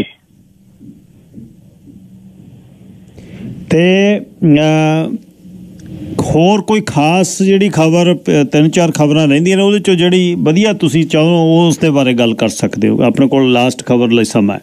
ਤੇ ਹੋਰ ਕੋਈ ਖਾਸ ਜਿਹੜੀ ਖਬਰ, ਤਿੰਨ ਚਾਰ ਖਬਰਾਂ ਰਹਿੰਦੀਆਂ ਨੇ ਉਹਦੇ ਚੋਂ ਜਿਹੜੀ ਵਧੀਆ ਤੁਸੀਂ ਚਾਹੋ ਉਸ ਦੇ ਬਾਰੇ ਗੱਲ ਕਰ ਸਕਦੇ ਹੋ? ਆਪਣੇ ਕੋਲ ਲਾਸਟ ਖਬਰ ਲਈ ਸਮਾਂ ਹੈ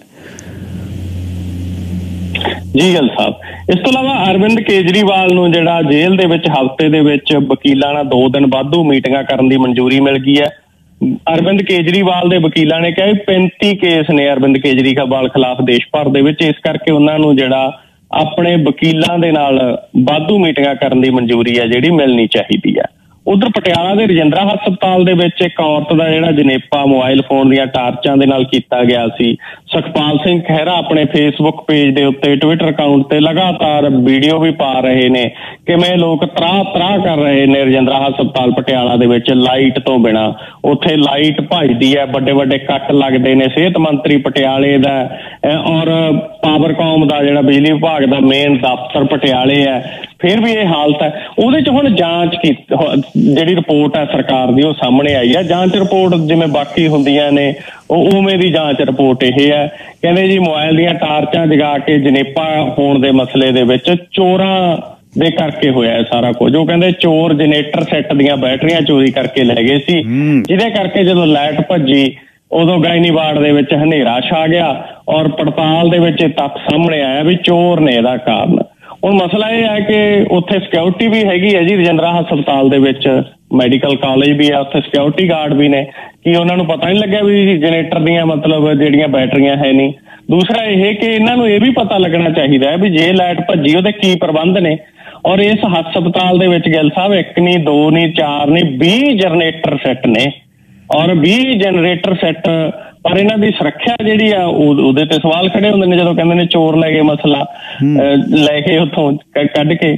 ਜੀ। ਗੱਲ ਸਾਹਿਬ, ਇਸ ਤੋਂ ਇਲਾਵਾ ਅਰਵਿੰਦ ਕੇਜਰੀਵਾਲ ਨੂੰ ਜਿਹੜਾ ਜੇਲ੍ਹ ਦੇ ਵਿੱਚ ਹਫ਼ਤੇ ਦੇ ਵਿੱਚ ਵਕੀਲਾਂ ਨਾਲ ਦੋ ਦਿਨ ਵਾਧੂ ਮੀਟਿੰਗਾਂ ਕਰਨ ਦੀ ਮਨਜ਼ੂਰੀ ਮਿਲ ਗਈ ਹੈ। ਅਰਵਿੰਦ ਕੇਜਰੀਵਾਲ ਦੇ ਵਕੀਲਾਂ ਨੇ ਕਿਹਾ ਪੈਂਤੀ ਕੇਸ ਨੇ ਅਰਵਿੰਦ ਕੇਜਰੀਵਾਲ ਖਿਲਾਫ ਦੇਸ਼ ਭਰ ਦੇ ਵਿੱਚ, ਇਸ ਕਰਕੇ ਉਹਨਾਂ ਨੂੰ ਜਿਹੜਾ ਆਪਣੇ ਵਕੀਲਾਂ ਦੇ ਨਾਲ ਵਾਧੂ ਮੀਟਿੰਗਾਂ ਕਰਨ ਦੀ ਮਨਜ਼ੂਰੀ ਹੈ ਜਿਹੜੀ ਮਿਲਣੀ ਚਾਹੀਦੀ ਹੈ। ਉਧਰ ਪਟਿਆਲਾ ਦੇ ਰਜਿੰਦਰਾ ਹਸਪਤਾਲ ਦੇ ਵਿੱਚ ਇੱਕ ਔਰਤ ਦਾ ਜਿਹੜਾ ਜਨੇਪਾ ਮੋਬਾਈਲ ਫੋਨ ਦੀਆਂ ਟਾਰਚਾਂ ਦੇ ਨਾਲ ਕੀਤਾ ਗਿਆ ਸੀ। ਸੁਖਪਾਲ ਸਿੰਘ ਖਹਿਰਾ ਆਪਣੇ ਫੇਸਬੁੱਕ ਪੇਜ ਦੇ ਉੱਤੇ, ਟਵਿੱਟਰ ਅਕਾਊਂਟ ਤੇ ਲਗਾਤਾਰ ਵੀਡੀਓ ਵੀ ਪਾ ਰਹੇ ਨੇ ਕਿਵੇਂ ਲੋਕ ਤਰਾਹ ਤਰਾਹ ਕਰ ਰਹੇ ਨੇ ਰਜਿੰਦਰਾ ਹਸਪਤਾਲ ਪਟਿਆਲਾ ਦੇ ਵਿੱਚ ਲਾਈਟ ਤੋਂ ਬਿਨਾਂ। ਉੱਥੇ ਲਾਈਟ ਭੱਜਦੀ ਹੈ, ਵੱਡੇ ਵੱਡੇ ਕੱਟ ਲੱਗਦੇ ਨੇ। ਸਿਹਤ ਮੰਤਰੀ ਪਟਿਆਲੇ ਦਾ ਔਰ ਪਾਵਰਕਾਮ ਦਾ ਜਿਹੜਾ ਬਿਜਲੀ ਵਿਭਾਗ ਦਾ ਮੇਨ ਦਫ਼ਤਰ ਪਟਿਆਲੇ ਹੈ, ਫਿਰ ਵੀ ਇਹ ਹਾਲਤ ਹੈ। ਉਹਦੇ 'ਚ ਹੁਣ ਜਾਂਚ ਕੀ ਜਿਹੜੀ ਰਿਪੋਰਟ ਹੈ ਸਰਕਾਰ ਦੀ ਉਹ ਸਾਹਮਣੇ ਆਈ ਹੈ। ਜਾਂਚ ਰਿਪੋਰਟ ਜਿਵੇਂ ਬਾਕੀ ਹੁੰਦੀਆਂ ਨੇ ਉਹ ਉਵੇਂ ਦੀ ਜਾਂਚ ਰਿਪੋਰਟ ਇਹ ਹੈ। ਕਹਿੰਦੇ ਜੀ ਮੋਬਾਈਲ ਦੀਆਂ ਟਾਰਚਾਂ ਜਗਾ ਕੇ ਜਨੇਪਾ ਹੋਣ ਦੇ ਮਸਲੇ ਦੇ ਵਿੱਚ ਚੋਰਾਂ ਦੇ ਕਰਕੇ ਹੋਇਆ ਹੈ ਸਾਰਾ ਕੁਝ। ਉਹ ਕਹਿੰਦੇ ਚੋਰ ਜਨਰੇਟਰ ਸੈੱਟ ਦੀਆਂ ਬੈਟਰੀਆਂ ਚੋਰੀ ਕਰਕੇ ਲੈ ਗਏ ਸੀ, ਜਿਹਦੇ ਕਰਕੇ ਜਦੋਂ ਲਾਈਟ ਭੱਜੀ ਉਦੋਂ ਗਾਇਨੀਵਾੜ ਦੇ ਵਿੱਚ ਹਨੇਰਾ ਛਾ ਗਿਆ ਔਰ ਪੜਤਾਲ ਦੇ ਵਿੱਚ ਇਹ ਤੱਥ ਸਾਹਮਣੇ ਆਇਆ ਵੀ ਚੋਰ ਨੇ ਇਹਦਾ ਕਾਰਨ। ਹੁਣ ਮਸਲਾ ਇਹ ਹੈ ਕਿ ਉੱਥੇ ਸਿਕਿਉਰਿਟੀ ਵੀ ਹੈਗੀ ਹੈ ਜੀ ਰਜਿੰਦਰਾ ਹਸਪਤਾਲ ਦੇ ਵਿੱਚ, ਮੈਡੀਕਲ ਕਾਲਜ ਵੀ ਹੈ, ਉੱਥੇ ਸਿਕਿਉਰਿਟੀ ਗਾਰਡ ਵੀ ਨੇ। ਕੀ ਉਹਨਾਂ ਨੂੰ ਪਤਾ ਨਹੀਂ ਲੱਗਿਆ ਵੀ ਜਨਰੇਟਰ ਦੀਆਂ ਮਤਲਬ ਜਿਹੜੀਆਂ ਬੈਟਰੀਆਂ ਹੈ ਨਹੀਂ? ਦੂਸਰਾ ਇਹ ਕਿ ਇਹਨਾਂ ਨੂੰ ਇਹ ਵੀ ਪਤਾ ਲੱਗਣਾ ਚਾਹੀਦਾ ਹੈ ਵੀ ਜੇ ਲਾਈਟ ਭੱਜੀ ਉਹਦੇ ਕੀ ਪ੍ਰਬੰਧ ਨੇ। ਔਰ ਇਸ ਹਸਪਤਾਲ ਦੇ ਵਿੱਚ ਗਿੱਲ ਸਾਹਿਬ ਇੱਕ ਨਹੀਂ, ਦੋ ਨਹੀਂ, ਚਾਰ ਨਹੀਂ, ਵੀਹ ਜਨਰੇਟਰ ਸੈੱਟ ਨੇ ਔਰ ਵੀਹ ਜਨਰੇਟਰ ਸੈੱਟ, ਪਰ ਇਹਨਾਂ ਦੀ ਸੁਰੱਖਿਆ ਜਿਹੜੀ ਆ ਉਹਦੇ ਤੇ ਸਵਾਲ ਖੜੇ ਹੁੰਦੇ ਨੇ ਜਦੋਂ ਕਹਿੰਦੇ ਨੇ ਚੋਰ ਲੈ ਗਏ ਮਸਲਾ ਲੈ ਕੇ ਉੱਥੋਂ ਕੱਢ ਕੇ।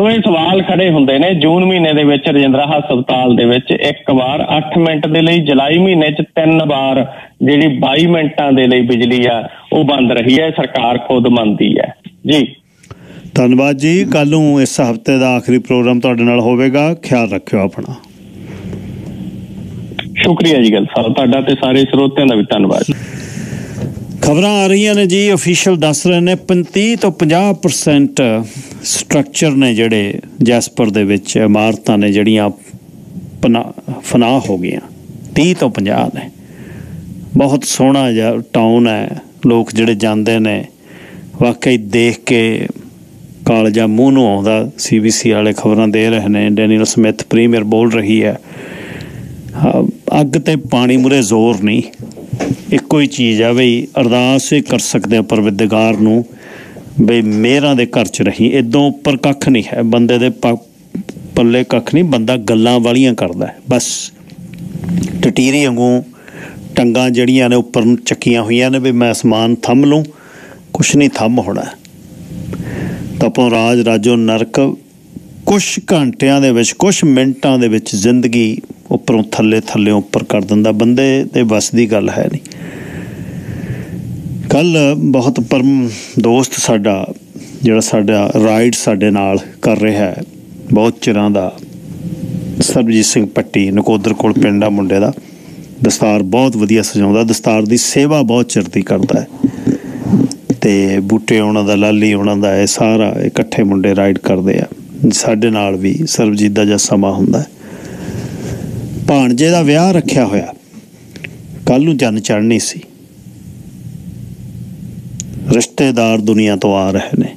ਸੋ ਇਹ ਸਵਾਲ ਖੜੇ ਹੁੰਦੇ ਨੇ। ਜੂਨ ਮਹੀਨੇ ਦੇ ਵਿੱਚ ਰਜਿੰਦਰਾ ਹਸਪਤਾਲ ਦੇ ਵਿੱਚ ਇੱਕ ਵਾਰ ਅੱਠ ਮਿੰਟ ਦੇ ਲਈ, ਜੁਲਾਈ ਮਹੀਨੇ 'ਚ ਤਿੰਨ ਵਾਰ ਜਿਹੜੀ ਬਾਈ ਮਿੰਟਾਂ ਦੇ ਲਈ ਬਿਜਲੀ ਆ ਉਹ ਬੰਦ ਰਹੀ ਹੈ। ਸਰਕਾਰ ਖੁਦ ਮੰਨਦੀ ਹੈ ਜੀ। ਧੰਨਵਾਦ ਜੀ। ਕੱਲ ਨੂੰ ਇਸ ਹਫ਼ਤੇ ਦਾ ਆਖਰੀ ਪ੍ਰੋਗਰਾਮ ਤੁਹਾਡੇ ਨਾਲ ਹੋਵੇਗਾ। ਖਿਆਲ ਰੱਖਿਓ ਆਪਣਾ। ਸ਼ੁਕਰੀਆ ਜੀ ਗੱਲ ਸਾਹਿਬ ਤੁਹਾਡਾ ਤੇ ਸਾਰੇ ਸਰੋਤਿਆਂ ਦਾ ਵੀ ਧੰਨਵਾਦ। ਖਬਰਾਂ ਆ ਰਹੀਆਂ ਨੇ ਜੀ, ਅਫੀਸ਼ੀਅਲ ਦੱਸ ਰਹੇ ਨੇ ਪੈਂਤੀ ਤੋਂ ਪੰਜਾਹ ਪਰਸੈਂਟ ਸਟਰਕਚਰ ਨੇ ਜਿਹੜੇ ਜੈਸਪਰ ਦੇ ਵਿੱਚ, ਇਮਾਰਤਾਂ ਨੇ ਜਿਹੜੀਆਂ ਪਨਾ ਫਨਾਹ ਹੋ ਗਈਆਂ। ਤੀਹ ਤੋਂ ਪੰਜਾਹ ਨੇ। ਬਹੁਤ ਸੋਹਣਾ ਜਿਹਾ ਟਾਊਨ ਹੈ। ਲੋਕ ਜਿਹੜੇ ਜਾਂਦੇ ਨੇ ਵਾਕਈ ਦੇਖ ਕੇ ਕਾਲਜਾ ਮੂੰਹ ਨੂੰ ਆਉਂਦਾ। ਸੀ ਬੀ ਸੀ ਵਾਲੇ ਖਬਰਾਂ ਦੇ ਰਹੇ ਨੇ, ਡੈਨੀਅਲ ਸਮਿਥ ਪ੍ਰੀਮੀਅਰ ਬੋਲ ਰਹੀ ਹੈ ਅੱਗ ਤੇ ਪਾਣੀ ਮੂਹਰੇ ਜ਼ੋਰ ਨਹੀਂ। ਇੱਕੋ ਹੀ ਚੀਜ਼ ਆ ਬਈ, ਅਰਦਾਸ ਇਹ ਕਰ ਸਕਦੇ ਹਾਂ ਪਰਵਿਰਦਗਾਰ ਨੂੰ ਬਈ ਮਿਹਰਾਂ ਦੇ ਘਰ 'ਚ ਰਹੀ। ਇੱਦੋਂ ਉੱਪਰ ਕੱਖ ਨਹੀਂ ਹੈ ਬੰਦੇ ਦੇ ਪ ਪੱਲੇ ਕੱਖ ਨਹੀਂ। ਬੰਦਾ ਗੱਲਾਂ ਵਾਲੀਆਂ ਕਰਦਾ ਬਸ। ਟਟੀਰੀ ਵਾਂਗੂ ਟੰਗਾਂ ਜਿਹੜੀਆਂ ਨੇ ਉੱਪਰ ਨੂੰ ਚੱਕੀਆਂ ਹੋਈਆਂ ਨੇ ਵੀ ਮੈਂ ਅਸਮਾਨ ਥੰਮ ਲੂੰ, ਕੁਛ ਨਹੀਂ ਥੰਮ ਹੋਣਾ। ਤਪੋਂ ਰਾਜ ਰਾਜੋ ਨਰਕ ਕੁਛ ਘੰਟਿਆਂ ਦੇ ਵਿੱਚ, ਕੁਛ ਮਿੰਟਾਂ ਦੇ ਵਿੱਚ ਜ਼ਿੰਦਗੀ ਉੱਪਰੋਂ ਥੱਲੇ ਥੱਲੇ ਉੱਪਰ ਕਰ ਦਿੰਦਾ। ਬੰਦੇ ਦੇ ਵੱਸ ਦੀ ਗੱਲ ਹੈ ਨਹੀਂ। ਕੱਲ੍ਹ ਬਹੁਤ ਪਰਮ ਦੋਸਤ ਸਾਡਾ ਜਿਹੜਾ ਸਾਡਾ ਰਾਈਡ ਸਾਡੇ ਨਾਲ ਕਰ ਰਿਹਾ ਹੈ ਬਹੁਤ ਚਿਰਾਂ ਦਾ, ਸਰਬਜੀਤ ਸਿੰਘ ਪੱਟੀ, ਨਕੋਦਰ ਕੋਲ ਪਿੰਡ ਆ ਮੁੰਡੇ ਦਾ। ਦਸਤਾਰ ਬਹੁਤ ਵਧੀਆ ਸਜਾਉਂਦਾ, ਦਸਤਾਰ ਦੀ ਸੇਵਾ ਬਹੁਤ ਚਿਰ ਦੀ ਕਰਦਾ ਹੈ। ਅਤੇ ਬੂਟੇ ਉਹਨਾਂ ਦਾ, ਲਾਲੀ ਉਹਨਾਂ ਦਾ, ਇਹ ਸਾਰਾ ਇਕੱਠੇ ਮੁੰਡੇ ਰਾਈਡ ਕਰਦੇ ਆ। ਸਾਡੇ ਨਾਲ ਵੀ ਸਰਬਜੀਤ ਦਾ ਜਦ ਸਮਾਂ ਹੁੰਦਾ। ਭਾਣਜੇ ਦਾ ਵਿਆਹ ਰੱਖਿਆ ਹੋਇਆ, ਕੱਲ੍ਹ ਨੂੰ ਚੰਨ ਚੜ੍ਹਨੀ ਸੀ। ਰਿਸ਼ਤੇਦਾਰ ਦੁਨੀਆ ਤੋਂ ਆ ਰਹੇ ਨੇ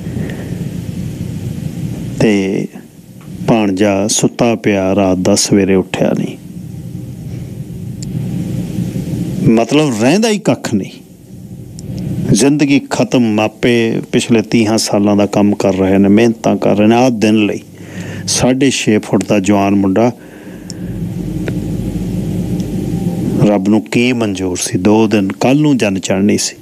ਅਤੇ ਭਾਣਜਾ ਸੁੱਤਾ ਪਿਆ ਰਾਤ ਦਾ, ਸਵੇਰੇ ਉੱਠਿਆ ਨਹੀਂ। ਮਤਲਬ ਰਹਿੰਦਾ ਹੀ ਕੱਖ ਨਹੀਂ। ਜ਼ਿੰਦਗੀ ਖਤਮ। ਮਾਪੇ ਪਿਛਲੇ ਤੀਹਾਂ ਸਾਲਾਂ ਦਾ ਕੰਮ ਕਰ ਰਹੇ ਨੇ, ਮਿਹਨਤਾਂ ਕਰ ਰਹੇ ਨੇ ਆਹ ਦਿਨ ਲਈ। ਸਾਢੇ ਛੇ ਫੁੱਟ ਦਾ ਜਵਾਨ ਮੁੰਡਾ, ਰੱਬ ਨੂੰ ਕੀ ਮਨਜ਼ੂਰ ਸੀ। ਦੋ ਦਿਨ ਕੱਲ੍ਹ ਨੂੰ ਜੰਨ ਚੜ੍ਹਨੀ ਸੀ।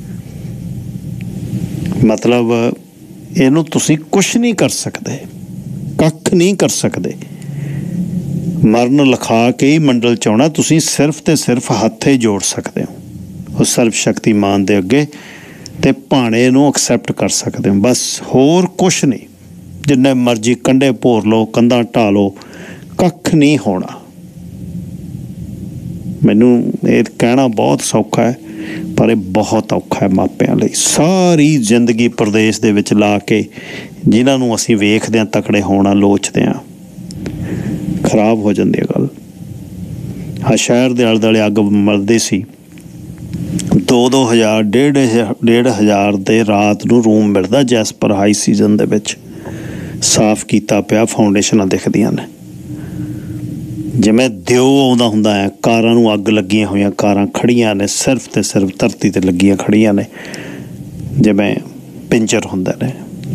ਮਤਲਬ ਇਹਨੂੰ ਤੁਸੀਂ ਕੁਛ ਨਹੀਂ ਕਰ ਸਕਦੇ, ਕੱਖ ਨਹੀਂ ਕਰ ਸਕਦੇ। ਮਰਨ ਲਿਖਾ ਕੇ ਹੀ ਮੰਡਲ 'ਚ ਆਉਣਾ। ਤੁਸੀਂ ਸਿਰਫ ਅਤੇ ਸਿਰਫ ਹੱਥ ਹੀ ਜੋੜ ਸਕਦੇ ਹੋ ਉਹ ਸਰਬ ਸ਼ਕਤੀਮਾਨ ਦੇ ਅੱਗੇ, ਅਤੇ ਭਾਣੇ ਨੂੰ ਐਕਸੈਪਟ ਕਰ ਸਕਦੇ ਹੋ ਬਸ, ਹੋਰ ਕੁਛ ਨਹੀਂ। ਜਿੰਨੇ ਮਰਜ਼ੀ ਕੰਢੇ ਭੋਰ ਲਓ, ਕੰਧਾਂ ਢਾਹ ਲਓ, ਕੱਖ ਨਹੀਂ ਹੋਣਾ। ਮੈਨੂੰ ਇਹ ਕਹਿਣਾ ਬਹੁਤ ਸੌਖਾ ਹੈ, ਪਰ ਇਹ ਬਹੁਤ ਔਖਾ ਹੈ ਮਾਪਿਆਂ ਲਈ। ਸਾਰੀ ਜ਼ਿੰਦਗੀ ਪ੍ਰਦੇਸ਼ ਦੇ ਵਿੱਚ ਲਾ ਕੇ ਜਿਨ੍ਹਾਂ ਨੂੰ ਅਸੀਂ ਵੇਖਦੇ ਹਾਂ ਤਕੜੇ ਹੋਣਾ ਲੋਚਦੇ ਹਾਂ, ਖਰਾਬ ਹੋ ਜਾਂਦੀ ਹੈ ਗੱਲ। ਹਾਂ, ਸ਼ਹਿਰ ਦੇ ਆਲੇ ਦੁਆਲੇ ਅੱਗ ਮਲਦੀ ਸੀ। ਦੋ ਦੋ ਹਜ਼ਾਰ ਡੇਢ ਡੇਢ ਹਜ਼ਾਰ ਦੇ ਰਾਤ ਨੂੰ ਰੂਮ ਮਿਲਦਾ ਜੈਸਪਰ ਹਾਈ ਸੀਜ਼ਨ ਦੇ ਵਿੱਚ। ਸਾਫ਼ ਕੀਤਾ ਪਿਆ, ਫਾਊਂਡੇਸ਼ਨਾਂ ਦਿਖਦੀਆਂ ਨੇ ਜਿਵੇਂ ਦਿਓ ਆਉਂਦਾ ਹੁੰਦਾ ਹੈ। ਕਾਰਾਂ ਨੂੰ ਅੱਗ ਲੱਗੀਆਂ ਹੋਈਆਂ, ਕਾਰਾਂ ਖੜ੍ਹੀਆਂ ਨੇ ਸਿਰਫ ਅਤੇ ਸਿਰਫ ਧਰਤੀ 'ਤੇ ਲੱਗੀਆਂ ਖੜ੍ਹੀਆਂ ਨੇ, ਜਿਵੇਂ ਪਿੰਜਰ ਹੁੰਦੇ ਨੇ।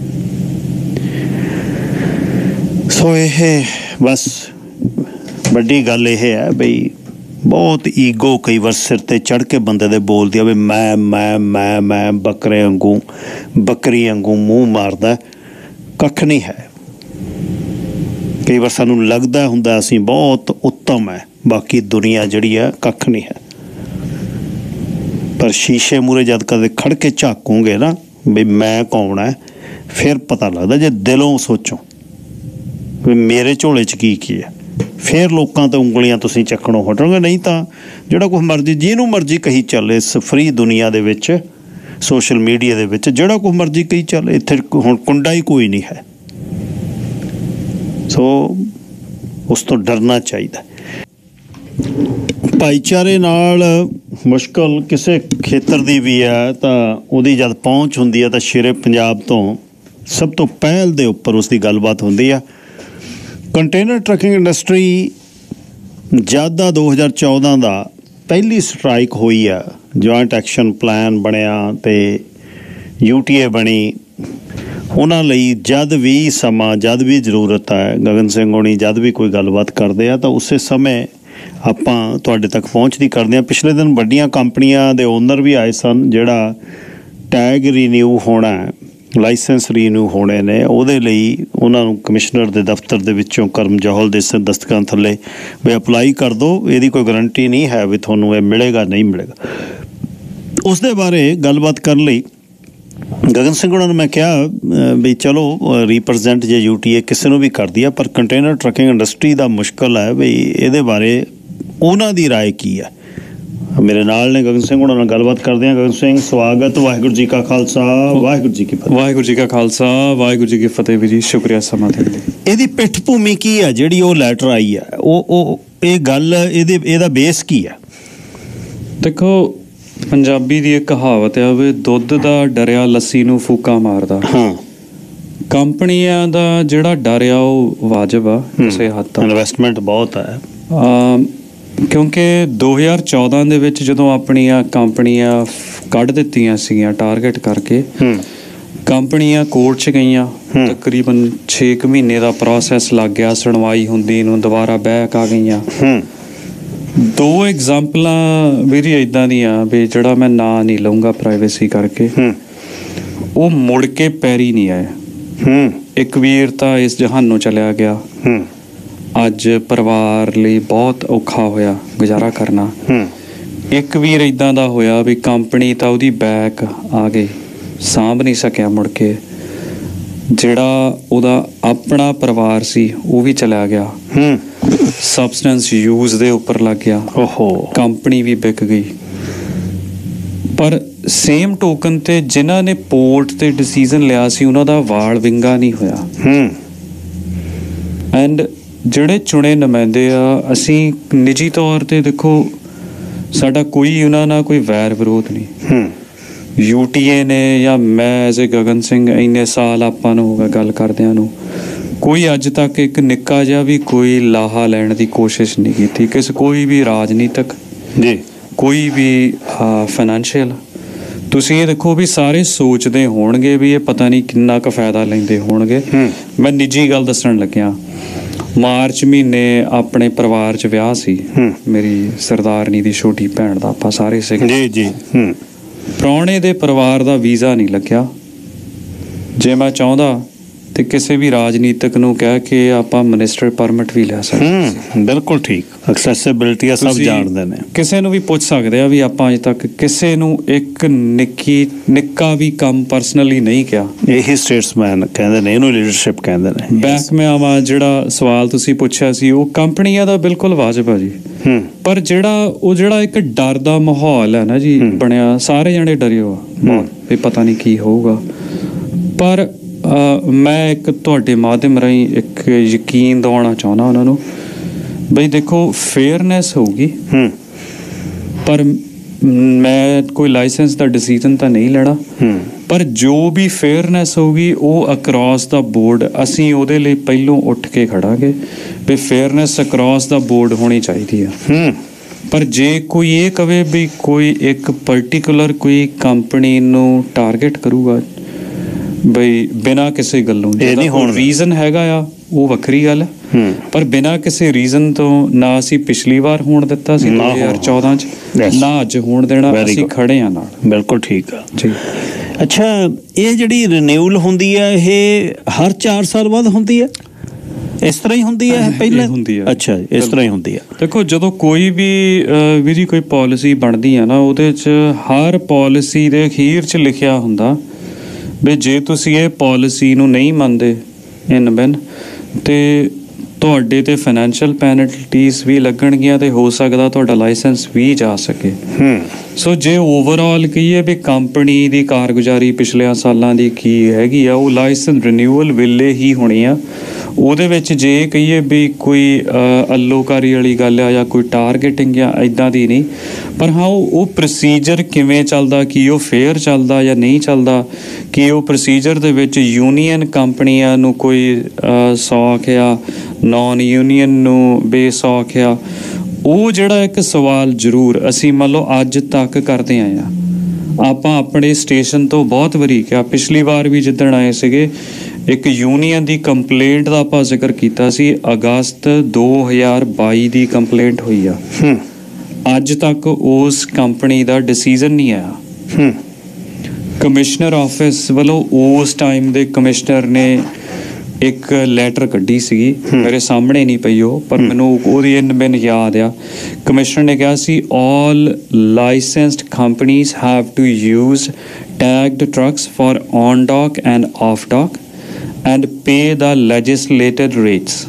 ਸੋ ਇਹ ਬਸ ਵੱਡੀ ਗੱਲ ਇਹ ਹੈ ਬਈ ਬਹੁਤ ਈਗੋ ਕਈ ਵਾਰ ਸਿਰ 'ਤੇ ਚੜ੍ਹ ਕੇ ਬੰਦੇ ਦੇ ਬੋਲਦੀ ਆ ਵੀ ਮੈਂ ਮੈਂ ਮੈਂ ਮੈਂ ਬੱਕਰੇ ਵਾਂਗੂ ਬੱਕਰੀ ਵਾਂਗੂ ਮੂੰਹ ਮਾਰਦਾ। ਕੱਖ ਨਹੀਂ ਹੈ। ਕਈ ਵਾਰ ਸਾਨੂੰ ਲੱਗਦਾ ਹੁੰਦਾ ਅਸੀਂ ਬਹੁਤ ਉੱਤਮ ਹੈ, ਬਾਕੀ ਦੁਨੀਆ ਜਿਹੜੀ ਹੈ ਕੱਖ ਨਹੀਂ ਹੈ। ਪਰ ਸ਼ੀਸ਼ੇ ਮੂਹਰੇ ਜਦ ਕਦੇ ਖੜ੍ਹ ਕੇ ਝਾਕੋਗੇ ਨਾ ਵੀ ਮੈਂ ਕੌਣ ਹੈ, ਫਿਰ ਪਤਾ ਲੱਗਦਾ। ਜੇ ਦਿਲੋਂ ਸੋਚੋ ਵੀ ਮੇਰੇ ਝੋਲੇ 'ਚ ਕੀ ਕੀ ਹੈ, ਫਿਰ ਲੋਕਾਂ 'ਤੇ ਉਂਗਲੀਆਂ ਤੁਸੀਂ ਚੱਕਣੋਂ ਹਟੋਗੇ। ਨਹੀਂ ਤਾਂ ਜਿਹੜਾ ਕੁਛ ਮਰਜ਼ੀ ਜਿਹਨੂੰ ਮਰਜ਼ੀ ਕਹੀ ਚੱਲ ਇਸ ਫਰੀ ਦੁਨੀਆ ਦੇ ਵਿੱਚ, ਸੋਸ਼ਲ ਮੀਡੀਆ ਦੇ ਵਿੱਚ ਜਿਹੜਾ ਕੁਛ ਮਰਜ਼ੀ ਕਹੀ ਚੱਲ, ਇੱਥੇ ਹੁਣ ਕੁੰਡਾ ਹੀ ਕੋਈ ਨਹੀਂ ਹੈ। ਸੋ ਉਸ ਤੋਂ ਡਰਨਾ ਚਾਹੀਦਾ। ਭਾਈਚਾਰੇ ਨਾਲ ਮੁਸ਼ਕਲ ਕਿਸੇ ਖੇਤਰ ਦੀ ਵੀ ਹੈ ਤਾਂ ਉਹਦੀ ਜਦ ਪਹੁੰਚ ਹੁੰਦੀ ਹੈ ਤਾਂ ਸ਼ੇਰੇ ਪੰਜਾਬ ਤੋਂ ਸਭ ਤੋਂ ਪਹਿਲ ਦੇ ਉੱਪਰ ਉਸ ਦੀ ਗੱਲਬਾਤ ਹੁੰਦੀ ਆ। ਕੰਟੇਨਰ ਟਰੱਕਿੰਗ ਇੰਡਸਟਰੀ ਜਦ ਦਾ ਦੋ ਹਜ਼ਾਰ ਚੌਦਾਂ ਦਾ ਪਹਿਲੀ ਸਟਰਾਈਕ ਹੋਈ ਆ, ਜੁਆਇੰਟ ਐਕਸ਼ਨ ਪਲਾਨ ਬਣਿਆ ਅਤੇ ਯੂ ਟੀ ਏ ਬਣੀ, ਉਹਨਾਂ ਲਈ ਜਦ ਵੀ ਸਮਾਂ, ਜਦ ਵੀ ਜ਼ਰੂਰਤ ਹੈ, ਗਗਨ ਸਿੰਘ ਹੋਣੀ ਜਦ ਵੀ ਕੋਈ ਗੱਲਬਾਤ ਕਰਦੇ ਆ ਤਾਂ ਉਸੇ ਸਮੇਂ ਆਪਾਂ ਤੁਹਾਡੇ ਤੱਕ ਪਹੁੰਚਦੀ ਕਰਦੇ ਹਾਂ। ਪਿਛਲੇ ਦਿਨ ਵੱਡੀਆਂ ਕੰਪਨੀਆਂ ਦੇ ਓਨਰ ਵੀ ਆਏ ਸਨ। ਜਿਹੜਾ ਟੈਗ ਰੀਨਿਊ ਹੋਣਾ ਲਾਇਸੈਂਸ ਰੀਨਿਊ ਹੋਣੇ ਨੇ, ਉਹਦੇ ਲਈ ਉਹਨਾਂ ਨੂੰ ਕਮਿਸ਼ਨਰ ਦੇ ਦਫ਼ਤਰ ਦੇ ਵਿੱਚੋਂ ਕਰਮ ਜੌਹਲ ਦੇ ਦਸਤਕਾਂ ਥੱਲੇ ਵੀ ਅਪਲਾਈ ਕਰ ਦਿਓ। ਇਹਦੀ ਕੋਈ ਗਰੰਟੀ ਨਹੀਂ ਹੈ ਵੀ ਤੁਹਾਨੂੰ ਇਹ ਮਿਲੇਗਾ ਨਹੀਂ ਮਿਲੇਗਾ। ਉਸ ਦੇ ਬਾਰੇ ਗੱਲਬਾਤ ਕਰਨ ਲਈ ਗਗਨ ਸਿੰਘ ਉਹਨਾਂ ਨੂੰ ਮੈਂ ਕਿਹਾ ਵੀ ਚਲੋ ਰੀਪ੍ਰਜੈਂਟ ਜੇ ਯੂ ਟੀ ਏ ਕਿਸੇ ਨੂੰ ਵੀ ਕਰਦੀ ਆ, ਪਰ ਕੰਟੇਨਰ ਟਰੱਕਿੰਗ ਇੰਡਸਟਰੀ ਦਾ ਮੁਸ਼ਕਲ ਹੈ ਵੀ ਇਹਦੇ ਬਾਰੇ ਉਹਨਾਂ ਦੀ ਰਾਏ ਕੀ ਹੈ। ਮੇਰੇ ਨਾਲ ਨੇ ਗਗਨ ਸਿੰਘ ਉਹਨਾਂ ਨਾਲ ਗੱਲਬਾਤ ਕਰਦੇ ਹਾਂ। ਗਗਨ ਸਿੰਘ ਸਵਾਗਤ। ਵਾਹਿਗੁਰੂ ਜੀ ਕਾ ਖਾਲਸਾ ਵਾਹਿਗੁਰੂ ਜੀ ਕੀ ਫਤਿਹ। ਵਾਹਿਗੁਰੂ ਜੀ ਕਾ ਖਾਲਸਾ ਵਾਹਿਗੁਰੂ ਜੀ ਕੀ ਫਤਿਹ ਵੀ ਜੀ, ਸ਼ੁਕਰੀਆ ਸਮਾਂ ਦੇਣ ਲਈ। ਇਹਦੀ ਪਿੱਠ ਭੂਮੀ ਕੀ ਹੈ ਜਿਹੜੀ ਉਹ ਲੈਟਰ ਆਈ ਹੈ, ਉਹ ਉਹ ਇਹ ਗੱਲ ਇਹਦੇ ਇਹਦਾ ਬੇਸ ਕੀ ਹੈ? ਦੇਖੋ, ਪੰਜਾਬੀ ਦੀ ਇੱਕ ਕਹਾਵਤ ਹੈ ਵੀ ਦੁੱਧ ਦਾ ਡਰਿਆ ਲੱਸੀ ਨੂੰ ਫੂਕਾ ਮਾਰਦਾ। ਹਾਂ, ਕੰਪਨੀਆਂ ਦਾ ਜਿਹੜਾ ਡਰ ਆ ਉਹ ਵਾਜਬ ਆ ਕਿਸੇ ਹੱਦ ਤੱਕ। ਇਨਵੈਸਟਮੈਂਟ ਬਹੁਤ ਹੈ ਕਿਉਂਕਿ ਦੋ ਹਜ਼ਾਰ ਚੌਦਾਂ ਦੇ ਵਿੱਚ ਜਦੋਂ ਆਪਣੀਆਂ ਕੰਪਨੀਆਂ ਕੱਢ ਦਿੱਤੀਆਂ ਸੀਗੀਆਂ ਟਾਰਗੇਟ ਕਰਕੇ, ਕੰਪਨੀਆਂ ਕੋਰਟ 'ਚ ਗਈਆਂ। ਤਕਰੀਬਨ ਛੇ ਕੁ ਮਹੀਨੇ ਦਾ ਪ੍ਰੋਸੈਸ ਲੱਗ ਗਿਆ ਸੁਣਵਾਈ ਹੁੰਦੀ ਨੂੰ, ਦੁਬਾਰਾ ਬੈਕ ਆ ਗਈਆਂ। ਦੋ ਐਗਜ਼ਾਮਪਲਾਂ ਮੇਰੀ ਇੱਦਾਂ ਦੀਆਂ ਵੀ ਜਿਹੜਾ ਮੈਂ ਨਾਂ ਨਹੀਂ ਲਊਂਗਾ ਪ੍ਰਾਈਵੇਸੀ ਕਰਕੇ, ਉਹ ਮੁੜ ਕੇ ਪੈਰੀ ਨਹੀਂ ਆਏ। ਇੱਕ ਵੀਰ ਤਾਂ ਇਸ ਜਹਾਨੋਂ ਚਲਿਆ ਗਿਆ, ਅੱਜ ਪਰਿਵਾਰ ਲਈ ਬਹੁਤ ਔਖਾ ਹੋਇਆ ਗੁਜ਼ਾਰਾ ਕਰਨਾ। ਇੱਕ ਵੀਰ ਇੱਦਾਂ ਦਾ ਹੋਇਆ ਵੀ ਕੰਪਨੀ ਤਾਂ ਉਹਦੀ ਬੈਕ ਆ ਗਈ, ਸਾਂਭ ਨਹੀਂ ਸਕਿਆ ਮੁੜ ਕੇ। ਜਿਹੜਾ ਉਹਦਾ ਆਪਣਾ ਪਰਿਵਾਰ ਸੀ ਉਹ ਵੀ ਚਲਾ ਗਿਆ, ਸਬਸਟੈਂਸ ਯੂਜ਼ ਦੇ ਉੱਪਰ ਲੱਗ ਗਿਆ, ਕੰਪਨੀ ਵੀ ਵਿਕ ਗਈ। ਪਰ ਸੇਮ ਟੋਕਨ ਤੇ ਜਿਨ੍ਹਾਂ ਨੇ ਪੋਰਟ ਤੇ ਡਿਸੀਜ਼ਨ ਲਿਆ ਸੀ ਉਹਨਾਂ ਦਾ ਵਾਲ ਵਿੰਗਾ ਨਹੀਂ ਹੋਇਆ। ਐਂਡ ਜਿਹੜੇ ਚੁਣੇ ਨੁਮਾਇੰਦੇ ਆ, ਅਸੀਂ ਨਿੱਜੀ ਤੌਰ ਤੇ ਦੇਖੋ ਸਾਡਾ ਕੋਈ ਉਹਨਾਂ ਨਾਲ ਕੋਈ ਵੈਰ ਵਿਰੋਧ ਨਹੀਂ। ਯੂ ਟੀ ਏ ਨੇ ਜਾਂ ਮੈਂ ਐਜ਼ ਏ ਗਗਨ ਸਿੰਘ ਇੰਨੇ ਸਾਲ ਆਪਾਂ ਨੂੰ ਹੋ ਗਿਆ ਗੱਲ ਕਰਦਿਆਂ ਨੂੰ, ਕੋਈ ਅੱਜ ਤੱਕ ਇੱਕ ਨਿੱਕਾ ਜਿਹਾ ਵੀ ਕੋਈ ਲਾਹਾ ਲੈਣ ਦੀ ਕੋਸ਼ਿਸ਼ ਨਹੀਂ ਕੀਤੀ ਕਿਸੇ ਕੋਈ ਵੀ ਰਾਜਨੀਤਿਕ ਜੀ, ਕੋਈ ਵੀ ਫਾਈਨੈਂਸ਼ੀਅਲ। ਤੁਸੀਂ ਇਹ ਦੇਖੋ ਵੀ ਸਾਰੇ ਸੋਚਦੇ ਹੋਣਗੇ ਵੀ ਇਹ ਪਤਾ ਨਹੀਂ ਕਿੰਨਾ ਕੁ ਫਾਇਦਾ ਲੈਂਦੇ ਹੋਣਗੇ। ਮੈਂ ਨਿੱਜੀ ਗੱਲ ਦੱਸਣ ਲੱਗਿਆ, ਮਾਰਚ ਮਹੀਨੇ ਆਪਣੇ ਪਰਿਵਾਰ 'ਚ ਵਿਆਹ ਸੀ ਮੇਰੀ ਸਰਦਾਰਨੀ ਦੀ ਛੋਟੀ ਭੈਣ ਦਾ, ਆਪਾਂ ਸਾਰੇ ਸੀਗੇ ਜੀ ਜੀ। ਪ੍ਰਾਹੁਣੇ ਦੇ ਪਰਿਵਾਰ ਦਾ ਵੀਜ਼ਾ ਨਹੀਂ ਲੱਗਿਆ। ਜੇ ਮੈਂ ਚਾਹੁੰਦਾ ਤੇ ਕਿਸੇ ਵੀ ਰਾਜਨੀਤਿਕ ਨੂੰ ਕਹਿ ਕੇ ਆਪਾਂ ਮਿਨਿਸਟਰ ਪਰਮਿਟ ਵੀ ਲੈ ਸਕਦੇ। ਬਿਲਕੁਲ ਠੀਕ, ਐਕਸੈਸਿਬਿਲਿਟੀ ਆ, ਸਭ ਜਾਣਦੇ ਨੇ। ਕਿਸੇ ਨੂੰ ਵੀ ਪੁੱਛ ਸਕਦੇ ਆ ਵੀ ਆਪਾਂ ਅਜੇ ਤੱਕ ਕਿਸੇ ਨੂੰ ਇੱਕ ਨਿੱਕੀ ਨਿੱਕਾ ਵੀ ਕੰਮ ਪਰਸਨਲੀ ਨਹੀਂ ਕਿਹਾ। ਇਹੀ ਸਟੇਟਸਮੈਨ ਕਹਿੰਦੇ ਨੇ, ਇਹਨੂੰ ਲੀਡਰਸ਼ਿਪ ਕਹਿੰਦੇ ਨੇ। ਬੈਕ ਮੈਂ ਆਵਾਂ, ਜਿਹੜਾ ਸਵਾਲ ਤੁਸੀਂ ਪੁੱਛਿਆ ਸੀ ਉਹ ਕੰਪਨੀਆਂ ਦਾ ਬਿਲਕੁਲ ਵਾਜਬ ਆ ਜੀ। ਪਰ ਜਿਹੜਾ ਉਹ ਜਿਹੜਾ ਇੱਕ ਡਰ ਦਾ ਮਾਹੌਲ ਹੈ ਨਾ ਜੀ ਬਣਿਆ, ਸਾਰੇ ਜਾਣੇ ਡਰੇ ਹੋ ਵੀ ਪਤਾ ਨਹੀਂ ਕੀ ਹੋਊਗਾ। ਪਰ ਮੈਂ ਇੱਕ ਤੁਹਾਡੇ ਮਾਧਿਅਮ ਰਾਹੀਂ ਇੱਕ ਯਕੀਨ ਦਿਵਾਉਣਾ ਚਾਹੁੰਦਾ ਉਹਨਾਂ ਨੂੰ ਬਈ ਦੇਖੋ ਫੇਅਰਨੈਸ ਹੋਊਗੀ, ਪਰ ਮੈਂ ਕੋਈ ਲਾਇਸੈਂਸ ਦਾ ਡਿਸੀਜ਼ਨ ਤਾਂ ਨਹੀਂ ਲੈਣਾ। ਪਰ ਜੋ ਵੀ ਫੇਅਰਨੈਸ ਹੋਊਗੀ ਉਹ ਅਕਰੋਸ ਦਾ ਬੋਰਡ, ਅਸੀਂ ਉਹਦੇ ਲਈ ਪਹਿਲੋਂ ਉੱਠ ਕੇ ਖੜਾਂਗੇ ਵੀ ਫੇਅਰਨੈਸ ਅਕਰੋਸ ਦਾ ਬੋਰਡ ਹੋਣੀ ਚਾਹੀਦੀ ਆ। ਪਰ ਜੇ ਕੋਈ ਇਹ ਕਵੇ ਵੀ ਕੋਈ ਇੱਕ ਪਰਟੀਕੂਲਰ ਕੋਈ ਕੰਪਨੀ ਨੂੰ ਟਾਰਗੇਟ ਕਰੂਗਾ ਬਈ ਬਿਨਾਂ ਕਿਸੇ ਗੱਲੋਂ, ਰੀਜ਼ਨ ਹੈਗਾ ਆ ਉਹ ਵੱਖਰੀ ਗੱਲ ਹੈ, ਪਰ ਬਿਨਾਂ ਕਿਸੇ ਰੀਜ਼ਨ ਤੋਂ ਨਾ ਅਸੀਂ ਪਿਛਲੀ ਵਾਰ ਹੋਣ ਦਿੱਤਾ ਸੀ ਦੋ ਹਜ਼ਾਰ ਚੌਦਾਂ 'ਚ, ਨਾ ਅੱਜ ਹੋਣ ਦੇਣਾ। ਅਸੀਂ ਖੜੇ ਆ ਨਾਲ। ਬਿਲਕੁਲ ਠੀਕ ਆ ਜੀ। ਅੱਛਾ, ਇਹ ਜਿਹੜੀ ਰਿਨਿਊਅਲ ਹੁੰਦੀ ਹੈ ਇਹ ਹਰ ਚਾਰ ਸਾਲ ਬਾਅਦ ਹੁੰਦੀ ਹੈ? ਇਸ ਤਰ੍ਹਾਂ ਹੀ ਹੁੰਦੀ ਹੈ ਪਹਿਲਾਂ ਹੁੰਦੀ ਹੈ? ਅੱਛਾ, ਇਸ ਤਰ੍ਹਾਂ ਹੀ ਹੁੰਦੀ ਹੈ। ਦੇਖੋ, ਜਦੋਂ ਕੋਈ ਵੀ ਵੀ ਜੀ ਕੋਈ ਪਾਲਿਸੀ ਬਣਦੀ ਹੈ ਨਾ, ਉਹਦੇ 'ਚ ਹਰ ਪਾਲਿਸੀ ਦੇ ਅਖੀਰ 'ਚ ਲਿਖਿਆ ਹੁੰਦਾ ਵੀ ਜੇ ਤੁਸੀਂ ਇਹ ਪਾਲਿਸੀ ਨੂੰ ਨਹੀਂ ਮੰਨਦੇ ਇਨ ਬਿਨ ਤੇ ਤੁਹਾਡੇ ਤੇ ਫਾਈਨੈਂਸ਼ੀਅਲ ਪੈਨਲਟੀਜ਼ ਵੀ ਲੱਗਣਗੀਆਂ ਤੇ ਹੋ ਸਕਦਾ ਤੁਹਾਡਾ ਲਾਇਸੈਂਸ ਵੀ ਜਾ ਸਕੇ। ਸੋ ਜੇ ਓਵਰਆਲ ਕਹੀਏ ਵੀ ਕੰਪਨੀ ਦੀ ਕਾਰਗੁਜ਼ਾਰੀ ਪਿਛਲੇ ਸਾਲਾਂ ਦੀ ਕੀ ਹੈਗੀ ਆ, ਉਹ ਲਾਇਸੈਂਸ ਰਿਨਿਊਅਲ ਵੇਲੇ ਹੀ ਹੋਣੀ ਆ। ਉਹਦੇ ਵਿੱਚ ਜੇ ਕਹੀਏ ਵੀ ਕੋਈ ਅੱਲੋਕਾਰੀ ਵਾਲੀ ਗੱਲ ਆ ਜਾਂ ਕੋਈ ਟਾਰਗੇਟਿੰਗ ਜਾਂ ਇੱਦਾਂ ਦੀ ਨਹੀਂ, ਪਰ ਹਾਂ ਉਹ ਉਹ ਪ੍ਰੋਸੀਜਰ ਕਿਵੇਂ ਚੱਲਦਾ, ਕੀ ਉਹ ਫੇਅਰ ਚੱਲਦਾ ਜਾਂ ਨਹੀਂ ਚੱਲਦਾ, ਕਿ ਉਹ ਪ੍ਰੋਸੀਜਰ ਦੇ ਵਿੱਚ ਯੂਨੀਅਨ ਕੰਪਨੀਆਂ ਨੂੰ ਕੋਈ ਸੌਖ ਆ, ਨੌਨ ਯੂਨੀਅਨ ਨੂੰ ਬੇਸੌਖ ਆ, ਉਹ ਜਿਹੜਾ ਇੱਕ ਸਵਾਲ ਜ਼ਰੂਰ ਅਸੀਂ ਮੰਨ ਲਓ ਅੱਜ ਤੱਕ ਕਰਦੇ ਆਏ ਹਾਂ। ਆਪਾਂ ਆਪਣੇ ਸਟੇਸ਼ਨ ਤੋਂ ਬਹੁਤ ਵਾਰੀ ਕਿਹਾ, ਪਿਛਲੀ ਵਾਰ ਵੀ ਜਿੱਦਣ ਆਏ ਸੀਗੇ ਇੱਕ ਯੂਨੀਅਨ ਦੀ ਕੰਪਲੇਂਟ ਦਾ ਆਪਾਂ ਜ਼ਿਕਰ ਕੀਤਾ ਸੀ, ਅਗਸਤ ਦੋ ਹਜ਼ਾਰ ਬਾਈ ਦੀ ਕੰਪਲੇਂਟ ਹੋਈ ਆ। ਅੱਜ ਤੱਕ ਉਸ ਕੰਪਨੀ ਦਾ ਡਿਸੀਜ਼ਨ ਨਹੀਂ ਆਇਆ। ਕਮਿਸ਼ਨਰ ਆਫਿਸ ਵੱਲੋਂ ਉਸ ਟਾਈਮ ਦੇ ਕਮਿਸ਼ਨਰ ਨੇ ਇੱਕ ਲੈਟਰ ਕੱਢੀ ਸੀਗੀ, ਮੇਰੇ ਸਾਹਮਣੇ ਨਹੀਂ ਪਈ ਉਹ, ਪਰ ਮੈਨੂੰ ਉਹਦੀ ਇਨ ਬਿਨ ਯਾਦ ਆ। ਕਮਿਸ਼ਨਰ ਨੇ ਕਿਹਾ ਸੀ all licensed companies have to use tagged trucks for on dock and off dock and pay ਦਾ ਲੈਜਿਸਲੇਟਡ ਰੇਟਸ।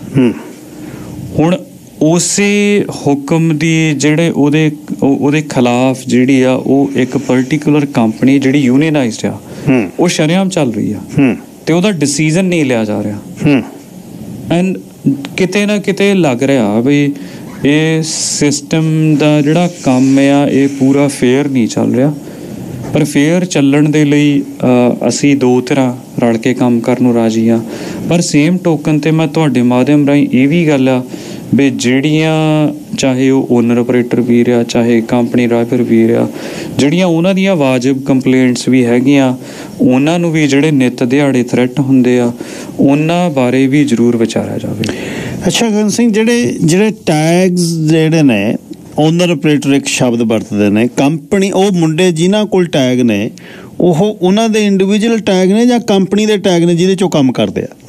ਹੁਣ ਉਸੇ ਹੁਕਮ ਦੀ ਜਿਹੜੇ ਉਹਦੇ ਉਹਦੇ ਖਿਲਾਫ ਜਿਹੜੀ ਆ ਉਹ ਇੱਕ ਪਰਟੀਕੂਲਰ ਕੰਪਨੀ ਜਿਹੜੀ ਯੂਨੀਅਨਾਈਜ਼ਡ ਆ ਉਹ ਸ਼ਰੇਆਮ ਚੱਲ ਰਹੀ ਆ ਤੇ ਉਹਦਾ ਡਿਸੀਜ਼ਨ ਨਹੀਂ ਲਿਆ ਜਾ ਰਿਹਾ। ਐਂਡ ਕਿਤੇ ਨਾ ਕਿਤੇ ਲੱਗ ਰਿਹਾ ਵੀ ਇਹ ਸਿਸਟਮ ਦਾ ਜਿਹੜਾ ਕੰਮ ਆ ਇਹ ਪੂਰਾ ਫੇਅਰ ਨਹੀਂ ਚੱਲ ਰਿਹਾ। ਪਰ ਫੇਅਰ ਚੱਲਣ ਦੇ ਲਈ ਅਸੀਂ ਦੋ ਧਿਰਾਂ ਰਲ ਕੇ ਕੰਮ ਕਰਨ ਨੂੰ ਰਾਜੀ ਹਾਂ। ਪਰ ਸੇਮ ਟੋਕਨ 'ਤੇ ਮੈਂ ਤੁਹਾਡੇ ਮਾਧਿਅਮ ਰਾਹੀਂ ਇਹ ਵੀ ਗੱਲ ਆ ਵੀ ਜਿਹੜੀਆਂ ਚਾਹੇ ਉਹ ਓਨਰ ਆਪਰੇਟਰ ਵੀਰ ਆ ਚਾਹੇ ਕੰਪਨੀ ਡਰਾਈਵਰ ਵੀਰ ਆ, ਜਿਹੜੀਆਂ ਉਹਨਾਂ ਦੀਆਂ ਵਾਜਿਬ ਕੰਪਲੇਂਟਸ ਵੀ ਹੈਗੀਆਂ, ਉਹਨਾਂ ਨੂੰ ਵੀ ਜਿਹੜੇ ਨਿੱਤ ਦਿਹਾੜੇ ਥ੍ਰੈਟ ਹੁੰਦੇ ਆ ਉਹਨਾਂ ਬਾਰੇ ਵੀ ਜ਼ਰੂਰ ਵਿਚਾਰਿਆ ਜਾਵੇ। ਅੱਛਾ ਗਗਨ ਸਿੰਘ, ਜਿਹੜੇ ਜਿਹੜੇ ਟੈਗਸ ਜਿਹੜੇ ਨੇ ਓਨਰ ਆਪਰੇਟਰ ਇੱਕ ਸ਼ਬਦ ਵਰਤਦੇ ਨੇ, ਕੰਪਨੀ ਉਹ ਮੁੰਡੇ ਜਿਨ੍ਹਾਂ ਕੋਲ ਟੈਗ ਨੇ ਉਹ ਉਹਨਾਂ ਦੇ ਇੰਡੀਵਿਜੂਅਲ ਟੈਗ ਨੇ ਜਾਂ ਕੰਪਨੀ ਦੇ ਟੈਗ ਨੇ ਜਿਹਦੇ 'ਚੋਂ ਕੰਮ ਕਰਦੇ ਆ?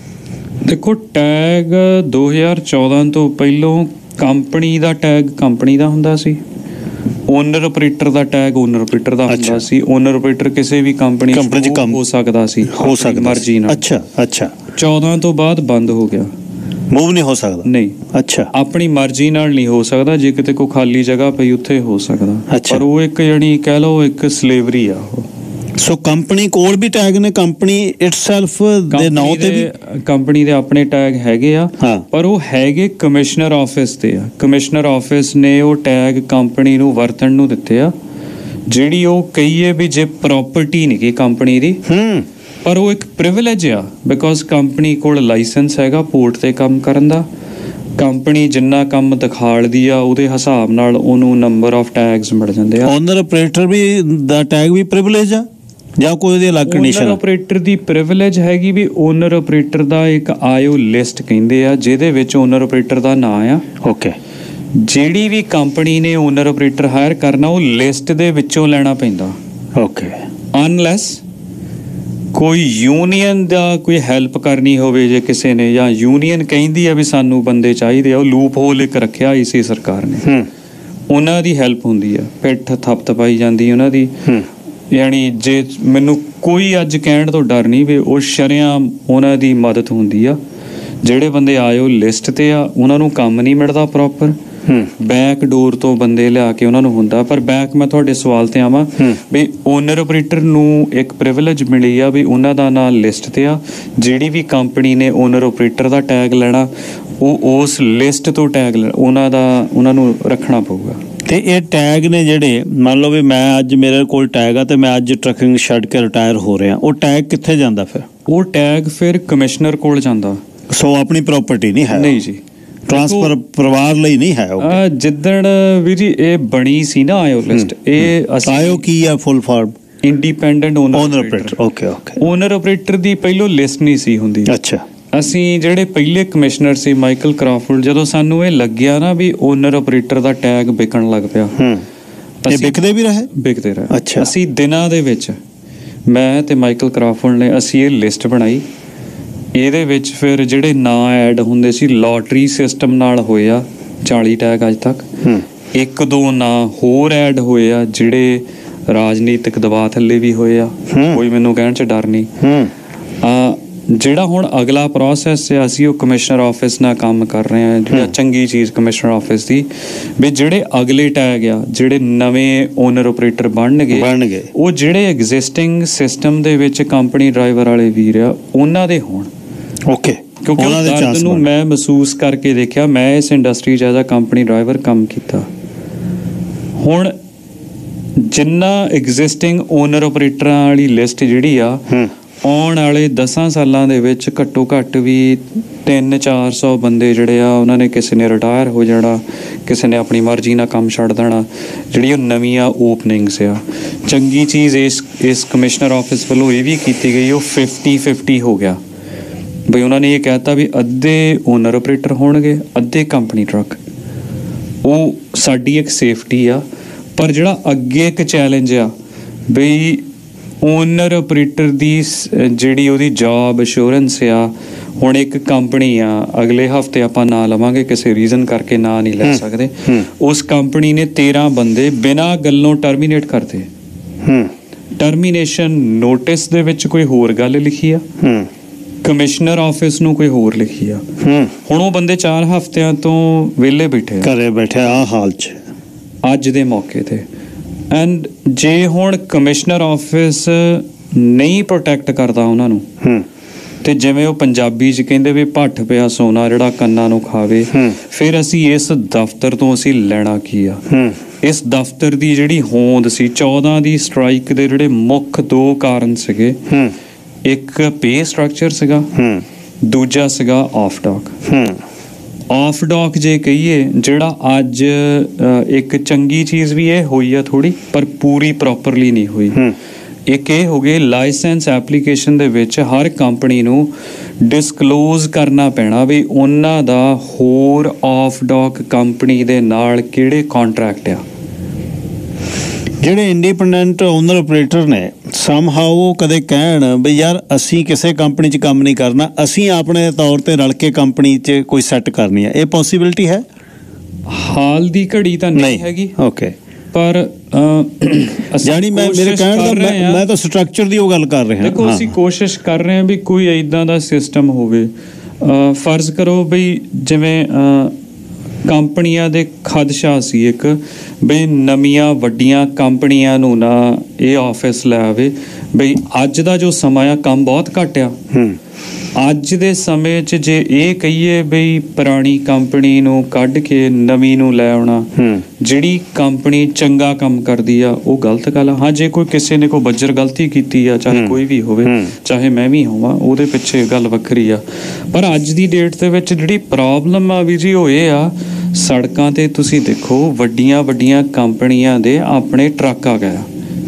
ਦੇਖੋ, ਟੈਗ ਦੋ ਹਜ਼ਾਰ ਚੌਦਾਂ ਤੋਂ ਪਹਿਲੋਂ ਕੰਪਨੀ ਦਾ ਟੈਗ ਕੰਪਨੀ ਦਾ ਹੁੰਦਾ ਸੀ, ਓਨਰ ਆਪਰੇਟਰ ਦਾ ਟੈਗ ਓਨਰ ਆਪਰੇਟਰ ਦਾ ਹੁੰਦਾ ਸੀ। ਓਨਰ ਆਪਰੇਟਰ ਕਿਸੇ ਵੀ ਕੰਪਨੀ ਕੰਪਨੀ 'ਚ ਕੰਮ ਹੋ ਸਕਦਾ ਸੀ, ਹੋ ਸਕਦਾ ਮਰਜ਼ੀ ਨਾਲ। ਅੱਛਾ ਅੱਛਾ ਚੌਦਾਂ ਤੋਂ ਬਾਅਦ ਬੰਦ ਹੋ ਗਿਆ, ਮੂਵ ਨਹੀਂ ਹੋ ਸਕਦਾ। ਨਹੀਂ, ਅੱਛਾ, ਆਪਣੀ ਮਰਜ਼ੀ ਨਾਲ ਨਹੀਂ ਹੋ ਸਕਦਾ। ਜੇ ਕਿਤੇ ਕੋਈ ਖਾਲੀ ਜਗ੍ਹਾ ਪਈ ਉੱਥੇ ਹੋ ਸਕਦਾ, ਪਰ ਉਹ ਇੱਕ ਜਾਣੀ ਕਹਿ ਲਓ ਇੱਕ ਸਲੇਵਰੀ ਆ ਉਹ। ਸੋ ਕੰਪਨੀ ਕੋਲ ਵੀ ਟੈਗ ਨੇ, ਕੰਪਨੀ ਇਟਸੈਲਫ ਦੇ ਨਾਂ ਤੇ ਵੀ ਕੰਪਨੀ ਦੇ ਆਪਣੇ ਟੈਗ ਹੈਗੇ ਆ, ਪਰ ਉਹ ਹੈਗੇ ਕਮਿਸ਼ਨਰ ਆਫਿਸ ਤੇ ਆ। ਕਮਿਸ਼ਨਰ ਆਫਿਸ ਨੇ ਉਹ ਟੈਗ ਕੰਪਨੀ ਨੂੰ ਵਰਤਣ ਨੂੰ ਦਿੱਤੇ ਆ, ਜਿਹੜੀ ਉਹ ਕਹੀਏ ਵੀ ਜੇ ਪ੍ਰਾਪਰਟੀ ਨਹੀਂ ਗੀ ਕੰਪਨੀ ਦੀ, ਪਰ ਉਹ ਇੱਕ ਪ੍ਰਿਵਿਲੇਜ ਆ ਬਿਕੋਜ਼ ਕੰਪਨੀ ਕੋਲ ਲਾਇਸੈਂਸ ਹੈਗਾ ਪੋਰਟ ਤੇ ਕੰਮ ਕਰਨ ਦਾ। ਕੰਪਨੀ ਜਿੰਨਾ ਕੰਮ ਦਿਖਾਲਦੀ ਆ ਉਹਦੇ ਹਿਸਾਬ ਨਾਲ ਉਹਨੂੰ ਨੰਬਰ ਆਫ ਟੈਗਸ ਮਿਲ ਜਾਂਦੇ ਆ। ਓਨਰ ਆਪਰੇਟਰ ਵੀ ਦਾ ਟੈਗ ਵੀ ਪ੍ਰਿਵਿਲੇਜ ਆ ਜਾਂ ਕੋਈ ਉਹਦੀ ਅਲੱਗ ਕੰਡੀਸ਼ਨ? ਓਨਰ ਆਪਰੇਟਰ ਦੀ ਪ੍ਰਿਵਿਲੇਜ ਹੈਗੀ ਵੀ ਓਨਰ ਆਪਰੇਟਰ ਦਾ ਇੱਕ ਆਇਓ ਲਿਸਟ ਕਹਿੰਦੇ ਆ ਜਿਹਦੇ ਵਿੱਚ ਓਨਰ ਆਪਰੇਟਰ ਦਾ ਨਾਂ ਆ। ਓਕੇ, ਜਿਹੜੀ ਵੀ ਕੰਪਨੀ ਨੇ ਓਨਰ ਆਪਰੇਟਰ ਹਾਇਰ ਕਰਨਾ ਉਹ ਲਿਸਟ ਦੇ ਵਿੱਚੋਂ ਲੈਣਾ ਪੈਂਦਾ। ਓਕੇ, ਅਨਲੈਸ ਕੋਈ ਯੂਨੀਅਨ ਦਾ ਕੋਈ ਹੈਲਪ ਕਰਨੀ ਹੋਵੇ, ਜੇ ਕਿਸੇ ਨੇ ਜਾਂ ਯੂਨੀਅਨ ਕਹਿੰਦੀ ਆ ਵੀ ਸਾਨੂੰ ਬੰਦੇ ਚਾਹੀਦੇ ਆ, ਉਹ ਲੂਪ ਹੋਲ ਇੱਕ ਰੱਖਿਆ ਇਸੇ ਸਰਕਾਰ ਨੇ, ਉਹਨਾਂ ਦੀ ਹੈਲਪ ਹੁੰਦੀ ਆ, ਪਿੱਠ ਥਪਥਪਾਈ ਜਾਂਦੀ ਉਹਨਾਂ ਦੀ। ਯਾਨੀ ਜੇ ਮੈਨੂੰ ਕੋਈ ਅੱਜ ਕਹਿਣ ਤੋਂ ਡਰ ਨਹੀਂ ਵੀ ਉਹ ਸ਼ਰੇਆਮ ਉਹਨਾਂ ਦੀ ਮਦਦ ਹੁੰਦੀ ਆ। ਜਿਹੜੇ ਬੰਦੇ ਆਇਓ ਲਿਸਟ ਤੇ ਆ ਉਹਨਾਂ ਨੂੰ ਕੰਮ ਨਹੀਂ ਮਿਲਦਾ ਪ੍ਰੋਪਰ, ਬੈਕ ਡੋਰ ਤੋਂ ਬੰਦੇ ਲਿਆ ਕੇ ਉਹਨਾਂ ਨੂੰ ਹੁੰਦਾ। ਪਰ ਬੈਕ ਮੈਂ ਤੁਹਾਡੇ ਸਵਾਲ ਤੇ ਆਵਾਂ ਵੀ ਓਨਰ ਆਪਰੇਟਰ ਨੂੰ ਇੱਕ ਪ੍ਰਿਵਿਲੇਜ ਮਿਲੀ ਆ ਵੀ ਉਹਨਾਂ ਦਾ ਨਾਂ ਲਿਸਟ ਤੇ ਆ। ਜਿਹੜੀ ਵੀ ਕੰਪਨੀ ਨੇ ਓਨਰ ਆਪਰੇਟਰ ਦਾ ਟੈਗ ਲੈਣਾ ਉਹ ਉਸ ਲਿਸਟ ਤੋਂ ਟੈਗ ਉਹਨਾਂ ਦਾ ਉਹਨਾਂ ਨੂੰ ਰੱਖਣਾ ਪਊਗਾ। ਤੇ ਇਹ ਟੈਗ ਨੇ ਜਿਹੜੇ, ਮੰਨ ਲਓ ਵੀ ਮੈਂ ਅੱਜ ਮੇਰੇ ਕੋਲ ਟੈਗ ਆ ਤੇ ਮੈਂ ਅੱਜ ਟਰੱਕਿੰਗ ਛੱਡ ਕੇ ਰਿਟਾਇਰ ਹੋ ਰਿਹਾ, ਉਹ ਟੈਗ ਕਿੱਥੇ ਜਾਂਦਾ ਫਿਰ? ਉਹ ਟੈਗ ਫਿਰ ਕਮਿਸ਼ਨਰ ਕੋਲ ਜਾਂਦਾ। ਸੋ ਆਪਣੀ ਪ੍ਰਾਪਰਟੀ ਨਹੀਂ ਹੈ? ਨਹੀਂ ਜੀ, ਟ੍ਰਾਂਸਫਰ ਪਰਿਵਾਰ ਲਈ ਨਹੀਂ ਹੈ। ਜਿੱਦਣ ਵੀ ਜੀ ਇਹ ਬਣੀ ਸੀ ਨਾ ਆਇਓ ਲਿਸਟ, ਇਹ ਆਇਓ ਕੀ ਆ full form? Independent owner operator. Okay okay, owner operator ਦੀ ਪਹਿਲੋਂ ਲਿਸਟ ਨਹੀਂ ਸੀ ਹੁੰਦੀ। ਅੱਛਾ, ਅਸੀਂ ਜਿਹੜੇ ਪਹਿਲੇ ਕਮਿਸ਼ਨਰ ਸੀ ਮਾਈਕਲ ਕਰਾਫੋਰਡ, ਜਦੋਂ ਸਾਨੂੰ ਇਹ ਲੱਗਿਆ ਨਾ ਵੀ ਓਨਰ ਆਪਰੇਟਰ ਦਾ ਟੈਗ ਵਿਕਣ ਲੱਗ ਪਿਆ, ਇਹ ਵਿਕਦੇ ਵੀ ਰਹੇ ਵਿਕਦੇ ਰਹੇ ਅੱਛਾ, ਅਸੀਂ ਦਿਨਾਂ ਦੇ ਵਿੱਚ ਮੈਂ ਤੇ ਮਾਈਕਲ ਕਰਾਫੋਰਡ ਨੇ ਅਸੀਂ ਇਹ ਲਿਸਟ ਬਣਾਈ। ਇਹਦੇ ਵਿੱਚ ਫਿਰ ਜਿਹੜੇ ਨਾਂ ਐਡ ਹੁੰਦੇ ਸੀ ਲੋਟਰੀ ਸਿਸਟਮ ਨਾਲ ਹੋਏ ਆ ਚਾਲੀ ਟੈਗ ਅੱਜ ਤੱਕ। ਇੱਕ ਦੋ ਨਾਂ ਹੋਰ ਐਡ ਹੋਏ ਆ ਜਿਹੜੇ ਰਾਜਨੀਤਿਕ ਦਬਾਅ ਥੱਲੇ ਵੀ ਹੋਏ ਆ, ਕੋਈ ਮੈਨੂੰ ਕਹਿਣ 'ਚ ਡਰ ਨਹੀਂ। ਆ ਜਿਹੜਾ ਹੁਣ ਅਗਲਾ ਪ੍ਰੋਸੈਸ ਹੈ ਅਸੀਂ ਉਹ ਕਮਿਸ਼ਨਰ ਆਫਿਸ ਨਾਲ ਕੰਮ ਕਰ ਰਹੇ ਹਾਂ, ਜਿਹੜਾ ਚੰਗੀ ਚੀਜ਼ ਕਮਿਸ਼ਨਰ ਆਫਿਸ ਦੀ ਵੀ ਜਿਹੜੇ ਅਗਲੇ ਟੈਗ ਆ ਜਿਹੜੇ ਨਵੇਂ ਓਨਰ ਆਪਰੇਟਰ ਬਣਨਗੇ ਬਣਨਗੇ ਉਹ ਜਿਹੜੇ ਐਗਜ਼ਿਸਟਿੰਗ ਸਿਸਟਮ ਦੇ ਵਿੱਚ ਕੰਪਨੀ ਡਰਾਈਵਰ ਵਾਲੇ ਵੀਰ ਆ ਉਹਨਾਂ ਦੇ ਹੋਣ। ਓਕੇ, ਕਿਉਂਕਿ ਉਹ ਦਰਦ ਨੂੰ ਮੈਂ ਮਹਿਸੂਸ ਕਰਕੇ ਦੇਖਿਆ, ਮੈਂ ਇਸ ਇੰਡਸਟਰੀ 'ਚ ਐਜ਼ ਅ ਕੰਪਨੀ ਡਰਾਈਵਰ ਕੰਮ ਕੀਤਾ। ਹੁਣ ਜਿੰਨਾ ਐਗਜ਼ਿਸਟਿੰਗ ਓਨਰ ਆਪਰੇਟਰਾਂ ਵਾਲੀ ਲਿਸਟ ਜਿਹੜੀ ਆ ਆਉਣ ਵਾਲੇ ਦਸਾਂ ਸਾਲਾਂ ਦੇ ਵਿੱਚ ਘੱਟੋ ਘੱਟ ਵੀ ਤਿੰਨ ਚਾਰ ਸੌ ਬੰਦੇ ਜਿਹੜੇ ਆ ਉਹਨਾਂ ਨੇ ਕਿਸੇ ਨੇ ਰਿਟਾਇਰ ਹੋ ਜਾਣਾ, ਕਿਸੇ ਨੇ ਆਪਣੀ ਮਰਜ਼ੀ ਨਾਲ ਕੰਮ ਛੱਡ ਦੇਣਾ। ਜਿਹੜੀ ਉਹ ਨਵੀਆਂ ਓਪਨਿੰਗਸ ਆ, ਚੰਗੀ ਚੀਜ਼ ਇਸ ਇਸ ਕਮਿਸ਼ਨਰ ਆਫਿਸ ਵੱਲੋਂ ਇਹ ਵੀ ਕੀਤੀ ਗਈ, ਉਹ ਫਿਫਟੀ ਫਿਫਟੀ ਹੋ ਗਿਆ ਬਈ ਉਹਨਾਂ ਨੇ ਇਹ ਕਹਿਤਾ ਵੀ ਅੱਧੇ ਓਨਰ ਆਪਰੇਟਰ ਹੋਣਗੇ ਅੱਧੇ ਕੰਪਨੀ ਟਰੱਕ। ਉਹ ਸਾਡੀ ਇੱਕ ਸੇਫਟੀ ਆ। ਪਰ ਜਿਹੜਾ ਅੱਗੇ ਇੱਕ ਚੈਲੰਜ ਆ ਬਈ ਓਨਰ ਆਪਰੇਟਰ ਦੀ ਜਿਹੜੀ ਉਹਦੀ ਜੌਬ ਅਸ਼ੋਰੈਂਸ ਆ, ਹੁਣ ਇੱਕ ਕੰਪਨੀ ਆ, ਅਗਲੇ ਹਫਤੇ ਆਪਾਂ ਨਾਂ ਲਵਾਂਗੇ, ਕਿਸੇ ਰੀਜ਼ਨ ਕਰਕੇ ਨਾਂ ਨਹੀਂ ਲੈ ਸਕਦੇ, ਉਸ ਕੰਪਨੀ ਨੇ ਤੇਰਾਂ ਬੰਦੇ ਬਿਨਾਂ ਗੱਲੋਂ ਟਰਮੀਨੇਟ ਕਰਤੇ। ਟਰਮੀਨੇਸ਼ਨ ਨੋਟਿਸ ਦੇ ਵਿੱਚ ਕੋਈ ਹੋਰ ਗੱਲ ਲਿਖੀ ਆ, ਕਮਿਸ਼ਨਰ ਆਫਿਸ ਨੂੰ ਕੋਈ ਹੋਰ ਲਿਖੀ ਆ। ਹੁਣ ਉਹ ਬੰਦੇ ਚਾਰ ਹਫ਼ਤਿਆਂ ਤੋਂ ਵਿਹਲੇ ਬੈਠੇ, ਘਰੇ ਬੈਠੇ ਆ ਹਾਲ 'ਚ ਅੱਜ ਦੇ ਮੌਕੇ ਤੇ। ਐਂਡ ਜੇ ਹੁਣ ਕਮਿਸ਼ਨਰ ਆਫਿਸ ਨਹੀਂ ਪ੍ਰੋਟੈਕਟ ਕਰਦਾ ਉਹਨਾਂ ਨੂੰ, ਤੇ ਜਿਵੇਂ ਉਹ ਪੰਜਾਬੀ 'ਚ ਕਹਿੰਦੇ ਵੀ ਭੱਠ ਪਿਆ ਸੋਨਾ ਜਿਹੜਾ ਕੰਨਾਂ ਨੂੰ ਖਾਵੇ, ਫਿਰ ਅਸੀਂ ਇਸ ਦਫ਼ਤਰ ਤੋਂ ਅਸੀਂ ਲੈਣਾ ਕੀ ਆ? ਇਸ ਦਫ਼ਤਰ ਦੀ ਜਿਹੜੀ ਹੋਂਦ ਸੀ, ਚੌਦਾਂ ਦੀ ਸਟ੍ਰਾਈਕ ਦੇ ਜਿਹੜੇ ਮੁੱਖ ਦੋ ਕਾਰਨ ਸੀਗੇ, ਇੱਕ ਪੇ ਸਟਰਕਚਰ ਸੀਗਾ, ਦੂਜਾ ਸੀਗਾ ਆਫ ਡਾਕ। ਆਫ ਡਾਕ ਜੇ ਕਹੀਏ, ਜਿਹੜਾ ਅੱਜ ਇੱਕ ਚੰਗੀ ਚੀਜ਼ ਵੀ ਇਹ ਹੋਈ ਆ ਥੋੜੀ, ਪਰ ਪੂਰੀ ਪ੍ਰੋਪਰਲੀ ਨਹੀਂ ਹੋਈ। ਇੱਕ ਇਹ ਹੋ ਗਏ ਲਾਇਸੈਂਸ ਐਪਲੀਕੇਸ਼ਨ ਦੇ ਵਿੱਚ ਹਰ ਕੰਪਨੀ ਨੂੰ ਡਿਸਕਲੋਜ਼ ਕਰਨਾ ਪੈਣਾ ਵੀ ਉਹਨਾਂ ਦਾ ਹੋਰ ਆਫ ਡਾਕ ਕੰਪਨੀ ਦੇ ਨਾਲ ਕਿਹੜੇ ਕੰਟਰੈਕਟ ਆ। ਜਿਹੜੇ ਇੰਡੀਪੈਂਡੈਂਟ ਓਨਰ ਆਪਰੇਟਰ ਨੇ, ਸਮਹਾਉ ਉਹ ਕਦੇ ਕਹਿਣ ਵੀ ਯਾਰ ਅਸੀਂ ਕਿਸੇ ਕੰਪਨੀ 'ਚ ਕੰਮ ਨਹੀਂ ਕਰਨਾ, ਅਸੀਂ ਆਪਣੇ ਤੌਰ 'ਤੇ ਰਲ ਕੇ ਕੰਪਨੀ 'ਚ ਕੋਈ ਸੈੱਟ ਕਰਨੀ ਹੈ। ਇਹ ਪੋਸੀਬਿਲਿਟੀ ਹੈ? ਹਾਲ ਦੀ ਘੜੀ ਤਾਂ ਨਹੀਂ ਹੈਗੀ। ਓਕੇ, ਪਰ ਜਾਨੀ ਮੈਂ ਮੇਰੇ ਕਹਿਣ ਦਾ ਮੈਂ ਮੈਂ ਤਾਂ ਸਟਰਕਚਰ ਦੀ ਉਹ ਗੱਲ ਕਰ ਰਿਹਾ। ਦੇਖੋ, ਅਸੀਂ ਕੋਸ਼ਿਸ਼ ਕਰ ਰਹੇ ਹਾਂ ਵੀ ਕੋਈ ਇੱਦਾਂ ਦਾ ਸਿਸਟਮ ਹੋਵੇ। ਫਰਜ਼ ਕਰੋ ਬਈ ਜਿਵੇਂ ਕੰਪਨੀਆਂ ਦੇ ਖਦਸ਼ਾ ਸੀ ਇੱਕ, ਬਈ ਨਵੀਆਂ ਵੱਡੀਆਂ ਕੰਪਨੀਆਂ ਨੂੰ ਨਾ ਇਹ ਆਫਿਸ ਲੈ ਆਵੇ। ਬਈ ਅੱਜ ਦਾ ਜੋ ਸਮਾਂ ਆ, ਕੰਮ ਬਹੁਤ ਘੱਟ ਆ। ਅੱਜ ਦੇ ਸਮੇਂ 'ਚ ਜੇ ਇਹ ਕਹੀਏ ਬਈ ਪੁਰਾਣੀ ਕੰਪਨੀ ਨੂੰ ਕੱਢ ਕੇ ਨਵੀਂ ਨੂੰ ਲੈ ਆਉਣਾ, ਜਿਹੜੀ ਕੰਪਨੀ ਚੰਗਾ ਕੰਮ ਕਰਦੀ ਆ, ਉਹ ਗਲਤ ਗੱਲ ਆ। ਹਾਂ, ਜੇ ਕੋਈ ਕਿਸੇ ਨੇ ਕੋਈ ਬੱਜਰ ਗਲਤੀ ਕੀਤੀ ਆ, ਚਾਹੇ ਕੋਈ ਵੀ ਹੋਵੇ, ਚਾਹੇ ਮੈਂ ਵੀ ਹੋਵਾਂ, ਉਹਦੇ ਪਿੱਛੇ ਗੱਲ ਵੱਖਰੀ ਆ। ਪਰ ਅੱਜ ਦੀ ਡੇਟ ਦੇ ਵਿੱਚ ਜਿਹੜੀ ਪ੍ਰੋਬਲਮ ਆ ਵੀ ਜੀ, ਉਹ ਇਹ ਆ, ਸੜਕਾਂ ਤੇ ਤੁਸੀਂ ਦੇਖੋ ਵੱਡੀਆਂ ਵੱਡੀਆਂ ਕੰਪਨੀਆਂ ਦੇ ਆਪਣੇ ਟਰੱਕ ਆ ਗਏ।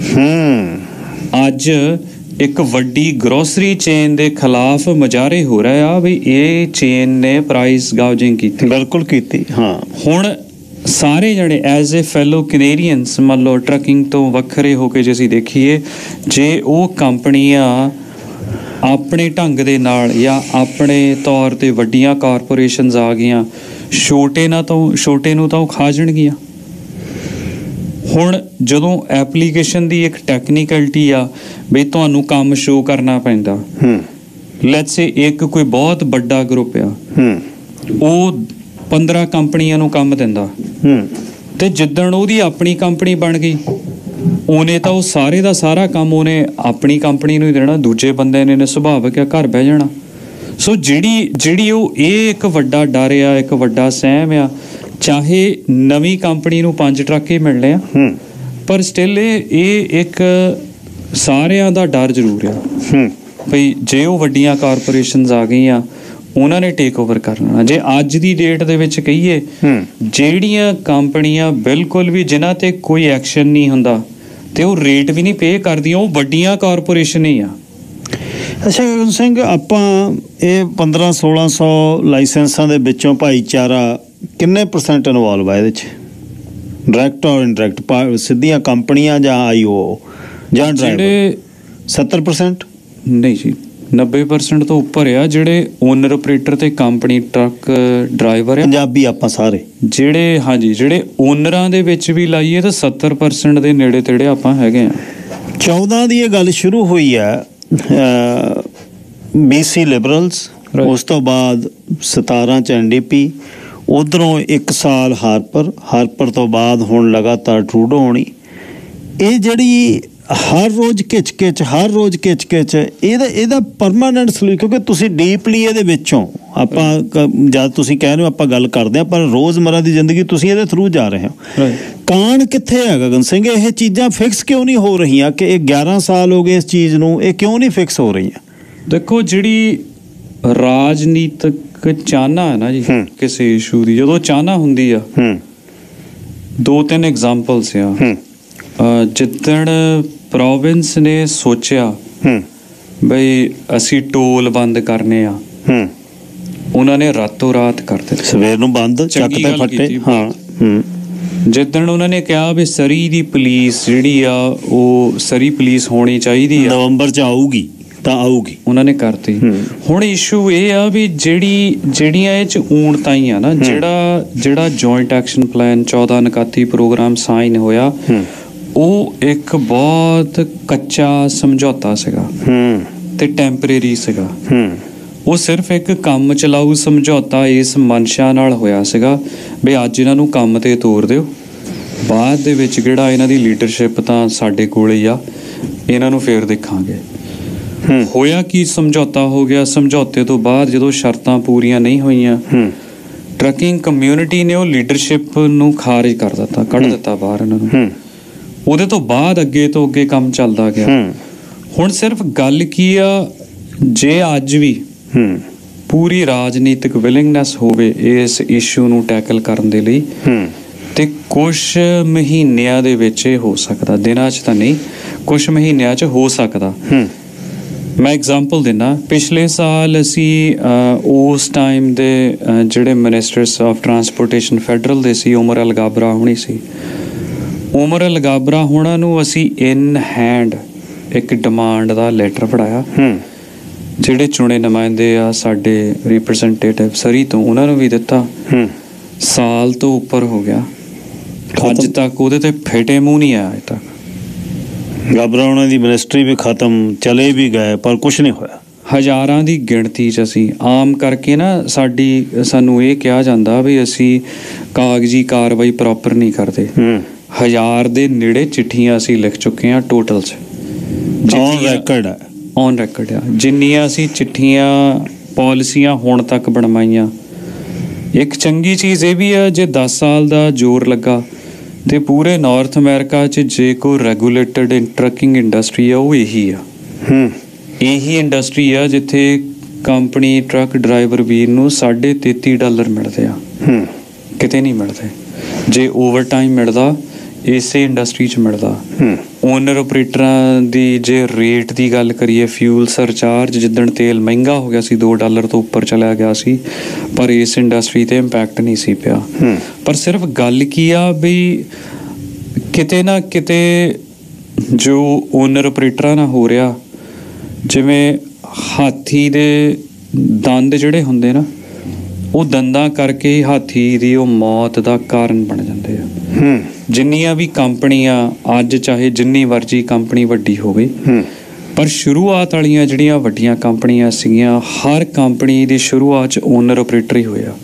ਅੱਜ ਇੱਕ ਵੱਡੀ ਗਰੋਸਰੀ ਚੇਨ ਦੇ ਖਿਲਾਫ ਮੁਜ਼ਾਹਰੇ ਹੋ ਰਹੇ ਆ ਵੀ ਇਹ ਚੇਨ ਨੇ ਪ੍ਰਾਈਸ ਗਾਊਜਿੰਗ ਕੀਤੀ। ਬਿਲਕੁਲ ਕੀਤੀ। ਹਾਂ, ਹੁਣ ਸਾਰੇ ਜਣੇ ਐਜ਼ ਏ ਫੈਲੋ ਕੈਨੇਡੀਅਨਸ, ਮੰਨ ਲਓ ਟਰੱਕਿੰਗ ਤੋਂ ਵੱਖਰੇ ਹੋ ਕੇ ਜੇ ਅਸੀਂ ਦੇਖੀਏ, ਜੇ ਉਹ ਕੰਪਨੀਆਂ ਆਪਣੇ ਢੰਗ ਦੇ ਨਾਲ ਜਾਂ ਆਪਣੇ ਤੌਰ 'ਤੇ ਵੱਡੀਆਂ ਕਾਰਪੋਰੇਸ਼ਨਸ ਆ ਗਈਆਂ, ਛੋਟੇ ਨਾ ਤਾਂ ਛੋਟੇ ਨੂੰ ਤਾਂ ਉਹ ਖਾ ਜਾਣਗੀਆਂ। ਹੁਣ ਜਦੋਂ ਐਪਲੀਕੇਸ਼ਨ ਦੀ ਇੱਕ ਟੈਕਨੀਕਲਿਟੀ ਆ ਬਈ ਤੁਹਾਨੂੰ ਕੰਮ ਸ਼ੋਅ ਕਰਨਾ ਪੈਂਦਾ, ਲੈਟਸ ਸੇ ਇੱਕ ਕੋਈ ਬਹੁਤ ਵੱਡਾ ਗਰੁੱਪ ਆ, ਉਹ ਪੰਦਰਾਂ ਕੰਪਨੀਆਂ ਨੂੰ ਕੰਮ ਦਿੰਦਾ, ਤੇ ਜਿੱਦਣ ਉਹਦੀ ਆਪਣੀ ਕੰਪਨੀ ਬਣ ਗਈ, ਉਹਨੇ ਤਾਂ ਉਹ ਸਾਰੇ ਦਾ ਸਾਰਾ ਕੰਮ ਉਹਨੇ ਆਪਣੀ ਕੰਪਨੀ ਨੂੰ ਹੀ ਦੇਣਾ, ਦੂਜੇ ਬੰਦੇ ਨੇ ਸੁਭਾਵਿਕ ਆ ਘਰ ਬਹਿ ਜਾਣਾ। ਸੋ ਜਿਹੜੀ ਜਿਹੜੀ ਉਹ ਇਹ ਇੱਕ ਵੱਡਾ ਡਰ ਆ, ਇੱਕ ਵੱਡਾ ਸਹਿਮ ਆ, ਚਾਹੇ ਨਵੀਂ ਕੰਪਨੀ ਨੂੰ ਪੰਜ ਟਰੱਕ ਹੀ ਮਿਲਣੇ ਆ, ਪਰ ਸਟਿਲ ਇਹ ਇਹ ਇੱਕ ਸਾਰਿਆਂ ਦਾ ਡਰ ਜ਼ਰੂਰ ਆ ਬਈ ਜੇ ਉਹ ਵੱਡੀਆਂ ਕਾਰਪੋਰੇਸ਼ਨਸ ਆ ਗਈਆਂ, ਉਹਨਾਂ ਨੇ ਟੇਕ ਓਵਰ ਕਰ ਲੈਣਾ। ਜੇ ਅੱਜ ਦੀ ਡੇਟ ਦੇ ਵਿੱਚ ਕਹੀਏ, ਜਿਹੜੀਆਂ ਕੰਪਨੀਆਂ ਬਿਲਕੁਲ ਵੀ ਜਿਨ੍ਹਾਂ ਤੇ ਕੋਈ ਐਕਸ਼ਨ ਨਹੀਂ ਹੁੰਦਾ ਤੇ ਉਹ ਰੇਟ ਵੀ ਨਹੀਂ ਪੇ ਕਰਦੀਆਂ, ਉਹ ਵੱਡੀਆਂ ਕਾਰਪੋਰੇਸ਼ਨ ਹੀ ਆ। ਅੱਛਾ ਗਗਨ ਸਿੰਘ, ਆਪਾਂ ਇਹ ਪੰਦਰਾਂ ਸੋਲਾਂ ਸੌ ਲਾਇਸੈਂਸਾਂ ਦੇ ਵਿੱਚੋਂ ਭਾਈਚਾਰਾ ਕਿੰਨੇ ਪਰਸੈਂਟ ਇਨਵੋਲਵ ਆ ਇਹਦੇ 'ਚ, ਡਾਇਰੈਕਟ ਔਰ ਇਨਡਾਇਰੈਕਟ, ਸਿੱਧੀਆਂ ਕੰਪਨੀਆਂ ਜਾਂ ਆਈ ਓ ਜਾਂ ਡਰਾਈਵਰ? ਸੱਤਰ ਪਰਸੈਂਟ ਨਹੀਂ ਜੀ, ਨੱਬੇ ਪਰਸੈਂਟ ਤੋਂ ਉੱਪਰ ਆ ਜਿਹੜੇ ਓਨਰ ਆਪਰੇਟਰ ਤੇ ਕੰਪਨੀ ਟਰੱਕ ਡਰਾਈਵਰ ਆ, ਪੰਜਾਬੀ ਆਪਾਂ ਸਾਰੇ ਜਿਹੜੇ। ਹਾਂਜੀ, ਜਿਹੜੇ ਓਨਰਾਂ ਦੇ ਵਿੱਚ ਵੀ ਲਾਈਏ ਤਾਂ ਸੱਤਰ ਪਰਸੈਂਟ ਦੇ ਨੇੜੇ ਤੇੜੇ ਆਪਾਂ ਹੈਗੇ ਆ। ਚੌਦਾਂ ਦੀ ਇਹ ਗੱਲ ਸ਼ੁਰੂ ਹੋਈ ਆ ਬੀ ਸੀ ਲਿਬਰਲਸ, ਉਸ ਤੋਂ ਬਾਅਦ ਸਤਾਰਾਂ 'ਚ ਐਨ ਡੀ ਪੀ, ਉੱਧਰੋਂ ਇੱਕ ਸਾਲ ਹਾਰਪਰ, ਹਾਰਪਰ ਤੋਂ ਬਾਅਦ ਹੁਣ ਲਗਾਤਾਰ ਟਰੂਡੋ ਹੋਣੀ। ਇਹ ਜਿਹੜੀ ਹਰ ਰੋਜ਼ ਖਿੱਚ ਖਿੱਚ ਹਰ ਰੋਜ਼ ਖਿੱਚ ਖਿੱਚ ਇਹਦਾ ਇਹਦਾ ਪਰਮਾਨੈਂਟ ਸੋਲੂਸ਼ਨ, ਕਿਉਂਕਿ ਤੁਸੀਂ ਡੀਪਲੀ ਇਹਦੇ ਵਿੱਚੋਂ, ਆਪਾਂ ਜਦ ਤੁਸੀਂ ਕਹਿ ਰਹੇ ਹੋ ਆਪਾਂ ਗੱਲ ਕਰਦੇ ਹਾਂ, ਪਰ ਰੋਜ਼ਮਰਾ ਦੀ ਜ਼ਿੰਦਗੀ ਤੁਸੀਂ ਇਹਦੇ ਥਰੂ ਜਾ ਰਹੇ ਹੋ। ਕਾਰਨ ਕਿੱਥੇ ਹੈ ਗਗਨ ਸਿੰਘ? ਇਹ ਚੀਜ਼ਾਂ ਫਿਕਸ ਕਿਉਂ ਨਹੀਂ ਹੋ ਰਹੀਆਂ ਕਿ ਇਹ ਗਿਆਰਾਂ ਸਾਲ ਹੋ ਗਏ ਇਸ ਚੀਜ਼ ਨੂੰ, ਇਹ ਕਿਉਂ ਨਹੀਂ ਫਿਕਸ ਹੋ ਰਹੀਆਂ? ਦੇਖੋ, ਜਿਹੜੀ ਰਾਜਨੀਤਿਕ ਚਾਹਨਾ ਹੈ ਨਾ ਜੀ ਕਿਸੇ ਇਸ਼ੂ ਦੀ, ਜਦੋਂ ਚਾਹਨਾ ਹੁੰਦੀ ਆ, ਦੋ ਤਿੰਨ ਐਗਜ਼ਾਮਪਲਸ ਆ। ਜਿੱਦਣ ਪ੍ਰੋਵਿੰਸ ਨੇ ਸੋਚਿਆ ਬਈ ਅਸੀਂ ਟੋਲ ਬੰਦ ਕਰਨੇ ਆ, ਉਹਨਾਂ ਨੇ ਰਾਤੋਂ ਰਾਤ ਕਰ ਦਿੱਤੇ, ਸਵੇਰ ਨੂੰ ਬੰਦ, ਚੱਕ ਤੇ ਫੱਟੇ। ਹਾਂ, ਜਿੱਦਣ ਉਹਨਾਂ ਨੇ ਕਿਹਾ ਵੀ ਸਰੀ ਦੀ ਪੁਲਿਸ ਜਿਹੜੀ ਆ ਉਹ ਸਰੀ ਪੁਲਿਸ ਹੋਣੀ ਚਾਹੀਦੀ ਆ, ਨਵੰਬਰ 'ਚ ਆਊਗੀ ਤਾਂ ਆਊਗੀ, ਉਹਨਾਂ ਨੇ ਕਰਤੀ। ਹੁਣ ਇਸ਼ੂ ਇਹ ਆ ਵੀ ਜਿਹੜੀ ਜਿਹੜੀਆਂ ਇਹ 'ਚ ਊਣਤਾਂ ਹੀ ਆ ਨਾ, ਜਿਹੜਾ ਜਿਹੜਾ ਜੁਆਇੰਟ ਐਕਸ਼ਨ ਪਲਾਨ ਚੌਦਾਂ ਉਨਕਾਤੀ ਪ੍ਰੋਗਰਾਮ ਸਾਈਨ ਹੋਇਆ, ਉਹ ਇੱਕ ਬਹੁਤ ਕੱਚਾ ਸਮਝੌਤਾ ਸੀਗਾ ਤੇ ਟੈਂਪਰੇਰੀ ਸੀਗਾ। ਉਹ ਸਿਰਫ ਇੱਕ ਕੰਮ ਚਲਾਊ ਸਮਝੌਤਾ ਇਸ ਮਨਸ਼ਾ ਨਾਲ ਹੋਇਆ ਸੀਗਾ ਵੀ ਅੱਜ ਇਹਨਾਂ ਨੂੰ ਕੰਮ ਤੇ ਤੋਰ ਦਿਓ, ਬਾਅਦ ਦੇ ਵਿੱਚ ਜਿਹੜਾ ਇਹਨਾਂ ਦੀ ਲੀਡਰਸ਼ਿਪ ਤਾਂ ਸਾਡੇ ਕੋਲ ਹੀ ਆ, ਇਹਨਾਂ ਨੂੰ ਫੇਰ ਦੇਖਾਂਗੇ। ਹੋਇਆ ਕੀ, ਸਮਝੌਤਾ ਹੋ ਗਿਆ। ਸਮਝੌਤੇ ਤੋਂ ਬਾਅਦ ਜਦੋਂ ਸ਼ਰਤਾਂ ਪੂਰੀਆਂ ਨਹੀਂ ਹੋਈਆਂ, ਟਰੱਕਿੰਗ ਕਮਿਊਨਿਟੀ ਨੇ ਉਹ ਲੀਡਰਸ਼ਿਪ ਨੂੰ ਖਾਰਿਜ ਕਰ ਦਿੱਤਾ, ਕੱਢ ਦਿੱਤਾ ਬਾਹਰ ਇਹਨਾਂ ਨੂੰ। ਉਹਦੇ ਤੋਂ ਬਾਅਦ ਅੱਗੇ ਤੋਂ ਅੱਗੇ ਕੰਮ ਚੱਲਦਾ ਗਿਆ। ਹੁਣ ਸਿਰਫ ਗੱਲ ਕੀ ਆ, ਜੇ ਅੱਜ ਵੀ ਪੂਰੀ ਰਾਜਨੀਤਿਕ ਵਿਲਿੰਗਨੈਸ ਹੋਵੇ ਇਸ ਇਸ਼ੂ ਨੂੰ ਟੈਕਲ ਕਰਨ ਦੇ ਲਈ, ਤੇ ਕੁਛ ਮਹੀਨਿਆਂ ਦੇ ਵਿੱਚ ਇਹ ਹੋ ਸਕਦਾ, ਦਿਨਾਂ 'ਚ ਤਾਂ ਨਹੀਂ, ਕੁਛ ਮਹੀਨਿਆਂ 'ਚ ਹੋ ਸਕਦਾ। ਮੈਂ ਐਗਜ਼ਾਮਪਲ ਦਿੰਦਾ, ਪਿਛਲੇ ਸਾਲ ਅਸੀਂ ਉਸ ਟਾਈਮ ਦੇ ਜਿਹੜੇ ਮਿਨਿਸਟਰਸ ਆਫ ਟਰਾਂਸਪੋਰਟੇਸ਼ਨ ਫੈਡਰਲ ਦੇ ਸੀ, ਉਮਰ ਅਲ ਗਾਬਰਾ ਹੋਣੀ ਸੀ, ਉਮਰ ਅਲ ਗਾਬਰਾ ਹੋਣਾ ਨੂੰ ਅਸੀਂ ਇਨ ਹੈਂਡ ਇੱਕ ਡਿਮਾਂਡ ਦਾ ਲੈਟਰ ਪੜਾਇਆ। ਜਿਹੜੇ ਚੁਣੇ ਨੁਮਾਇੰਦੇ ਆ ਸਾਡੇ ਰਿਪਰੈਜ਼ੈਂਟੇਟਿਵ ਸਰੀ ਤੋਂ, ਉਹਨਾਂ ਨੂੰ ਵੀ ਦਿੱਤਾ। ਸਾਲ ਤੋਂ ਉੱਪਰ ਹੋ ਗਿਆ, ਅੱਜ ਤੱਕ ਉਹਦੇ ਤੇ ਫੇਟੇ ਮੂੰਹ ਨਹੀਂ ਆਇਆ। ਅਜੇ ਤੱਕ ਗਾਬਰਾ ਉਹਨਾਂ ਦੀ ਮਿਨਿਸਟਰੀ ਵੀ ਖਤਮ, ਚਲੇ ਵੀ ਗਏ, ਪਰ ਕੁਛ ਨਹੀਂ ਹੋਇਆ। ਹਜ਼ਾਰਾਂ ਦੀ ਗਿਣਤੀ 'ਚ ਅਸੀਂ ਆਮ ਕਰਕੇ ਨਾ, ਸਾਡੀ ਸਾਨੂੰ ਇਹ ਕਿਹਾ ਜਾਂਦਾ ਵੀ ਅਸੀਂ ਕਾਗਜ਼ੀ ਕਾਰਵਾਈ ਪ੍ਰੋਪਰ ਨਹੀਂ ਕਰਦੇ। ਹਜ਼ਾਰ ਦੇ ਨੇੜੇ ਚਿੱਠੀਆਂ ਅਸੀਂ ਲਿਖ ਚੁੱਕੇ ਹਾਂ ਟੋਟਲ 'ਚ, ਔਨ ਰੈਕਰਡ ਹੈ, ਔਨ ਰੈਕਰਡ ਆ। ਜਿੰਨੀਆਂ ਅਸੀਂ ਚਿੱਠੀਆਂ ਪਾਲਿਸੀਆਂ ਹੁਣ ਤੱਕ ਬਣਵਾਈਆਂ। ਇੱਕ ਚੰਗੀ ਚੀਜ਼ ਇਹ ਵੀ ਆ, ਜੇ ਦਸ ਸਾਲ ਦਾ ਜ਼ੋਰ ਲੱਗਾ ਤੇ ਪੂਰੇ ਨਾਰਥ ਅਮਰੀਕਾ 'ਚ ਜੇ ਕੋਈ ਰੈਗੂਲੇਟਡ ਟਰੱਕਿੰਗ ਇੰਡਸਟਰੀ ਆ, ਉਹ ਇਹੀ ਆ। ਇਹੀ ਇੰਡਸਟਰੀ ਆ ਜਿੱਥੇ ਕੰਪਨੀ ਟਰੱਕ ਡਰਾਈਵਰ ਵੀਰ ਨੂੰ ਸਾਢੇ ਤੇਤੀ ਡਾਲਰ ਮਿਲਦੇ ਆ, ਕਿਤੇ ਨਹੀਂ ਮਿਲਦੇ। ਜੇ ਓਵਰ ਟਾਈਮ ਮਿਲਦਾ, ਇਸੇ ਇੰਡਸਟਰੀ 'ਚ ਮਿਲਦਾ। ਓਨਰ ਓਪਰੇਟਰਾਂ ਦੀ ਜੇ ਰੇਟ ਦੀ ਗੱਲ ਕਰੀਏ, ਫਿਊਲ ਸਰਚਾਰਜ ਜਿੱਦਣ ਤੇਲ ਮਹਿੰਗਾ ਹੋ ਗਿਆ ਸੀ, ਦੋ ਡਾਲਰ ਤੋਂ ਉੱਪਰ ਚਲਿਆ ਗਿਆ ਸੀ, ਪਰ ਇਸ ਇੰਡਸਟਰੀ 'ਤੇ ਇੰਪੈਕਟ ਨਹੀਂ ਸੀ ਪਿਆ। ਪਰ ਸਿਰਫ ਗੱਲ ਕੀ ਆ ਵੀ ਕਿਤੇ ਨਾ ਕਿਤੇ ਜੋ ਓਨਰ ਓਪਰੇਟਰਾਂ ਨਾਲ ਹੋ ਰਿਹਾ, ਜਿਵੇਂ ਹਾਥੀ ਦੇ ਦੰਦ ਜਿਹੜੇ ਹੁੰਦੇ ਨਾ, ਉਹ ਦੰਦਾਂ ਕਰਕੇ ਹੀ ਹਾਥੀ ਦੀ ਉਹ ਮੌਤ ਦਾ ਕਾਰਨ ਬਣ ਜਾਂਦੇ ਆ। ਜਿੰਨੀਆਂ ਵੀ ਕੰਪਨੀਆਂ ਅੱਜ, ਚਾਹੇ ਜਿੰਨੀ ਮਰਜ਼ੀ ਕੰਪਨੀ ਵੱਡੀ ਹੋਵੇ, ਪਰ ਸ਼ੁਰੂਆਤ ਵਾਲੀਆਂ ਜਿਹੜੀਆਂ ਵੱਡੀਆਂ ਕੰਪਨੀਆਂ ਸੀਗੀਆਂ, ਹਰ ਕੰਪਨੀ ਦੀ ਸ਼ੁਰੂਆਤ 'ਚ ਓਨਰ ਓਪਰੇਟਰ ਹੀ ਹੋਇਆ।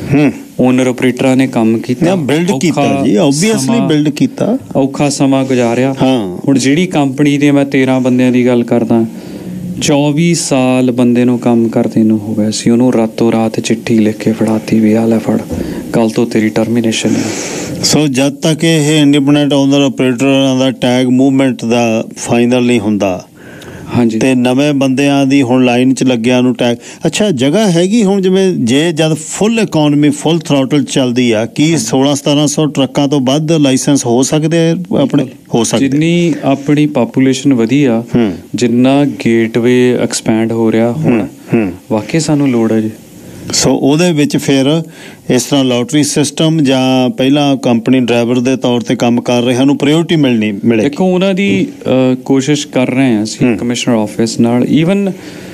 ਓਨਰ ਓਪਰੇਟਰਾਂ ਨੇ ਕੰਮ ਕੀਤਾ, ਬਿਲਡ ਕੀਤਾ ਜੀ, ਓਬਵੀਅਸਲੀ ਬਿਲਡ ਕੀਤਾ, ਔਖਾ ਸਮਾਂ ਗੁਜ਼ਾਰਿਆ। ਹੁਣ ਜਿਹੜੀ ਕੰਪਨੀ ਦੇ ਮੈਂ ਤੇਰਾਂ ਬੰਦਿਆਂ ਦੀ ਗੱਲ ਕਰਦਾ, ਚੌਵੀ ਸਾਲ ਬੰਦੇ ਨੂੰ ਕੰਮ ਕਰਦੇ ਨੂੰ ਹੋ ਗਿਆ ਸੀ। ਉਹਨੂੰ ਰਾਤੋਂ ਰਾਤ ਚਿੱਠੀ ਲਿਖ ਕੇ ਫੜਾਤੀ ਵੀ ਆ ਲੈ ਫੜ, ਕੱਲ ਤੋਂ ਤੇਰੀ ਟਰਮੀਨੇਸ਼ਨ ਹੈ। ਸੋ ਜਦ ਤੱਕ ਇਹ ਇੰਡੀਪੈਂਡੈਂਟ ਓਨਰ ਓਪਰੇਟਰਾਂ ਦਾ ਟੈਗ ਮੂਵਮੈਂਟ ਦਾ ਫਾਈਨਲ ਨਹੀਂ ਹੁੰਦਾ, ਹਾਂਜੀ, ਤੇ ਨਵੇਂ ਬੰਦਿਆਂ ਦੀ ਹੁਣ ਲਾਈਨ 'ਚ ਲੱਗਿਆ ਨੂੰ ਟੈਗ। ਅੱਛਾ, ਜਗ੍ਹਾ ਹੈਗੀ ਹੁਣ, ਜਿਵੇਂ ਜੇ ਜਦ ਫੁੱਲ ਇਕੋਨਮੀ ਫੁੱਲ ਥਰੋਟਲ ਚੱਲਦੀ ਆ, ਕੀ ਸੋਲਾਂ ਸਤਾਰਾਂ ਸੌ ਟਰੱਕਾਂ ਤੋਂ ਵੱਧ ਲਾਇਸੈਂਸ ਹੋ ਸਕਦੇ ਆਪਣੇ? ਹੋ ਸਕਦੇ। ਜਿੰਨੀ ਆਪਣੀ ਪਾਪੂਲੇਸ਼ਨ ਵਧੀ ਆ, ਜਿੰਨਾ ਗੇਟਵੇ ਐਕਸਪੈਂਡ ਹੋ ਰਿਹਾ ਹੁਣ, ਵਾਕਈ ਸਾਨੂੰ ਲੋੜ ਹੈ ਜੀ। ਸੋ ਉਹਦੇ ਵਿੱਚ ਫਿਰ ਇਸ ਤਰ੍ਹਾਂ ਲੋਟਰੀ ਸਿਸਟਮ ਜਾਂ ਪਹਿਲਾਂ ਕੰਪਨੀ ਡਰਾਈਵਰ ਦੇ ਤੌਰ ਤੇ ਕੰਮ ਕਰ ਰਿਹਾ ਨੂੰ ਪ੍ਰਾਇਓਰਟੀ ਮਿਲਣੀ ਮਿਲੇ। ਦੇਖੋ, ਉਹਨਾਂ ਦੀ ਕੋਸ਼ਿਸ਼ ਕਰ ਰਹੇ ਹਾਂ ਅਸੀਂ ਕਮਿਸ਼ਨਰ ਆਫਿਸ ਨਾਲ। ਈਵਨ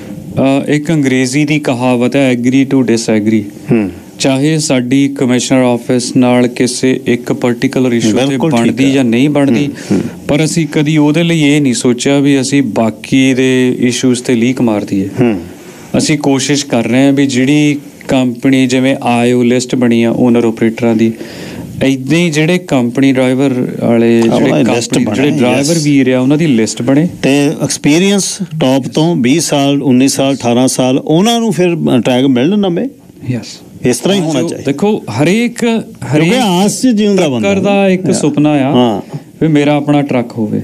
ਇੱਕ ਅੰਗਰੇਜ਼ੀ ਦੀ ਕਹਾਵਤ ਹੈ, ਐਗਰੀ ਟੂ ਡਿਸਐਗਰੀ। ਚਾਹੇ ਸਾਡੀ ਕਮਿਸ਼ਨਰ ਆਫਿਸ ਨਾਲ ਕਿਸੇ ਇੱਕ ਪਰਟੀਕੁਲਰ ਇਸ਼ੂ ਤੇ ਬਣਦੀ ਜਾਂ ਨਹੀਂ ਬਣਦੀ, ਪਰ ਅਸੀਂ ਕਦੀ ਉਹਦੇ ਲਈ ਇਹ ਨਹੀਂ ਸੋਚਿਆ ਵੀ ਅਸੀਂ ਬਾਕੀ ਦੇ ਇਸ਼ੂਜ਼ ਤੇ ਲੀਕ ਮਾਰ ਦਈਏ। ਅਸੀਂ ਕੋਸ਼ਿਸ਼ ਕਰ ਰਹੇ ਹਾਂ ਵੀ ਜਿਹੜੀ ਕੰਪਨੀ, ਜਿਵੇਂ ਆਇਓ ਲਿਸਟ ਬਣੀ ਆ ਓਨਰ ਓਪਰੇਟਰਾਂ ਦੀ, ਇੱਦਾਂ ਹੀ ਜਿਹੜੇ ਕੰਪਨੀ ਡਰਾਈਵਰ ਵਾਲੇ ਜਿਹੜੇ ਜਿਹੜੇ ਡਰਾਈਵਰ ਵੀਰ ਆ, ਉਹਨਾਂ ਦੀ ਲਿਸਟ ਬਣੇ ਤੇ ਐਕਸਪੀਰੀਅੰਸ ਟੌਪ ਤੋਂ ਵੀਹ ਸਾਲ, ਉੱਨੀ ਸਾਲ, ਅਠਾਰਾਂ ਸਾਲ, ਉਹਨਾਂ ਨੂੰ ਫਿਰ ਟੈਗ ਮਿਲਣ ਨਵੇਂ। ਯੈਸ, ਇਸ ਤਰ੍ਹਾਂ ਹੀ ਹੋਣਾ ਚਾਹੀਦਾ। ਦੇਖੋ, ਹਰੇਕ ਹਰੇਕ ਆਸ 'ਚ ਜਿਉਂਦਾ ਬੰਦਾ ਦਾ ਇੱਕ ਸੁਪਨਾ ਆ ਵੀ ਮੇਰਾ ਆਪਣਾ ਟਰੱਕ ਹੋਵੇ।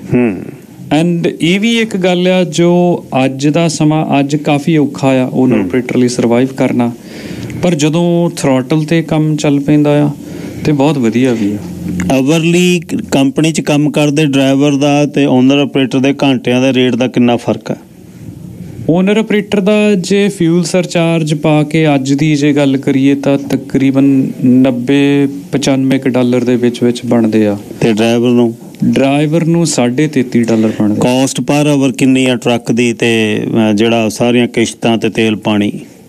ਐਂਡ ਇਹ ਵੀ ਇੱਕ ਗੱਲ ਆ, ਜੋ ਅੱਜ ਦਾ ਸਮਾਂ ਅੱਜ ਕਾਫੀ ਔਖਾ ਆ ਓਨਰ ਓਪਰੇਟਰ ਲਈ ਸਰਵਾਈਵ ਕਰਨਾ, ਪਰ ਜਦੋਂ ਥਰੋਟਲ ਤੇ ਕੰਮ ਚੱਲ ਪੈਂਦਾ ਆ ਤੇ ਬਹੁਤ ਵਧੀਆ ਵੀ ਆ। ਅਵਰਲੀ ਕੰਪਨੀ 'ਚ ਕੰਮ ਕਰਦੇ ਡਰਾਈਵਰ ਦਾ ਤੇ ਓਨਰ ਓਪਰੇਟਰ ਦੇ ਘੰਟਿਆਂ ਦੇ ਰੇਟ ਦਾ ਕਿੰਨਾ ਫਰਕ ਹੈ? ਓਨਰ ਆਪਰੇਟਰ ਦਾ ਜੇ ਫਿਊਲ ਸਰਚਾਰਜ ਪਾ ਕੇ ਅੱਜ ਦੀ ਜੇ ਗੱਲ ਕਰੀਏ ਤਾਂ ਤਕਰੀਬਨ ਨੱਬੇ ਪਚਾਨਵੇਂ ਕੁ ਡਾਲਰ ਦੇ ਵਿੱਚ ਵਿੱਚ ਬਣਦੇ ਆ, ਤੇ ਡਰਾਈਵਰ ਨੂੰ ਡਰਾਈਵਰ ਨੂੰ ਸਾਢੇ ਤੇਤੀ ਡਾਲਰ ਬਣਦੇ। ਕਾਸਟ ਪਰ ਆਵਰ ਕਿੰਨੀ ਆ ਟਰੱਕ ਦੀ, ਤੇ ਜਿਹੜਾ ਸਾਰੀਆਂ ਕਿਸ਼ਤਾਂ ਤੇ ਤੇਲ ਪਾਣੀ?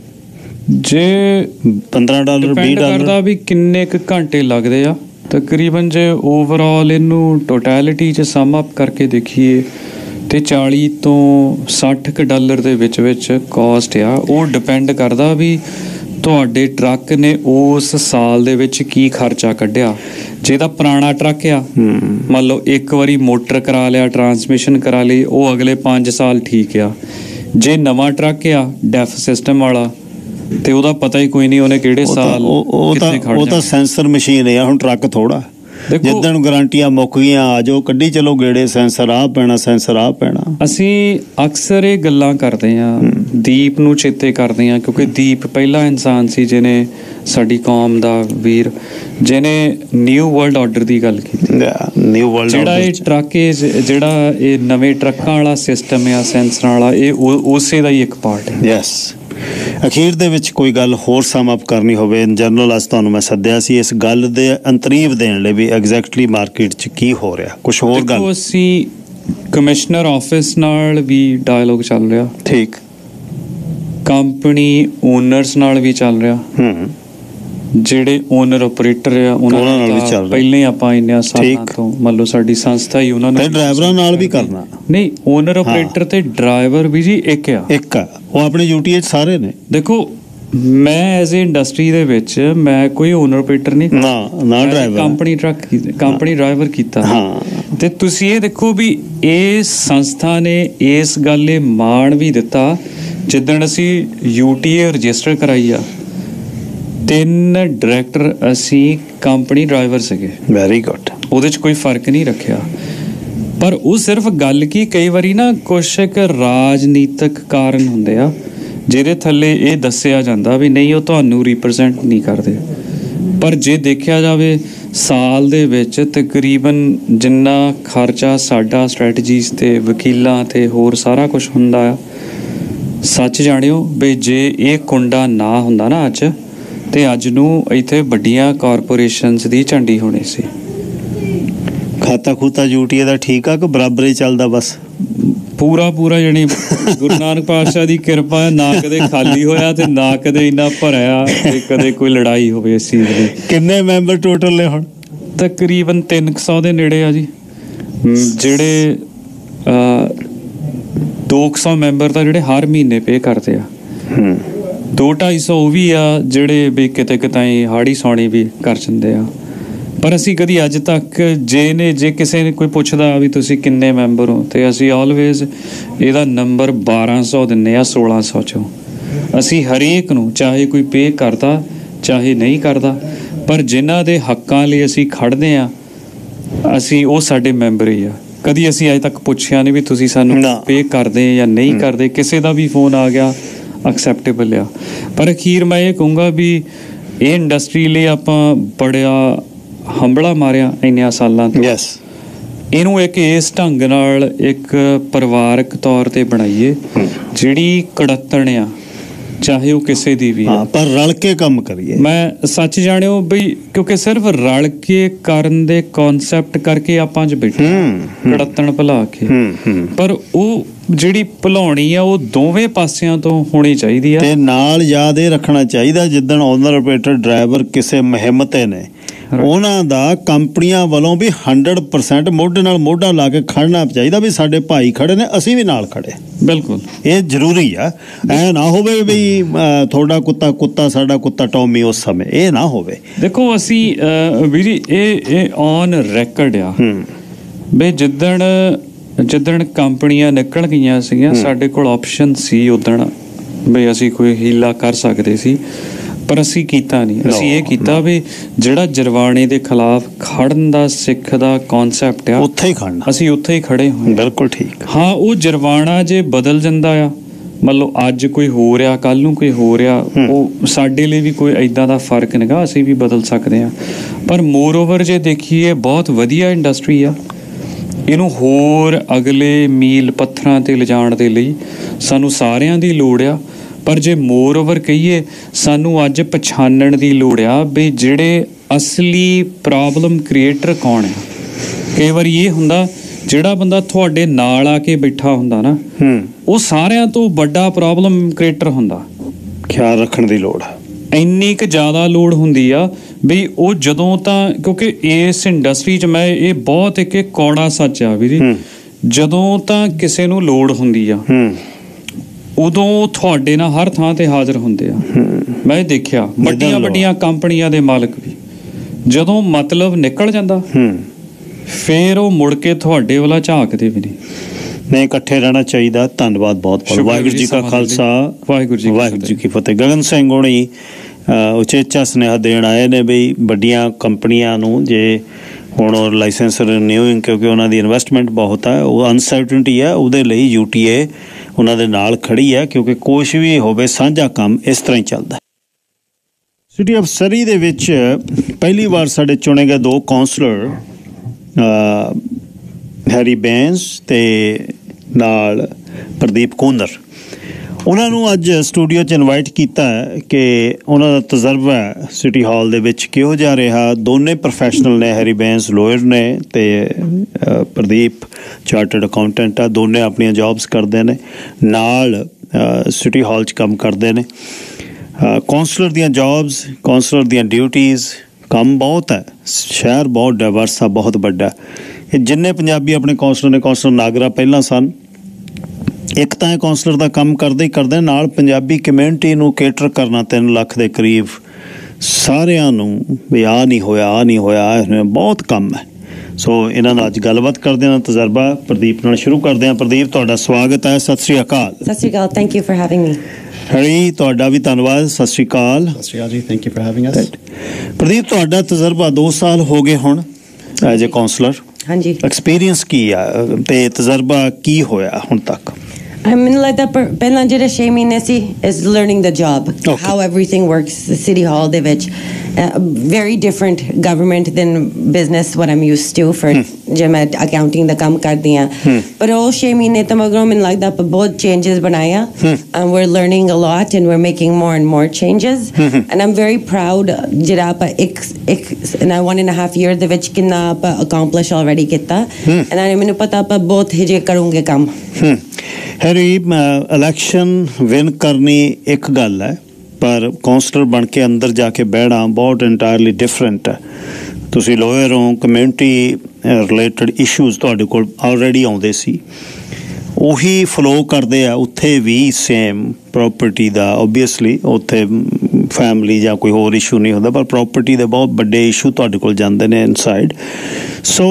ਜੇ ਪੰਦਰਾਂ ਡਾਲਰ ਵੀਹ ਡਾਲਰ ਕਰਦਾ ਵੀ ਕਿੰਨੇ ਕੁ ਘੰਟੇ ਲੱਗਦੇ ਆ। ਤਕਰੀਬਨ ਜੇ ਓਵਰਆਲ ਇਹਨੂੰ ਟੋਟੈਲਿਟੀ 'ਚ ਸਮ ਅਪ ਕਰਕੇ ਦੇਖੀਏ ਤੇ ਚਾਲੀ ਤੋਂ ਸੱਠ ਕੁ ਡਾਲਰ ਦੇ ਵਿੱਚ ਵਿੱਚ ਕਾਸਟ ਆ। ਉਹ ਡਿਪੈਂਡ ਕਰਦਾ ਵੀ ਤੁਹਾਡੇ ਟਰੱਕ ਨੇ ਉਸ ਸਾਲ ਦੇ ਵਿੱਚ ਕੀ ਖਰਚਾ ਕੱਢਿਆ। ਜੇ ਤਾਂ ਪੁਰਾਣਾ ਟਰੱਕ ਆ, ਮੰਨ ਲਓ ਇੱਕ ਵਾਰੀ ਮੋਟਰ ਕਰਾ ਲਿਆ, ਟਰਾਂਸਮਿਸ਼ਨ ਕਰਾ ਲਈ, ਉਹ ਅਗਲੇ ਪੰਜ ਸਾਲ ਠੀਕ ਆ। ਜੇ ਨਵਾਂ ਟਰੱਕ ਆ ਡੈਫ ਸਿਸਟਮ ਵਾਲਾ ਤੇ ਉਹਦਾ ਪਤਾ ਹੀ ਕੋਈ ਨਹੀਂ ਉਹਨੇ ਕਿਹੜੇ ਸਾਲ ਕਿੱਥੇ ਖੜ ਜਾਣਾ। ਉਹ ਤਾਂ ਸੈਂਸਰ ਮਸ਼ੀਨ ਆ, ਹੁਣ ਟਰੱਕ ਥੋੜਾ। ਜਿੱਦਣ ਗਾਰੰਟੀਆਂ ਮੁੱਕ ਗਈਆਂ ਆ ਜਾਓ ਕੱਢੀ ਚਲੋ ਗੇੜੇ, ਸੈਂਸਰ ਆ ਪੈਣਾ, ਸੈਂਸਰ ਆ ਪੈਣਾ। ਅਸੀਂ ਅਕਸਰ ਇਹ ਗੱਲਾਂ ਕਰਦੇ ਆ, ਦੀਪ ਨੂੰ ਚੇਤੇ ਕਰਦੇ ਆ, ਕਿਉਂਕਿ ਦੀਪ ਪਹਿਲਾ ਇਨਸਾਨ ਸੀ ਜਿਹਨੇ ਸਾਡੀ ਕੌਮ ਦਾ ਵੀਰ, ਜਿਹਨੇ ਨਿਊ ਵਰਲਡ ਆਰਡਰ ਦੀ ਗੱਲ ਕੀਤੀ। ਨਿਊ ਵਰਲਡ ਜਿਹੜਾ ਇਹ ਟਰੱਕ ਜਿਹੜਾ ਇਹ ਨਵੇਂ ਟਰੱਕਾਂ ਵਾਲਾ ਸਿਸਟਮ ਆ ਸੈਂਸਰਾਂ ਵਾਲਾ, ਇਹ ਉਸੇ ਦਾ ਹੀ ਇੱਕ ਪਾਰਟ ਹੈ। ਯੈਸ। ਅਖੀਰ ਦੇ ਵਿੱਚ ਕੋਈ ਗੱਲ ਹੋਰ ਸਮ ਅਪ ਕਰਨੀ ਹੋਵੇ ਇਨ ਜਨਰਲ, ਅੱਜ ਤੁਹਾਨੂੰ ਮੈਂ ਸੱਦਿਆ ਸੀ ਇਸ ਗੱਲ ਦੇ ਅੰਤਰੀਵ ਦੇਣ ਲਈ ਵੀ ਐਗਜ਼ੈਕਟਲੀ ਮਾਰਕੀਟ 'ਚ ਕੀ ਹੋ ਰਿਹਾ, ਕੁਛ ਹੋਰ ਗੱਲ? ਅਸੀਂ ਕਮਿਸ਼ਨਰ ਆਫਿਸ ਨਾਲ ਵੀ ਡਾਇਲੋਗ ਚੱਲ ਰਿਹਾ, ਠੀਕ, ਕੰਪਨੀ ਓਨਰਸ ਨਾਲ ਵੀ ਚੱਲ ਰਿਹਾ, ਹੂੰ, ਜਿਹੜੇ ਓਨਰ ਆਪਰੇਟਰ ਆ ਉਹਨਾਂ ਨਾਲ ਵੀ ਚੱਲ ਰਿਹਾ। ਪਹਿਲੇ ਆਪਾਂ ਇੰਨੇ ਸਾਲਾਂ ਤੋਂ ਮੰਨ ਲਓ ਸਾਡੀ ਸੰਸਥਾ ਹੀ ਉਹਨਾਂ ਨੇ ਡਰਾਈਵਰਾਂ ਨਾਲ ਵੀ ਕਰਨਾ। ਨਹੀਂ, ਓਨਰ ਆਪਰੇਟਰ ਤੇ ਡਰਾਈਵਰ ਵੀ ਜੀ ਇੱਕ ਆ, ਇੱਕ ਆ, ਉਹ ਆਪਣੇ ਯੂਟੀਏ 'ਚ ਸਾਰੇ ਨੇ। ਦੇਖੋ ਮੈਂ ਐਜ਼ ਏ ਇੰਡਸਟਰੀ ਦੇ ਵਿੱਚ ਮੈਂ ਕੋਈ ਓਨਰ ਆਪਰੇਟਰ ਨਹੀਂ, ਨਾ ਨਾ driver, company truck company driver ਕੀਤਾ। ਹਾਂ, ਤੇ ਤੁਸੀਂ ਇਹ ਦੇਖੋ ਵੀ ਇਸ ਸੰਸਥਾ ਨੇ ਇਸ ਗੱਲ ਇਹ ਮਾਣ ਵੀ ਦਿੱਤਾ ਜਿੱਦਣ ਅਸੀਂ ਯੂਟੀਏ ਰਜਿਸਟਰ ਕਰਾਈ ਆ, ਤਿੰਨ ਡਾਇਰੈਕਟਰ ਅਸੀਂ ਕੰਪਨੀ ਡਰਾਈਵਰ ਸੀਗੇ। Very good. ਉਹਦੇ 'ਚ ਕੋਈ ਫਰਕ ਨਹੀਂ ਰੱਖਿਆ। ਪਰ ਉਹ ਸਿਰਫ ਗੱਲ ਕੀ, ਕਈ ਵਾਰੀ ਨਾ ਕੁਛ ਇੱਕ ਰਾਜਨੀਤਿਕ ਕਾਰਨ ਹੁੰਦੇ ਆ ਜਿਹਦੇ ਥੱਲੇ ਇਹ ਦੱਸਿਆ ਜਾਂਦਾ ਵੀ ਨਹੀਂ ਉਹ ਤੁਹਾਨੂੰ ਰਿਪਰੈਜ਼ੈਂਟ ਨਹੀਂ ਕਰਦੇ। ਪਰ ਜੇ ਦੇਖਿਆ ਜਾਵੇ ਸਾਲ ਦੇ ਵਿੱਚ ਤਕਰੀਬਨ ਜਿੰਨਾ ਖਰਚਾ ਸਾਡਾ ਸਟ੍ਰੈਟਜੀਜ਼ ਤੇ ਵਕੀਲਾਂ ਤੇ ਹੋਰ ਸਾਰਾ ਕੁਝ ਹੁੰਦਾ ਆ, ਸੱਚ ਜਾਣਿਓ ਵੀ ਜੇ ਇਹ ਕੁੰਡਾ ਨਾ ਹੁੰਦਾ ਨਾ ਅੱਜ, ਤੇ ਅੱਜ ਨੂੰ ਇੱਥੇ ਵੱਡੀਆਂ ਕਾਰਪੋਰੇਸ਼ਨਸ ਦੀ ਝੰਡੀ ਹੋਣੀ ਸੀ। ਖਾਤਾ ਖੂਤਾ ਯੂਟੀਏ ਦਾ ਠੀਕ ਆ ਕਿ ਬਰਾਬਰ ਹੀ ਚੱਲਦਾ? ਬਸ ਪੂਰਾ ਪੂਰਾ ਜਾਣੀ ਗੁਰੂ ਨਾਨਕ ਪਾਤਸ਼ਾਹ ਦੀ ਕਿਰਪਾ, ਨਾ ਕਦੇ ਖਾਲੀ ਹੋਇਆ ਤੇ ਨਾ ਕਦੇ ਇੰਨਾ ਭਰਿਆ ਤੇ ਕਦੇ ਕੋਈ ਲੜਾਈ ਹੋਵੇ ਇਸ ਚੀਜ਼ ਦੀ। ਕਿੰਨੇ ਮੈਂਬਰ ਟੋਟਲ ਨੇ ਹੁਣ? ਤਕਰੀਬਨ ਤਿੰਨ ਕੁ ਸੌ ਦੇ ਨੇੜੇ ਆ ਜੀ। ਜਿਹੜੇ ਦੋ ਕੁ ਸੌ ਮੈਂਬਰ ਤਾਂ ਜਿਹੜੇ ਹਰ ਮਹੀਨੇ ਪੇ ਕਰਦੇ ਆ, ਦੋ ਢਾਈ ਸੌ ਉਹ ਵੀ ਆ ਜਿਹੜੇ ਵੀ ਕਿਤੇ ਕਿਤੇ ਹਾੜੀ ਸੌਣੀ ਵੀ ਕਰ ਜਾਂਦੇ ਆ। ਪਰ ਅਸੀਂ ਕਦੀ ਅੱਜ ਤੱਕ ਜੇ ਨੇ ਜੇ ਕਿਸੇ ਨੇ ਕੋਈ ਪੁੱਛਦਾ ਵੀ ਤੁਸੀਂ ਕਿੰਨੇ ਮੈਂਬਰ ਹੋ, ਤੇ ਅਸੀਂ ਆਲਵੇਜ਼ ਇਹਦਾ ਨੰਬਰ ਬਾਰਾਂ ਸੌ ਦਿੰਦੇ ਆ ਸੋਲਾਂ ਸੌ ਚੋਂ। ਅਸੀਂ ਹਰੇਕ ਨੂੰ, ਚਾਹੇ ਕੋਈ ਪੇ ਕਰਦਾ ਚਾਹੇ ਨਹੀਂ ਕਰਦਾ, ਪਰ ਜਿਨ੍ਹਾਂ ਦੇ ਹੱਕਾਂ ਲਈ ਅਸੀਂ ਖੜਦੇ ਆ ਅਸੀਂ ਉਹ ਸਾਡੇ ਮੈਂਬਰ ਹੀ ਆ। ਕਦੀ ਅਸੀਂ ਅੱਜ ਤੱਕ ਪੁੱਛਿਆ ਨਹੀਂ ਵੀ ਤੁਸੀਂ ਸਾਨੂੰ ਪੇ ਕਰਦੇ ਜਾਂ ਨਹੀਂ ਕਰਦੇ। ਕਿਸੇ ਦਾ ਵੀ ਫੋਨ ਆ ਗਿਆ ਐਕਸੈਪਟੇਬਲ ਆ। ਪਰ ਅਖੀਰ ਮੈਂ ਇਹ ਕਹੂੰਗਾ ਵੀ ਇਹ ਇੰਡਸਟਰੀ ਲਈ ਆਪਾਂ ਬੜਿਆ ਹੰਬਲਾ ਮਾਰਿਆ ਇੰਨਿਆਂ ਸਾਲਾਂ ਤੋਂ। ਯੈਸ, ਇਹਨੂੰ ਇੱਕ ਇਸ ਢੰਗ ਨਾਲ ਇੱਕ ਪਰਿਵਾਰਕ ਤੌਰ ਤੇ ਬਣਾਈਏ ਜਿਹੜੀ ਕੜੱਤਣ ਆ, ਚਾਹੇ ਉਹ ਕਿਸੇ ਦੀ ਵੀ ਆ, ਪਰ ਰਲ ਕੇ ਕੰਮ ਕਰੀਏ। ਮੈਂ ਸੱਚ ਜਾਣਿਓ ਬਈ ਕਿਉਂਕਿ ਸਿਰਫ ਰਲ ਕੇ ਕਰਨ ਦੇ ਕਨਸੈਪਟ ਕਰਕੇ ਆਪਾਂ ਅੱਜ ਬੈਠੇ ਕੜੱਤਣ ਭੁਲਾ ਕੇ, ਪਰ ਉਹ ਜਿਹੜੀ ਭੁਲਾਉਣੀ ਆ ਉਹ ਦੋਵੇਂ ਪਾਸਿਆਂ ਤੋਂ ਹੋਣੀ ਚਾਹੀਦੀ ਆ। ਤੇ ਨਾਲ ਯਾਦ ਇਹ ਰੱਖਣਾ ਚਾਹੀਦਾ ਜਿੱਦਣ ਓਨਰ ਆਪਰੇਟਰ ਡਰਾਈਵਰ ਕਿਸੇ ਮੁਹਿੰਮ ਤੇ ਨੇ, ਉਹਨਾਂ ਦਾ ਕੰਪਨੀਆਂ ਵੱਲੋਂ ਵੀ ਹੰਡਰਡ ਪਰਸੈਂਟ ਮੋਢੇ ਨਾਲ ਮੋਢਾ ਲਾ ਕੇ ਖੜਨਾ ਚਾਹੀਦਾ ਵੀ ਸਾਡੇ ਭਾਈ ਖੜੇ ਨੇ, ਅਸੀਂ ਵੀ ਨਾਲ ਖੜੇ। ਬਿਲਕੁਲ, ਇਹ ਜ਼ਰੂਰੀ ਆ। ਐ ਨਾ ਹੋਵੇ ਵੀ ਤੁਹਾਡਾ ਕੁੱਤਾ ਕੁੱਤਾ ਸਾਡਾ ਕੁੱਤਾ ਟੌਮੀ ਉਸ ਸਮੇਂ, ਇਹ ਨਾ ਹੋਵੇ। ਦੇਖੋ ਅਸੀਂ ਵੀਰੀ ਇਹ ਇਹ ਔਨ ਰੈਕਰਡ ਆ ਵੀ ਜਿੱਦਣ ਜਿੱਦਣ ਕੰਪਨੀਆਂ ਨਿਕਲ ਗਈਆਂ ਸੀਗੀਆਂ ਸਾਡੇ ਕੋਲ ਆਪਸ਼ਨ ਸੀ ਉਦਣ ਵੀ ਅਸੀਂ ਕੋਈ ਹੀਲਾ ਕਰ ਸਕਦੇ ਸੀ, ਪਰ ਅਸੀਂ ਕੀਤਾ ਨਹੀਂ। ਅਸੀਂ ਇਹ ਕੀਤਾ ਵੀ ਜਿਹੜਾ ਜਰਵਾਣੇ ਦੇ ਖਿਲਾਫ ਖੜਨ ਦਾ ਸਿੱਖ ਦਾ ਕਨਸੈਪਟ ਆ, ਉੱਥੇ ਹੀ ਖੜਨਾ, ਅਸੀਂ ਉੱਥੇ ਹੀ ਖੜੇ ਹੋਏ। ਬਿਲਕੁਲ ਠੀਕ। ਹਾਂ, ਉਹ ਜਰਵਾਣਾ ਜੇ ਬਦਲ ਜਾਂਦਾ ਆ, ਮੰਨ ਲਓ ਅੱਜ ਕੋਈ ਹੋ ਰਿਹਾ ਕੱਲ ਨੂੰ ਕੋਈ ਹੋ ਰਿਹਾ, ਉਹ ਸਾਡੇ ਲਈ ਵੀ ਕੋਈ ਏਦਾਂ ਦਾ ਫਰਕ ਨਹੀਂਗਾ, ਅਸੀਂ ਵੀ ਬਦਲ ਸਕਦੇ ਹਾਂ। ਪਰ ਮੋਰ ਓਵਰ ਜੇ ਦੇਖੀਏ ਬਹੁਤ ਵਧੀਆ ਇੰਡਸਟਰੀ ਆ, ਇਹਨੂੰ ਹੋਰ ਅਗਲੇ ਮੀਲ ਪੱਥਰਾਂ 'ਤੇ ਲਿਜਾਣ ਦੇ ਲਈ ਸਾਨੂੰ ਸਾਰਿਆਂ ਦੀ ਲੋੜ ਆ। ਪਰ ਜੇ ਮੋਰ ਓਵਰ ਕਹੀਏ, ਸਾਨੂੰ ਅੱਜ ਪਛਾਣਨ ਦੀ ਲੋੜ ਆ ਵੀ ਜਿਹੜੇ ਅਸਲੀ ਪ੍ਰੋਬਲਮ ਕ੍ਰੀਏਟਰ ਕੌਣ ਆ। ਕਈ ਵਾਰੀ ਇਹ ਹੁੰਦਾ ਜਿਹੜਾ ਬੰਦਾ ਤੁਹਾਡੇ ਨਾਲ ਆ ਕੇ ਬੈਠਾ ਹੁੰਦਾ ਨਾ, ਉਹ ਸਾਰਿਆਂ ਤੋਂ ਵੱਡਾ ਪ੍ਰੋਬਲਮ ਕ੍ਰੀਏਟਰ ਹੁੰਦਾ। ਖਿਆਲ ਰੱਖਣ ਦੀ ਲੋੜ ਆ, ਇੰਨੀ ਕੁ ਜ਼ਿਆਦਾ ਲੋੜ ਹੁੰਦੀ ਆ ਵੀ ਉਹ ਜਦੋਂ ਤਾਂ, ਕਿਉਂਕਿ ਇਸ ਇੰਡਸਟਰੀ 'ਚ ਮੈਂ ਇਹ ਬਹੁਤ ਇੱਕ ਕੌੜਾ ਸੱਚ ਆ ਵੀ ਜੀ, ਜਦੋਂ ਤਾਂ ਕਿਸੇ ਨੂੰ ਲੋੜ ਹੁੰਦੀ ਆ ਉਦੋਂ ਤੁਹਾਡੇ ਨਾਲ ਹਰ ਥਾਂ ਤੇ ਹਾਜ਼ਰ ਹੁੰਦੇ ਆ। ਮੈਂ ਦੇਖਿਆ ਵੱਡੀਆਂ ਵੱਡੀਆਂ ਕੰਪਨੀਆਂ ਦੇ ਮਾਲਕ ਵੀ ਜਦੋਂ ਮਤਲਬ ਨਿਕਲ ਜਾਂਦਾ ਫੇਰ ਉਹ ਮੁੜ ਕੇ ਤੁਹਾਡੇ ਵੱਲ ਝਾਕਦੇ ਵੀ ਨਹੀਂ। ਨਹੀਂ, ਇਕੱਠੇ ਰਹਿਣਾ ਚਾਹੀਦਾ। ਧੰਨਵਾਦ ਬਹੁਤ ਬਹੁਤ। ਵਾਹਿਗੁਰੂ ਜੀ ਕਾ ਖਾਲਸਾ, ਵਾਹਿਗੁਰੂ ਜੀ ਵਾਹਿਗੁਰੂ ਜੀ ਕੀ ਫਤਿਹ। ਗਗਨ ਸਿੰਘ ਹੋਣੀ ਉਚੇਚਾ ਸੁਨੇਹਾ ਦੇਣ ਆਏ ਨੇ ਵੀ ਵੱਡੀਆਂ ਕੰਪਨੀਆਂ ਨੂੰ ਜੇ ਹੁਣ ਲਾਇਸੈਂਸ ਰਿਨਿਊਇੰਗ, ਕਿਉਂਕਿ ਉਹਨਾਂ ਦੀ ਇਨਵੈਸਟਮੈਂਟ ਬਹੁਤ ਹੈ, ਉਹ ਅਨਸਰਟਨਟੀ ਹੈ, ਉਹਦੇ ਲਈ ਯੂ ਟੀ ਏ ਉਹਨਾਂ ਦੇ ਨਾਲ ਖੜੀ ਹੈ, ਕਿਉਂਕਿ ਕੁਛ ਵੀ ਹੋਵੇ ਸਾਂਝਾ ਕੰਮ ਇਸ ਤਰ੍ਹਾਂ ਹੀ ਚੱਲਦਾ। ਸਿਟੀ ਆਫ ਸਰੀ ਦੇ ਵਿੱਚ ਪਹਿਲੀ ਵਾਰ ਸਾਡੇ ਚੁਣੇ ਗਏ ਦੋ ਕੌਂਸਲਰ ਹੈਰੀ ਬੈਂਸ ਤੇ ਨਾਲ ਪ੍ਰਦੀਪ ਕੁੰਦਰ, ਉਹਨਾਂ ਨੂੰ ਅੱਜ ਸਟੂਡੀਓ 'ਚ ਇਨਵਾਈਟ ਕੀਤਾ ਹੈ ਕਿ ਉਹਨਾਂ ਦਾ ਤਜਰਬਾ ਸਿਟੀ ਹਾਲ ਦੇ ਵਿੱਚ ਕਿਹੋ ਜਿਹਾ ਰਿਹਾ। ਦੋਨੇ ਪ੍ਰੋਫੈਸ਼ਨਲ ਨੇ, ਹੈਰੀ ਬੈਂਸ ਲੋਇਰ ਨੇ ਤੇ ਪ੍ਰਦੀਪ ਚਾਰਟਰਡ ਅਕਾਊਂਟੈਂਟ ਆ। ਦੋਨੇ ਆਪਣੀਆਂ ਜੌਬਸ ਕਰਦੇ ਨੇ, ਨਾਲ ਸਿਟੀ ਹਾਲ 'ਚ ਕੰਮ ਕਰਦੇ ਨੇ। ਕੌਂਸਲਰ ਦੀਆਂ ਜੌਬਸ, ਕੌਂਸਲਰ ਦੀਆਂ ਡਿਊਟੀਜ਼, ਕੰਮ ਬਹੁਤ ਹੈ। ਸ਼ਹਿਰ ਬਹੁਤ ਡਾਇਵਰਸ ਆ, ਬਹੁਤ ਵੱਡਾ। ਇਹ ਜਿੰਨੇ ਪੰਜਾਬੀ ਆਪਣੇ ਕੌਂਸਲਰ ਨੇ, ਕੌਂਸਲਰ ਨਾਗਰਾ ਪਹਿਲਾਂ ਸਨ, ਇੱਕ ਤਾਂ ਇਹ ਕੌਂਸਲਰ ਦਾ ਕੰਮ ਕਰਦੇ ਹੀ ਕਰਦੇ, ਨਾਲ ਪੰਜਾਬੀ ਕਮਿਊਨਿਟੀ ਨੂੰ ਕੇਟਰ ਕਰਨਾ ਤਿੰਨ ਲੱਖ ਦੇ ਕਰੀਬ, ਸਾਰਿਆਂ ਨੂੰ ਵੀ ਆਹ ਨਹੀਂ ਹੋਇਆ, ਆਹ ਨਹੀਂ ਹੋਇਆ, ਬਹੁਤ ਕੰਮ ਹੈ। ਸੋ ਇਹਨਾਂ ਨਾਲ ਅੱਜ ਗੱਲਬਾਤ ਕਰਦੇ ਹਾਂ, ਤਜਰਬਾ ਪ੍ਰਦੀਪ ਨਾਲ ਸ਼ੁਰੂ ਕਰਦੇ ਹਾਂ। ਪ੍ਰਦੀਪ, ਤੁਹਾਡਾ ਸਵਾਗਤ ਹੈ। ਸਤਿ ਸ਼੍ਰੀ ਅਕਾਲ। ਸਤਿ ਸ਼੍ਰੀ ਅਕਾਲ, thank you for having me. Harry, ਤੁਹਾਡਾ ਵੀ ਧੰਨਵਾਦ। ਸਤਿ ਸ਼੍ਰੀ ਅਕਾਲ। ਸਤਿ ਸ਼੍ਰੀ ਅਕਾਲ ਜੀ, thank you for having us. Pradeep, ਤੁਹਾਡਾ ਤਜਰਬਾ ਦੋ ਸਾਲ ਹੋ ਗਏ ਹੁਣ ਐਜ਼ ਏ ਕਾਉਂਸਲਰ। ਹਾਂਜੀ, ਐਕਸਪੀਰੀਅੰਸ ਕੀ ਆ ਤੇ ਤਜਰਬਾ ਕੀ ਹੋਇਆ ਹੁਣ ਤੱਕ? ਮੈਨੂੰ ਲੱਗਦਾ ਪਹਿਲਾਂ ਜਿਹੜੇ ਛੇ ਮਹੀਨੇ ਸੀ is learning the job, how everything works, the city hall ਦੇ ਵਿੱਚ very different government than business what I'm used to for ਜੇ ਮੈਂ accounting ਦਾ ਕੰਮ ਕਰਦੀ ਹਾਂ। ਪਰ ਉਹ ਛੇ ਮਹੀਨੇ ਤੋਂ ਮਗਰੋਂ ਮੈਨੂੰ ਲੱਗਦਾ ਆਪਾਂ ਬਹੁਤ changes ਬਣਾਏ ਆ, and we're learning a lot and we're making more and more changes and I'm very proud ਜਿਹੜਾ ਆਪਾਂ ਇੱਕ ਇੱਕ one and a half year ਦੇ ਵਿੱਚ ਕਿੰਨਾ ਆਪਾਂ accomplish already ਕੀਤਾ, and ਮੈਨੂੰ ਪਤਾ ਆਪਾਂ ਬਹੁਤ ਹਜੇ ਕਰੂੰਗੇ ਕੰਮ। ਹੈਰੀ, ਇਲੈਕਸ਼ਨ ਵਿਨ ਕਰਨੀ ਇੱਕ ਗੱਲ ਹੈ, ਪਰ ਕੌਂਸਲਰ ਬਣ ਕੇ ਅੰਦਰ ਜਾ ਕੇ ਬਹਿਣਾ ਬਹੁਤ ਇੰਟਾਇਰਲੀ ਡਿਫਰੈਂਟ ਹੈ। ਤੁਸੀਂ ਲੋਇਰ ਹੋ, ਕਮਿਊਨਿਟੀ ਰਿਲੇਟਡ ਇਸ਼ੂਜ਼ ਤੁਹਾਡੇ ਕੋਲ ਆਲਰੇਡੀ ਆਉਂਦੇ ਸੀ, ਉਹੀ ਫਲੋ ਕਰਦੇ ਆ ਉੱਥੇ ਵੀ ਸੇਮ। ਪ੍ਰੋਪਰਟੀ ਦਾ ਓਬਵੀਅਸਲੀ ਉੱਥੇ ਫੈਮਿਲੀ ਜਾਂ ਕੋਈ ਹੋਰ ਇਸ਼ੂ ਨਹੀਂ ਹੁੰਦਾ, ਪਰ ਪ੍ਰੋਪਰਟੀ ਦੇ ਬਹੁਤ ਵੱਡੇ ਇਸ਼ੂ ਤੁਹਾਡੇ ਕੋਲ ਜਾਂਦੇ ਨੇ ਇਨਸਾਈਡ। ਸੋ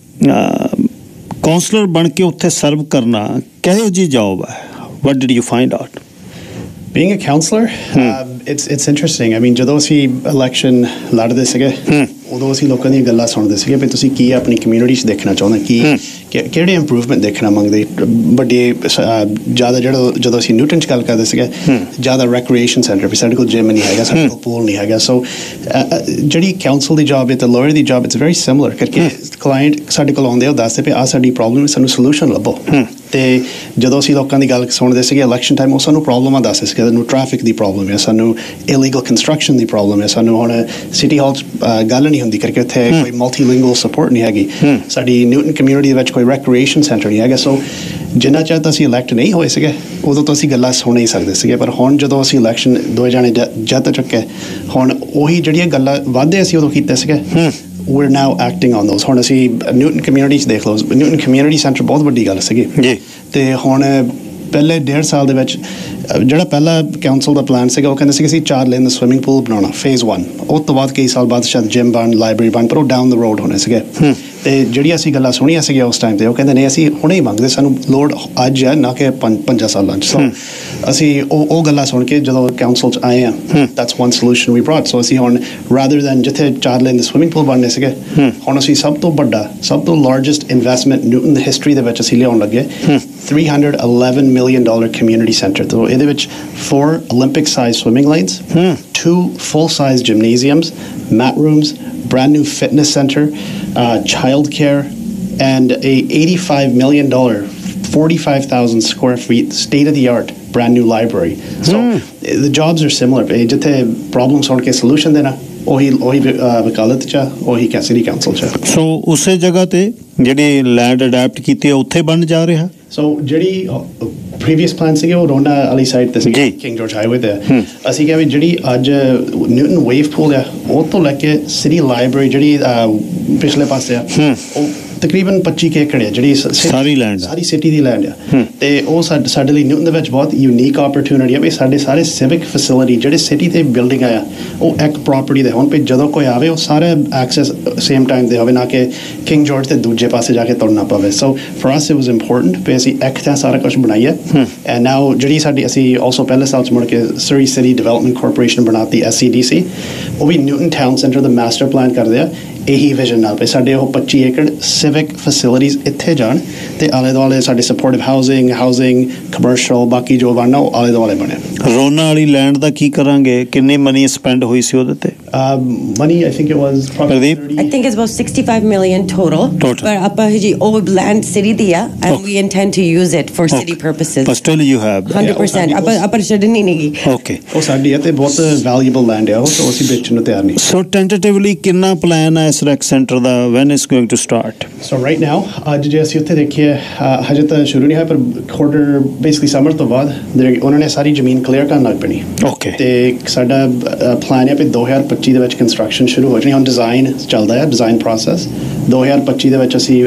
ਕੌਂਸਲਰ ਬਣ ਕੇ ਉੱਥੇ ਸਰਵ ਕਰਨਾ ਕਿਹੋ ਜਿਹੀ ਜੌਬ ਹੈ? What did you find out? Being a counsellor, hmm. uh, it's it's interesting. I mean, ਜਦੋਂ ਅਸੀਂ election ਲੜਦੇ ਸੀਗੇ ਉਦੋਂ ਅਸੀਂ ਲੋਕਾਂ ਦੀਆਂ ਗੱਲਾਂ ਸੁਣਦੇ ਸੀਗੇ ਵੀ ਤੁਸੀਂ ਕੀ ਆਪਣੀ ਕਮਿਊਨਿਟੀ 'ਚ ਦੇਖਣਾ ਚਾਹੁੰਦੇ, ਕੀ ਕਿਹੜੇ ਇੰਪਰੂਵਮੈਂਟ ਦੇਖਣਾ ਮੰਗਦੇ। ਵੱਡੇ ਜ਼ਿਆਦਾ ਜਿਹੜਾ ਜਦੋਂ ਅਸੀਂ ਨਿਊਟਨ 'ਚ ਗੱਲ ਕਰਦੇ ਸੀਗੇ, ਜ਼ਿਆਦਾ ਰੈਕਰੀਏਸ਼ਨ ਸੈਂਟਰ ਵੀ ਸਾਡੇ ਕੋਲ ਜਿਮ ਨਹੀਂ ਹੈਗਾ, ਸਾਡੇ ਕੋਲ ਪੂਲ ਨਹੀਂ ਹੈਗਾ। ਸੋ ਜਿਹੜੀ ਕਾਉਂਸਲ ਦੀ ਜੌਬ ਹੈ ਤੇ ਲਾਇਰ ਦੀ ਜੌਬ ਇਟਸ ਵੈਰੀ ਸਿਮਿਲਰ, ਕਰਕੇ ਕਲਾਇੰਟ ਸਾਡੇ ਕੋਲ ਆਉਂਦੇ ਉਹ ਦੱਸਦੇ ਵੀ ਆਹ ਸਾਡੀ ਪ੍ਰੋਬਲਮ ਹੈ, ਸਾਨੂੰ ਸੋਲੂਸ਼ਨ ਲੱਭੋ। ਤੇ ਜਦੋਂ ਅਸੀਂ ਲੋਕਾਂ ਦੀ ਗੱਲ ਸੁਣਦੇ ਸੀਗੇ ਇਲੈਕਸ਼ਨ ਟਾਈਮ, ਉਹ ਸਾਨੂੰ ਪ੍ਰੋਬਲਮਾਂ ਦੱਸਦੇ ਸੀਗੇ। ਸਾਨੂੰ ਟ੍ਰੈਫਿਕ ਦੀ ਪ੍ਰੋਬਲਮ ਹੈ, ਸਾਨੂੰ ਇਲੀਗਲ ਕੰਸਟਰਕਸ਼ਨ ਦੀ ਪ੍ਰੋਬਲਮ ਹੈ, ਸਾਨੂੰ ਹੁਣ ਸਿਟੀ ਹਾਲ 'ਚ ਗੱਲ ਨਹੀਂ ਹੁੰਦੀ ਕਰਕੇ ਉੱਥੇ ਕੋਈ ਮਲਟੀਲਿੰਗੁਅਲ ਸਪੋਰਟ ਨਹੀਂ ਹੈਗੀ, ਸਾਡੀ ਨਿਊਟਨ ਕਮਿਊਨਿਟੀ ਦੇ ਵਿੱਚ ਕੋਈ ਰੈਕਰੀਏਸ਼ਨ ਸੈਂਟਰ ਨਹੀਂ ਹੈਗਾ। ਸੋ ਜਿੰਨਾ ਚਿਰ ਤਾਂ ਅਸੀਂ ਇਲੈਕਟ ਨਹੀਂ ਹੋਏ ਸੀਗੇ ਉਦੋਂ ਤੋਂ ਅਸੀਂ ਗੱਲਾਂ ਸੁਣ ਹੀ ਸਕਦੇ ਸੀਗੇ, ਪਰ ਹੁਣ ਜਦੋਂ ਅਸੀਂ ਇਲੈਕਸ਼ਨ ਦੋਵੇਂ ਜਾਣੇ ਜਿੱਤ ਚੁੱਕੇ, ਹੁਣ ਉਹੀ ਜਿਹੜੀਆਂ ਗੱਲਾਂ ਵਾਅਦੇ ਅਸੀਂ ਉਦੋਂ ਕੀਤੇ ਸੀਗੇ, we're now acting on those। ਹੁਣ ਅਸੀਂ ਨਿਊਟਨ ਕਮਿਊਨਿਟੀ 'ਚ ਦੇਖ ਲਓ, ਨਿਊਟਨ ਕਮਿਊਨਿਟੀ ਸੈਂਟਰ ਬਹੁਤ ਵੱਡੀ ਗੱਲ ਸੀਗੀ ਜੀ। ਤੇ ਹੁਣ ਪਹਿਲੇ ਡੇਢ ਸਾਲ ਦੇ ਵਿੱਚ ਜਿਹੜਾ ਪਹਿਲਾ ਕਾਉਂਸਲ ਦਾ ਪਲਾਨ ਸੀਗਾ, ਉਹ ਕਹਿੰਦੇ ਸੀ ਕਿ ਅਸੀਂ ਚਾਰ ਲੇਨ ਦਾ ਸਵਿਮਿੰਗ ਪੂਲ ਬਣਾਉਣਾ, ਫੇਜ਼ ਵਨ। ਉਸ ਤੋਂ ਬਾਅਦ ਕਈ ਸਾਲ ਬਾਅਦ ਸ਼ਾਇਦ ਜਿਮ ਬਣ, ਲਾਇਬ੍ਰੇਰੀ ਬਣ, ਪਰ ਉਹ ਡਾਊਨ ਦ ਰੋਡ ਹੋਣੇ ਸੀਗੇ। ਤੇ ਜਿਹੜੀਆਂ ਅਸੀਂ ਗੱਲਾਂ ਸੁਣੀਆਂ ਸੀਗੀਆਂ ਉਸ ਟਾਈਮ ਤੇ, ਉਹ ਕਹਿੰਦੇ ਨਹੀਂ ਅਸੀਂ ਹੁਣੇ ਹੀ ਮੰਗਦੇ, ਸਾਨੂੰ ਲੋੜ ਅੱਜ ਹੈ ਨਾ ਕਿ ਪੰਜ ਪੰਜਾਂ ਸਾਲਾਂ 'ਚ। ਸੋ ਅਸੀਂ ਉਹ ਉਹ ਗੱਲਾਂ ਸੁਣ ਕੇ ਜਦੋਂ ਕਾਉਂਸਲ 'ਚ ਆਏ ਹਾਂ, that's one solution we brought. So ਅਸੀਂ ਹੁਣ ਰਾਦਰ ਦੈਨ ਜਿੱਥੇ ਚਾਰ ਲੇਨ ਦੇ ਸਵਿਮਿੰਗ ਪੂਲ ਬਣਨੇ ਸੀਗੇ, ਹੁਣ ਅਸੀਂ ਸਭ ਤੋਂ ਵੱਡਾ, ਸਭ ਤੋਂ ਲਾਰਜੈਸਟ ਇਨਵੈਸਟਮੈਂਟ ਨਿਊਟਨ ਦੀ ਹਿਸਟਰੀ ਦੇ ਵਿੱਚ ਅਸੀਂ ਲਿਆਉਣ ਲੱਗੇ, three hundred eleven million dollar community center। So ਇਹਦੇ ਵਿੱਚ four Olympic size swimming lanes, hmm. two full size gymnasiums, mat rooms, brand new fitness center, uh, child care, and a eighty-five million dollars, forty-five thousand square feet, state-of-the-art, brand new library. So mm. the jobs are similar. Jithe problems on ke solution dena, ohi ohi wakalat cha, ohi ka city council cha. So usse jagah te ਜਿਹੜੀ land adapt ਕੀਤੀ ਹੈ ਉੱਥੇ ਬਣ ਜਾ ਰਿਹਾ. So ਜਿਹੜੀ previous plan ਸੀਗੇ ਉਹ ਰੋਂਡਾ ਵਾਲੀ ਸਾਈਡ ਤੇ ਸੀ ਕਿੰਗ ਜਾਰਜ ਹਾਈਵੇ ਤੇ ਅਸੀਂ ਕਿਹਾ ਵੀ ਜਿਹੜੀ ਅੱਜ ਨਿਊਟਨ ਵੇਵ ਪੂਲ ਆ ਉਹ ਤੋਂ ਲੈ ਕੇ ਸਿਟੀ ਲਾਇਬ੍ਰੇਰੀ ਜਿਹੜੀ ਪਿਛਲੇ ਪਾਸੇ ਆ ਉਹ ਤਕਰੀਬਨ ਪੱਚੀ ਕੇ ਏਕੜ ਹੈ ਜਿਹੜੀ ਸਾਰੀ ਲੈਂਡ ਸਾਰੀ ਸਿਟੀ ਦੀ ਲੈਂਡ ਆ ਤੇ ਉਹ ਸਾਡੇ ਲਈ ਨਿਊਟਨ ਦੇ ਵਿੱਚ ਬਹੁਤ ਯੂਨੀਕ ਓਪਰਚੁਨਿਟੀ ਆ ਵੀ ਸਾਡੇ ਸਾਰੇ ਸਿਵਿਕ ਫੈਸਿਲਿਟੀ ਜਿਹੜੇ ਸਿਟੀ ਤੇ ਬਿਲਡਿੰਗ ਆ ਉਹ ਇੱਕ ਪ੍ਰੋਪਰਟੀ ਦੇ ਹੁਣ ਵੀ ਜਦੋਂ ਕੋਈ ਆਵੇ ਉਹ ਸਾਰੇ ਐਕਸੈਸ ਸੇਮ ਟਾਈਮ ਦੇ ਹੋਵੇ ਨਾ ਕਿ ਕਿੰਗ ਜਾਰਜ ਤੇ ਦੂਜੇ ਪਾਸੇ ਜਾ ਕੇ ਤੁਰਨਾ ਪਵੇ so for us it was important ਵੀ ਅਸੀਂ ਇੱਕ ਤਾਂ ਸਾਰਾ ਕੁਝ ਬਣਾਈਏ ਐਂਡ ਨਾਓ ਜਿਹੜੀ ਸਾਡੀ ਅਸੀਂ ਆਲਸੋ ਪਹਿਲੇ ਸਾਲ ਚ ਮੁੜ ਕੇ ਸਰੀ ਸਿਟੀ ਡਿਵੈਲਪਮੈਂਟ ਕਾਰਪੋਰੇਸ਼ਨ ਬਣਾਤੀ ਐਸ ਸੀ ਡੀ ਸੀ ਉਹ ਵੀ ਨਿਊਟਨ ਟਾਊਨ ਸੈਂਟਰ ਦਾ ਮਾਸਟਰ ਪਲਾਨ ਕਰਦੇ ਆ ਇਹੀ ਵਿਜ਼ਨ ਨਾਲ ਪਏ ਸਾਡੇ ਉਹ ਪੱਚੀ ਏਕੜ ਸਿਵਿਕ ਫੈਸਿਲਿਟੀਜ਼ ਇੱਥੇ ਜਾਣ ਤੇ ਆਲੇ ਦੁਆਲੇ ਸਾਡੇ ਸਪੋਰਟਿਵ ਹਾਊਸਿੰਗ ਹਾਊਸਿੰਗ ਕਮਰਸ਼ੀਅਲ ਬਾਕੀ ਜੋ ਬਣਨਾ ਉਹ ਆਲੇ ਦੁਆਲੇ ਬਣੇ ਰੋਨਾ ਵਾਲੀ ਲੈਂਡ ਦਾ ਕੀ ਕਰਾਂਗੇ ਕਿੰਨੀ ਮਨੀ ਸਪੈਂਡ ਹੋਈ ਸੀ ਉਹਦੇ ਤੇ money I think it was Pradeep I think it's about sixty-five million total total but ਆਪਾਂ ਜੀ old land city ਦੀ ਆ and okay. we intend to use it for okay. city purposes but still you have one hundred percent ਆਪਾਂ ਆਪਾਂ ਛੱਡਣੀ ਨਹੀਂ ਗਈ okay ਉਹ ਸਾਡੀ ਹੈ ਤੇ ਬਹੁਤ ਵੈਲਿਊਏਬਲ ਲੈਂਡ ਹੈ ਉਹ ਤਾਂ ਅਸੀਂ ਵੇਚਣ ਨੂੰ ਤਿਆਰ ਨਹੀਂ so tentatively ਕਿੰਨਾ ਪਲਾਨ ਹੈ ਇਸ ਰੈਕ ਸੈਂਟਰ ਦਾ when is going to start so right now ਅੱਜ ਜੇ ਅਸੀਂ ਉੱਥੇ ਦੇਖੀਏ ਹਜੇ ਤਾਂ ਸ਼ੁਰੂ ਨਹੀਂ ਹੋਇਆ ਪਰ ਕੁਆਰਟਰ ਬੇਸਿਕਲੀ ਸਮਰ ਤੋਂ ਬਾਅਦ ਉਹਨਾਂ ਨੇ ਸਾਰੀ ਜ਼ਮੀਨ ਕਲੀਅਰ ਕਰਨ ਲੱਗ ਪੈਣੀ okay ਤੇ ਸਾਡਾ ਪਲਾਨ ਹੈ ਵੀ ਦੋ ਹਜ਼ਾਰ ਪੱਚੀ ਦੇ ਵਿੱਚ ਕੰਸਟਰਕਸ਼ਨ ਸ਼ੁਰੂ ਹੋ ਜਾਣੀ ਹੁਣ ਡਿਜ਼ਾਈਨ ਚੱਲਦਾ ਹੈ ਡਿਜ਼ਾਈਨ ਪ੍ਰੋਸੈਸ ਦੋ ਹਜ਼ਾਰ ਪੱਚੀ ਦੇ ਵਿੱਚ ਅਸੀਂ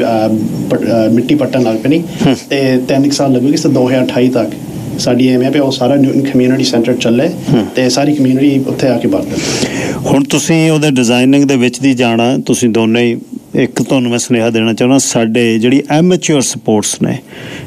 ਮਿੱਟੀ ਪੱਟਣ ਲੱਗ ਪੈਣੀ ਤੇ ਤਿੰਨ ਸਾਲ ਲੱਗੂਗੀ ਸੋ ਦੋ ਹਜ਼ਾਰ ਅਠਾਈ ਤੱਕ ਸਾਡੀ ਐਵੇਂ ਵੀ ਉਹ ਸਾਰਾ ਨਿਊਟਨ ਕਮਿਊਨਿਟੀ ਸੈਂਟਰ ਚੱਲੇ ਤੇ ਸਾਰੀ ਕਮਿਊਨਿਟੀ ਉੱਥੇ ਆ ਕੇ ਵਰਤੇ ਹੁਣ ਤੁਸੀਂ ਉਹਦੇ ਡਿਜ਼ਾਈਨਿੰਗ ਦੇ ਵਿੱਚ ਦੀ ਜਾਣਾ ਤੁਸੀਂ ਦੋਨੇ ਹੀ ਇੱਕ ਤੁਹਾਨੂੰ ਮੈਂ ਸੁਨੇਹਾ ਦੇਣਾ ਚਾਹੁੰਦਾ ਸਾਡੇ ਜਿਹੜੀ ਐਮੇਚਿਓਰ ਸਪੋਰਟਸ ਨੇ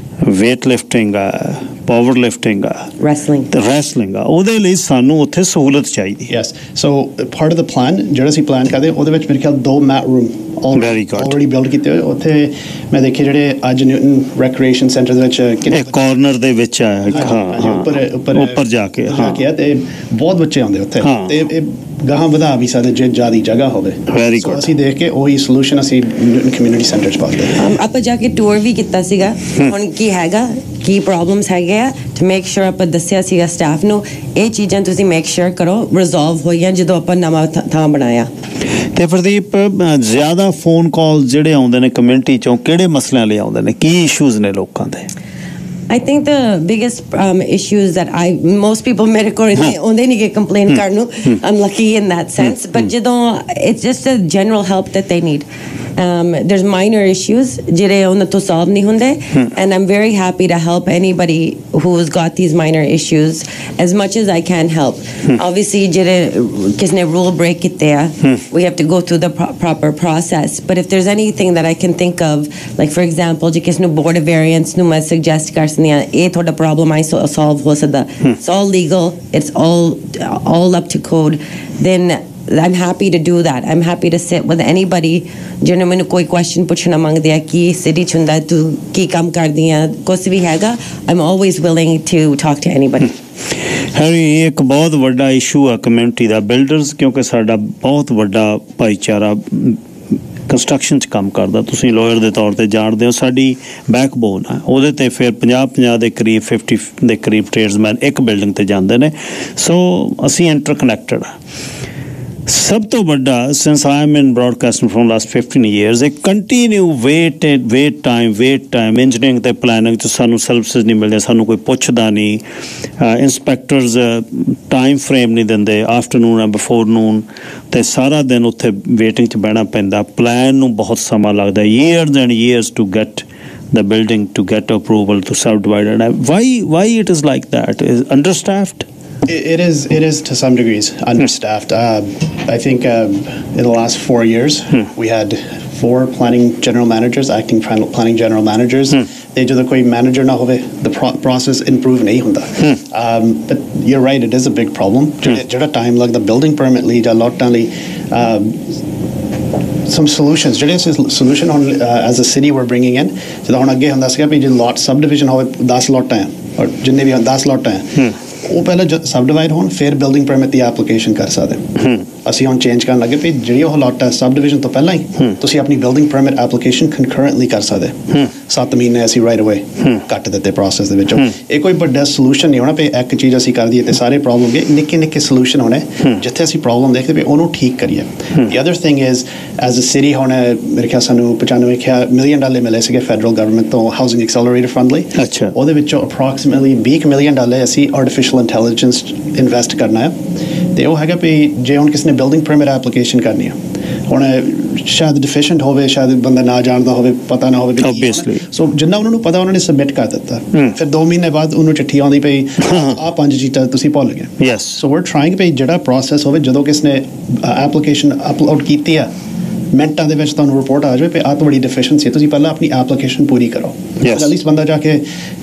ਵੇਟ ਲਿਫਟਿੰਗ ਆ ਪਾਵਰ ਲਿਫਟਿੰਗ ਆ ਰੈਸਲਿੰਗ ਤੇ ਰੈਸਲਿੰਗ ਆ ਉਹਦੇ ਲਈ ਸਾਨੂੰ ਉੱਥੇ ਸਹੂਲਤ ਚਾਹੀਦੀ yes so part of the plan ਜਿਹੜਾ ਅਸੀਂ ਪਲਾਨ ਕਰਦੇ ਉਹਦੇ ਵਿੱਚ ਮੇਰੇ ਖਿਆਲ ਦੋ mat room very good already build ਕੀਤੇ ਹੋਏ ਉੱਥੇ ਮੈਂ ਦੇਖੇ ਜਿਹੜੇ ਅੱਜ ਨਿਊਟਨ ਰੈਕ੍ਰੀਏਸ਼ਨ ਸੈਂਟਰ ਦੇ ਵਿੱਚ ਇੱਕ ਕਾਰਨਰ ਦੇ ਵਿੱਚ ਆ ਹਾਂ ਉੱਪਰ ਉੱਪਰ ਉੱਪਰ ਜਾ ਕੇ ਹਾਂ ਤੇ ਬਹੁਤ ਬੱਚੇ ਆਉਂਦੇ ਉੱਥੇ ਤੇ ਇਹ ਗਾਹਾਂ ਵਧਾ ਵੀ ਸਕਦੇ ਜੇ ਜ਼ਿਆਦਾ ਜਗ੍ਹਾ ਹੋਵੇ ਵੈਰੀ ਗੁੱਡ ਅਸੀਂ ਦੇਖ ਕੇ ਉਹੀ ਸੋਲੂਸ਼ਨ ਅਸੀਂ ਨਿਊਟਨ ਕਮਿਊਨਿਟੀ ਸੈਂਟਰ ਚ ਪਾਉਂਦੇ ਆਪਾਂ ਜਾ ਕੇ ਟੂਰ ਵੀ ਕੀਤਾ ਸੀਗਾ ਹੁਣ ਕੀ ਹੈਗਾ ਕੀ ਪ੍ਰੋਬਲਮਸ ਹੈਗੇ ਆ ਟੂ ਮੇਕ ਸ਼ੋਰ ਆਪਾਂ ਦੱਸਿਆ ਸੀਗਾ ਸਟਾਫ ਨੂੰ ਇਹ ਚੀਜ਼ਾਂ ਤੁਸੀਂ ਮੇਕ ਸ਼ੋਰ ਕਰੋ ਰਿਜ਼ੋਲਵ ਹੋਈਆਂ ਜਦੋਂ ਆਪਾਂ ਨਵਾਂ ਥਾਂ ਬਣਾਇਆ ਤੇ ਪ੍ਰਦੀਪ ਜ਼ਿਆਦਾ ਫੋਨ ਕਾਲ ਜਿਹੜੇ ਆਉਂਦੇ ਨੇ ਕਮਿਊਨਿਟੀ ਚੋਂ ਕਿਹੜੇ ਮਸਲਿਆਂ ਲਈ ਆਉਂਦੇ ਨੇ ਕੀ ਇਸ਼ੂਜ਼ ਨੇ ਲੋਕਾਂ ਦੇ I think the biggest um, issues that I most people ਮੇਰੇ ਕੋਲ ਉਹਦੇ ਨਹੀਂ ਕਿ complain ਕਰਨ ਨੂੰ I'm lucky in that sense but ਜਦੋਂ it's just a general help that they need um, there's minor issues ਜਿਹੜੇ ਉਹਨਾਂ ਤੋਂ solve ਨਹੀਂ ਹੁੰਦੇ and I'm very happy to help anybody who's got these minor issues as much as I can help obviously ਜਿਹੜੇ ਕਿਸ ਨੇ rule break ਕੀਤੇ ਆ we have to go through the pro- proper process but if there's anything that I can think of like for example ਜੇ ਕਿਸ ਨੂੰ board of variance ਨੂੰ ਮੈਂ suggest ਕਰ ਇਹ ਤੁਹਾਡਾ ਪ੍ਰੋਬਲਮ ਆਈ ਸੋਲਵ ਹੋ ਸਕਦਾ it's all legal it's all all up to code then I'm happy to do that I'm happy to sit with anybody ਜਿਹਨੇ ਮੈਨੂੰ ਕੋਈ ਕੁਐਸਚਨ ਪੁੱਛਣਾ ਮੰਗਦੇ ਆ ਕਿ ਸਿਟੀ ਚ ਹੁੰਦਾ ਤੂੰ ਕੀ ਕੰਮ ਕਰਦੀ ਆ ਕੁਛ ਵੀ ਹੈਗਾ I'm always willing to talk to anybody Harry ਇਹ ਇੱਕ ਬਹੁਤ ਵੱਡਾ ਇਸ਼ੂ ਆ ਕਮਿਊਨਿਟੀ ਦਾ ਬਿਲਡਰਸ ਕਿਉਂਕਿ ਸਾਡਾ ਬਹੁਤ ਵੱਡਾ ਭਾਈਚਾਰਾ ਕੰਸਟਰਕਸ਼ਨ 'ਚ ਕੰਮ ਕਰਦਾ ਤੁਸੀਂ ਲਾਇਰ ਦੇ ਤੌਰ ਤੇ ਜਾਣਦੇ ਹੋ ਸਾਡੀ ਬੈਕਬੋਨ ਹੈ ਉਹਦੇ ਤੇ ਫਿਰ ਪੰਜਾਹ ਪੰਜਾਹ ਦੇ ਕਰੀਬ ਫਿਫਟੀ ਦੇ ਕਰੀਬ ਟ੍ਰੇਡਸਮੈਨ ਇੱਕ ਬਿਲਡਿੰਗ ਤੇ ਜਾਂਦੇ ਨੇ ਸੋ ਅਸੀਂ ਇੰਟਰਕਨੈਕਟਡ ਆ ਸਭ ਤੋਂ ਵੱਡਾ since I am in broadcasting from last fifteen years ਇਹ continue wait wait time wait time engineering ਤੇ ਪਲੈਨਿੰਗ 'ਚ ਸਾਨੂੰ ਸਰਵਿਸਿਜ਼ ਨਹੀਂ ਮਿਲਦੀਆਂ ਸਾਨੂੰ ਕੋਈ ਪੁੱਛਦਾ ਨਹੀਂ ਇੰਸਪੈਕਟਰਸ ਟਾਈਮ ਫਰੇਮ ਨਹੀਂ ਦਿੰਦੇ ਆਫਟਰਨੂਨ ਐਂਡ ਬਿਫੋਰ ਨੂਨ ਤੇ ਸਾਰਾ ਦਿਨ ਉੱਥੇ ਵੇਟਿੰਗ 'ਚ ਬਹਿਣਾ ਪੈਂਦਾ ਪਲਾਨ ਨੂੰ ਬਹੁਤ ਸਮਾਂ ਲੱਗਦਾ years and years to get the building to get approval to subdivide it. Why why it is like that? Is understaffed? It, it is it is to some degrees understaffed. Uh, I think uh, in the last four years hmm. we had four planning general managers, acting planning general managers. Hmm. They do the koi manager na hove the pro- process improve nahi hunda. Hmm. Um, but you're right, it is a big problem. Jada time like the building permit li ja lockdown li. Some solutions ਜਿਹੜੇ solution on uh, as a city we're bringing in ਜਿੱਦਾਂ ਹੁਣ ਅੱਗੇ ਹੁੰਦਾ ਸੀਗਾ ਵੀ ਜੇ lot subdivision ਹੋਵੇ ਦਸ ਲੋਟਾਂ ਹੈ ਔਰ ਜਿੰਨੇ ਵੀ ਦਸ ਲੋਟਾਂ ਹੈ ਉਹ ਪਹਿਲਾਂ ਸਬਡਿਵਾਈਡ ਹੋਣ ਫਿਰ ਬਿਲਡਿੰਗ ਪਰਮਿਟ ਦੀ ਐਪਲੀਕੇਸ਼ਨ ਕਰ ਸਕਦੇ ਅਸੀਂ ਹੁਣ ਚੇਂਜ ਕਰਨ ਲੱਗੇ ਵੀ ਜਿਹੜੀ ਉਹ ਲਾਟ ਹੈ ਸਬ ਡਿਵੀਜ਼ਨ ਤੋਂ ਪਹਿਲਾਂ ਹੀ ਤੁਸੀਂ ਆਪਣੀ ਬਿਲਡਿੰਗ ਪਰਮਿਟ ਐਪਲੀਕੇਸ਼ਨ ਕੰਕਰੈਂਟਲੀ ਕਰ ਸਕਦੇ ਸੱਤ ਮਹੀਨੇ ਅਸੀਂ ਰਾਈਟ ਅਵੇ ਕੱਟ ਦਿੱਤੇ ਪ੍ਰੋਸੈਸ ਦੇ ਵਿੱਚੋਂ ਇਹ ਕੋਈ ਵੱਡਾ ਸੋਲੂਸ਼ਨ ਨਹੀਂ ਹੋਣਾ ਵੀ ਇੱਕ ਚੀਜ਼ ਅਸੀਂ ਕਰ ਦਈਏ ਤੇ ਸਾਰੇ ਪ੍ਰੋਬਲਮ ਗਏ ਨਿੱਕੇ ਨਿੱਕੇ ਸੋਲੂਸ਼ਨ ਹੋਣੇ ਜਿੱਥੇ ਅਸੀਂ ਪ੍ਰੋਬਲਮ ਦੇਖਦੇ ਵੀ ਉਹਨੂੰ ਠੀਕ ਕਰੀਏ the other thing is as a city ਹੁਣ ਮੇਰੇ ਖਿਆਲ ਸਾਨੂੰ ਪਚਾਨਵੇਂ ਮਿਲੀਅਨ ਡਾਲਰ ਮਿਲੇ ਸੀਗੇ ਫੈਡਰਲ ਗਵਰਨਮੈਂਟ ਤੋਂ ਹਾਊਸਿੰਗ ਐਕਸੈਲਰੇਟਰ ਫੰਡ ਲਈ ਅੱਛਾ ਉਹਦੇ ਵਿੱਚੋਂ ਅਪਰੋਕਸੀਮੇਟਲੀ ਵੀਹ ਮਿਲੀਅਨ ਡਾਲਰ ਅਸੀਂ ਆਰਟੀਫੀਸ਼ੀਅਲ ਇੰਟੈਲੀਜੈਂਸ ਇਨਵੈਸਟ ਕਰਨਾ ਹੈ ਤੇ ਉਹ ਹੈਗਾ ਵੀ ਜੇ ਹੁਣ ਕਿਸੇ ਨੇ ਬਿਲਡਿੰਗ ਪਰਮਿਟ ਐਪਲੀਕੇਸ਼ਨ ਕਰਨੀ ਆ ਹੁਣ ਸ਼ਾਇਦ ਡਿਫੀਸ਼ੀਐਂਟ ਹੋਵੇ ਸ਼ਾਇਦ ਬੰਦਾ ਨਾ ਜਾਣਦਾ ਹੋਵੇ ਪਤਾ ਨਾ ਹੋਵੇ ਓਬਵੀਅਸਲੀ ਸੋ ਜਿੰਨਾ ਉਹਨਾਂ ਨੂੰ ਪਤਾ ਉਹਨਾਂ ਨੇ ਸਬਮਿਟ ਕਰ ਦਿੱਤਾ ਫਿਰ ਦੋ ਮਹੀਨੇ ਬਾਅਦ ਉਹਨੂੰ ਚਿੱਠੀ ਆਉਂਦੀ ਪਈ ਆਹ ਪੰਜ ਚੀਜ਼ਾਂ ਤੁਸੀਂ ਭੁੱਲ ਗਏ ਯੈਸ ਸੋ ਵੀਰ ਟਰਾਈਂਗ ਪਈ ਜਿਹੜਾ ਪ੍ਰੋਸੈਸ ਹੋਵੇ ਜਦੋਂ ਕਿਸ ਨੇ ਐਪਲੀਕੇਸ਼ਨ ਅਪਲੋਡ ਕੀਤੀ ਆ ਮਿੰਟਾਂ ਦੇ ਵਿੱਚ ਤੁਹਾਨੂੰ ਰਿਪੋਰਟ ਆ ਜਾਵੇ ਵੀ ਆਹ ਤੁਹਾਡੀ ਡਿਫੀਸ਼ੀਐਂਸੀ ਤੁਸੀਂ ਪਹਿਲਾਂ ਆਪਣੀ ਐਪਲੀਕੇਸ਼ਨ ਪੂਰੀ ਕਰੋ ਐਟਲੀਸਟ ਬੰਦਾ ਜਾ ਕੇ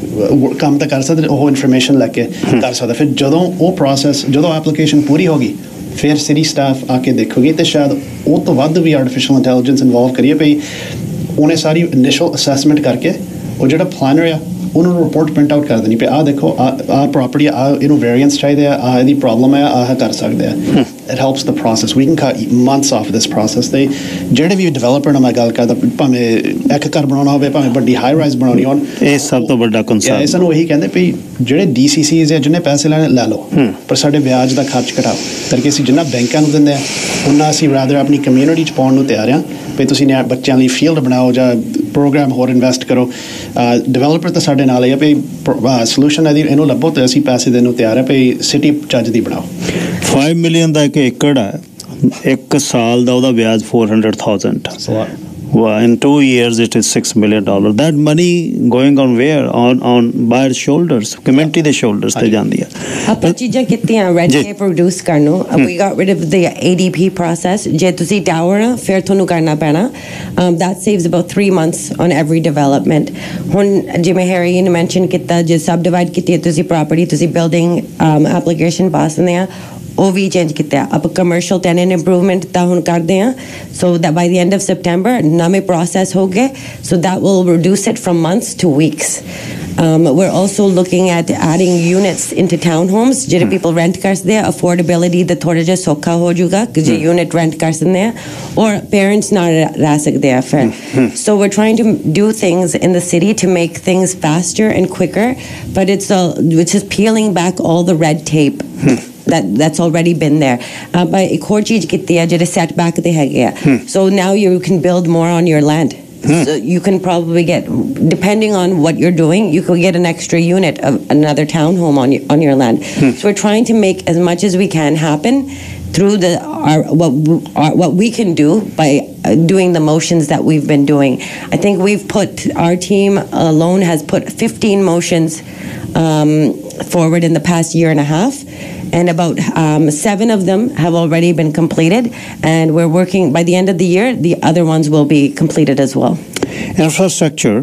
ਕੰਮ ਤਾਂ ਕਰ ਸਕਦਾ ਉਹ ਇਨਫੋਰਮੇਸ਼ਨ ਲੈ ਕੇ ਕਰ ਸਕਦਾ ਫਿਰ ਜਦੋਂ ਉਹ ਪ੍ਰੋਸੈਸ ਜਦੋਂ ਐਪਲੀਕੇਸ਼ਨ ਪੂਰੀ ਹੋ ਗਈ ਫਿਰ ਸਿਟੀ ਸਟਾਫ ਆ ਕੇ ਦੇਖੋਗੇ ਤੇ ਸ਼ਾਇਦ ਉਹ ਤੋਂ ਵੱਧ ਵੀ ਆਰਟੀਫੀਸ਼ੀਅਲ ਇੰਟੈਲੀਜੈਂਸ ਇਨਵੋਲਵ ਕਰੀਏ ਵੀ ਉਹਨੇ ਸਾਰੀ ਇਨੀਸ਼ੀਅਲ ਅਸੈਸਮੈਂਟ ਕਰਕੇ ਉਹ ਜਿਹੜਾ ਪਲਾਨਰ ਆ ਉਹਨੂੰ ਰਿਪੋਰਟ ਪ੍ਰਿੰਟ ਆਊਟ ਕਰ ਦੇਣੀ ਵੀ ਆਹ ਦੇਖੋ ਆਹ ਪ੍ਰੋਪਰਟੀ ਆ ਇਹਨੂੰ ਵੇਰੀਐਂਸ ਚਾਹੀਦੇ ਆ ਆਹ ਇਹਦੀ ਪ੍ਰੋਬਲਮ ਹੈ ਆਹ ਕਰ ਸਕਦੇ ਆ it helps the process we can cut months of this process ਤੇ ਜਿਹੜੇ ਵੀ ਡਿਵੈਲਪਰ ਨਾਲ ਮੈਂ ਗੱਲ ਕਰਦਾ ਭਾਵੇਂ ਇੱਕ ਘਰ ਬਣਾਉਣਾ ਹੋਵੇ ਭਾਵੇਂ ਵੱਡੀ ਹਾਈ ਰਾਈਜ਼ ਬਣਾਉਣੀ ਹੋਣ ਇਹ ਸਭ ਤੋਂ ਵੱਡਾ ਕੰਸਰਨ ਇਹ ਸਾਨੂੰ ਇਹੀ ਕਹਿੰਦੇ ਵੀ ਜਿਹੜੇ ਡੀ ਸੀ ਸੀਜ਼ ਆ ਜਿਹਨੇ ਪੈਸੇ ਲੈਣੇ ਲੈ ਲਓ ਪਰ ਸਾਡੇ ਵਿਆਜ ਦਾ ਖਰਚ ਘਟਾਓ ਕਰਕੇ ਅਸੀਂ ਜਿੰਨਾ ਬੈਂਕਾਂ ਨੂੰ ਦਿੰਦੇ ਆ ਉਹਨਾਂ ਅਸੀਂ ਰਾਦਰ ਆਪਣੀ ਕਮਿਊਨਿਟੀ 'ਚ ਪਾਉਣ ਨੂੰ ਤਿਆਰ ਆ ਵੀ ਤੁਸੀਂ ਬੱਚਿਆਂ ਲਈ ਫੀਲਡ ਬਣਾਓ ਜਾਂ ਪ੍ਰੋਗਰਾਮ ਹੋਰ ਇਨਵੈਸਟ ਕਰੋ ਡਿਵੈਲਪਰ ਤਾਂ ਸਾਡੇ ਨਾਲ ਹੀ ਆ ਵੀ ਸੋਲੂਸ਼ਨ ਇਹਦੀ ਇਹਨੂੰ ਲੱਭੋ ਤੇ ਅਸੀਂ ਪੈਸੇ ਦੇਣ ਨੂੰ ਤਿਆਰ ਆ ਵੀ ਸਿਟੀ ਚੱਜ ਦੀ ਬਣਾਓ five million ਦਾ ਇੱਕ ਏਕੜ ਹੈ ਇੱਕ ਸਾਲ ਦਾ ਉਹਦਾ ਵਿਆਜ four hundred thousand well, in two years it is six million dollars that money going on where on on buyer shoulders community ਦੇ shoulders ਤੇ ਜਾਂਦੀ ਹੈ ਆਪਾਂ ਚੀਜ਼ਾਂ ਕੀਤੀਆਂ red tape reduce ਕਰਨ ਨੂੰ we got rid of the A D P process ਜੇ ਤੁਸੀਂ ਟਾਵਰ ਨਾ ਫਿਰ ਤੁਹਾਨੂੰ ਕਰਨਾ ਪੈਣਾ that saves about three months on every development ਹੁਣ ਜਿਵੇਂ ਹੈਰੀ ਨੇ ਮੈਂਸ਼ਨ ਕੀਤਾ ਜੇ ਸਬ ਡਿਵਾਈਡ ਕੀਤੀ ਤੁਸੀਂ ਪ੍ਰਾਪਰਟੀ ਤੁਸੀਂ ਬਿਲਡਿੰਗ ਐਪਲੀਕੇਸ਼ਨ ਪਾਸ ਹੁੰਦੇ ਆ ਉਹ ਵੀ ਚੇਂਜ ਕੀਤਾ ਆਪਾਂ ਕਮਰਸ਼ੀਅਲ ਟੈਨੈਂਟ ਇੰਪਰੂਵਮੈਂਟ ਤਾਂ ਹੁਣ ਕਰਦੇ ਆ so that by the end of September ਨਵੇਂ ਪ੍ਰੋਸੈਸ ਹੋ ਗਏ so that will reduce it from months to weeks um, we're also looking at adding units into townhomes ਜਿਹੜੇ people rent ਕਰ ਸਕਦੇ ਆ affordability ਦਾ ਥੋੜਾ ਜਿਹਾ ਸੌਖਾ ਹੋ ਜਾਊਗਾ ਕਿ ਜੇ unit rent ਕਰ ਸਕਦੇ ਆ or parents ਨਾਲ ਰਹਿ ਸਕਦੇ ਆ ਫਿਰ so we're trying to do things in the city to make things faster and quicker but it's a, which is peeling back all the red tape that that's already been there uh, but ek ਹੋਰ ਚੀਜ਼ ਕੀਤੀ ਹੈ ਜਿਹੜੇ setback ਤੇ ਹੈਗੇ ਆ so now you can build more on your land so you can probably get depending on what you're doing you could get an extra unit of another townhome on your, on your land so we're trying to make as much as we can happen through the our what our, what we can do by uh, doing the motions that we've been doing I think we've put our team alone has put fifteen motions um, forward in the past year and a half and about um, seven of them have already been completed and we're working by the end of the year the other ones will be completed as well infrastructure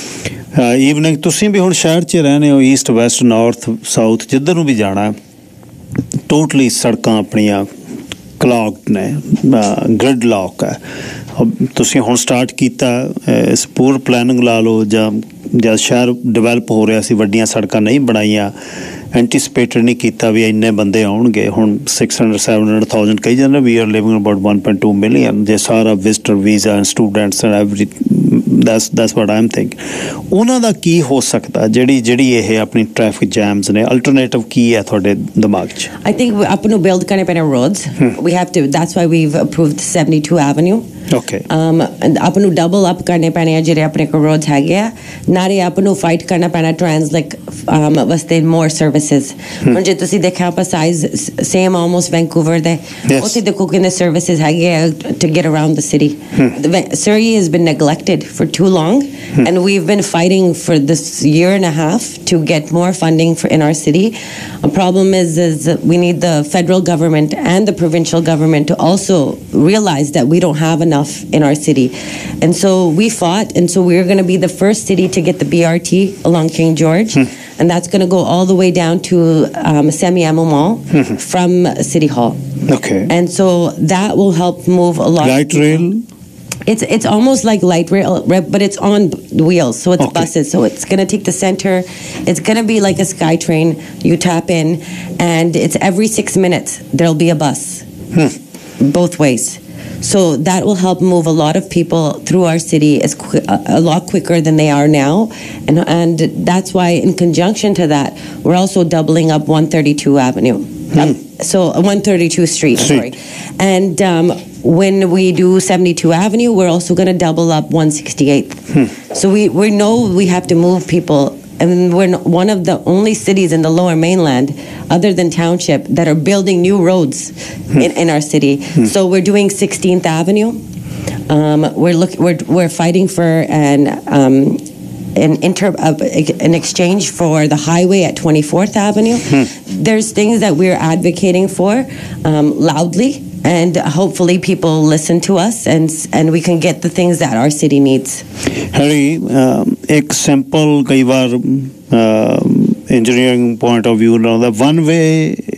evening ਤੁਸੀਂ ਵੀ ਹੁਣ ਸ਼ਹਿਰ 'ਚ ਰਹਿੰਦੇ ਹੋ East West north south ਜਿੱਧਰ ਨੂੰ ਵੀ ਜਾਣਾ ਟੋਟਲੀ ਸੜਕਾਂ ਆਪਣੀਆਂ ਕਲੌਗਡ ਨੇ ਗ੍ਰਿਡ ਲੌਕ ਹੈ ਤੁਸੀਂ ਹੁਣ ਸਟਾਰਟ ਕੀਤਾ ਇਸ ਪੂਰ ਪਲੈਨਿੰਗ ਲਾ ਲਓ ਜਾਂ ਜਦ ਸ਼ਹਿਰ ਡਿਵੈਲਪ ਹੋ ਰਿਹਾ ਸੀ ਵੱਡੀਆਂ ਸੜਕਾਂ ਨਹੀਂ ਬਣਾਈਆਂ ਐਂਟੀਸਪੇਟਡ ਨਹੀਂ ਕੀਤਾ ਵੀ ਇੰਨੇ ਬੰਦੇ ਆਉਣਗੇ ਹੁਣ six hundred seven hundred thousand ਕਹੀ ਜਾਂਦੇ we are living about one point two million ਜੇ ਸਾਰਾ visitor visa and students and every that's that's what I'm thinking ਉਹਨਾਂ ਦਾ ਕੀ ਹੋ ਸਕਦਾ ਜਿਹੜੀ ਜਿਹੜੀ ਇਹ ਆਪਣੀ ਟ੍ਰੈਫਿਕ ਜੈਮਸ ਨੇ ਅਲਟਰਨੇਟਿਵ ਕੀ ਹੈ ਤੁਹਾਡੇ ਦਿਮਾਗ 'ਚ I think ਆਪਾਂ ਨੂੰ ਬਿਲਡ ਕਰਨੇ ਪੈਣੇ roads we have to that's why we've approved seventy-two Avenue okay um ਆਪਾਂ ਨੂੰ ਡਬਲ ਅਪ ਕਰਨੇ ਪੈਣੇ ਆ ਜਿਹੜੇ ਆਪਣੇ ਕੋਲ roads ਹੈਗੇ ਆ ਨਾਲੇ ਆਪਾਂ ਨੂੰ ਫਾਈਟ ਕਰਨਾ ਪੈਣਾ ਟ੍ਰਾਂਸ ਲਾਈਕ ਵਾਸਤੇ more services ਹੁਣ ਜੇ ਤੁਸੀਂ ਦੇਖਿਆ ਆਪਾਂ ਸਾਈਜ਼ same almost Vancouver ਦੇ ਉੱਥੇ ਦੇਖੋ ਕਿੰਨੇ services ਹੈਗੇ ਆ to get around the city Surrey has been neglected for too long and we've been fighting for this year and a half to get more funding for in our city a problem is is that we need the federal government and the provincial government to also realize that we don't have enough in our city and so we fought and so we're going to be the first city to get the B R T along King George hmm. and that's going to go all the way down to um, Semi-Amo Mall hmm. from City Hall okay and so that will help move a lot light rail It's it's almost like light rail, but it's on wheels, so it's okay. buses. So it's going to take the center. It's going to be like a SkyTrain. You tap in, and it's every six minutes there'll be a bus. Hmm. both ways. So that will help move a lot of people through our city as qui- a, a lot quicker than they are now, and and that's why, in conjunction to that, we're also doubling up one thirty-two Avenue. Um, so uh, one thirty-two Street, sorry, and um, when we do seventy-two Avenue, we're also going to double up one sixty-eighth. So we we know we have to move people. And we're not one of the only cities in the Lower Mainland, other than Township, that are building new roads in, in our city. So we're doing sixteenth Avenue. Um, we're look we're we're fighting for an um, an inter uh, an exchange for the highway at twenty-fourth Avenue. There's things that we're advocating for um, loudly, and hopefully people listen to us, and and we can get the things that our city needs. Harry, um, एक simple कई बार engineering point of view ਨਾਲ one way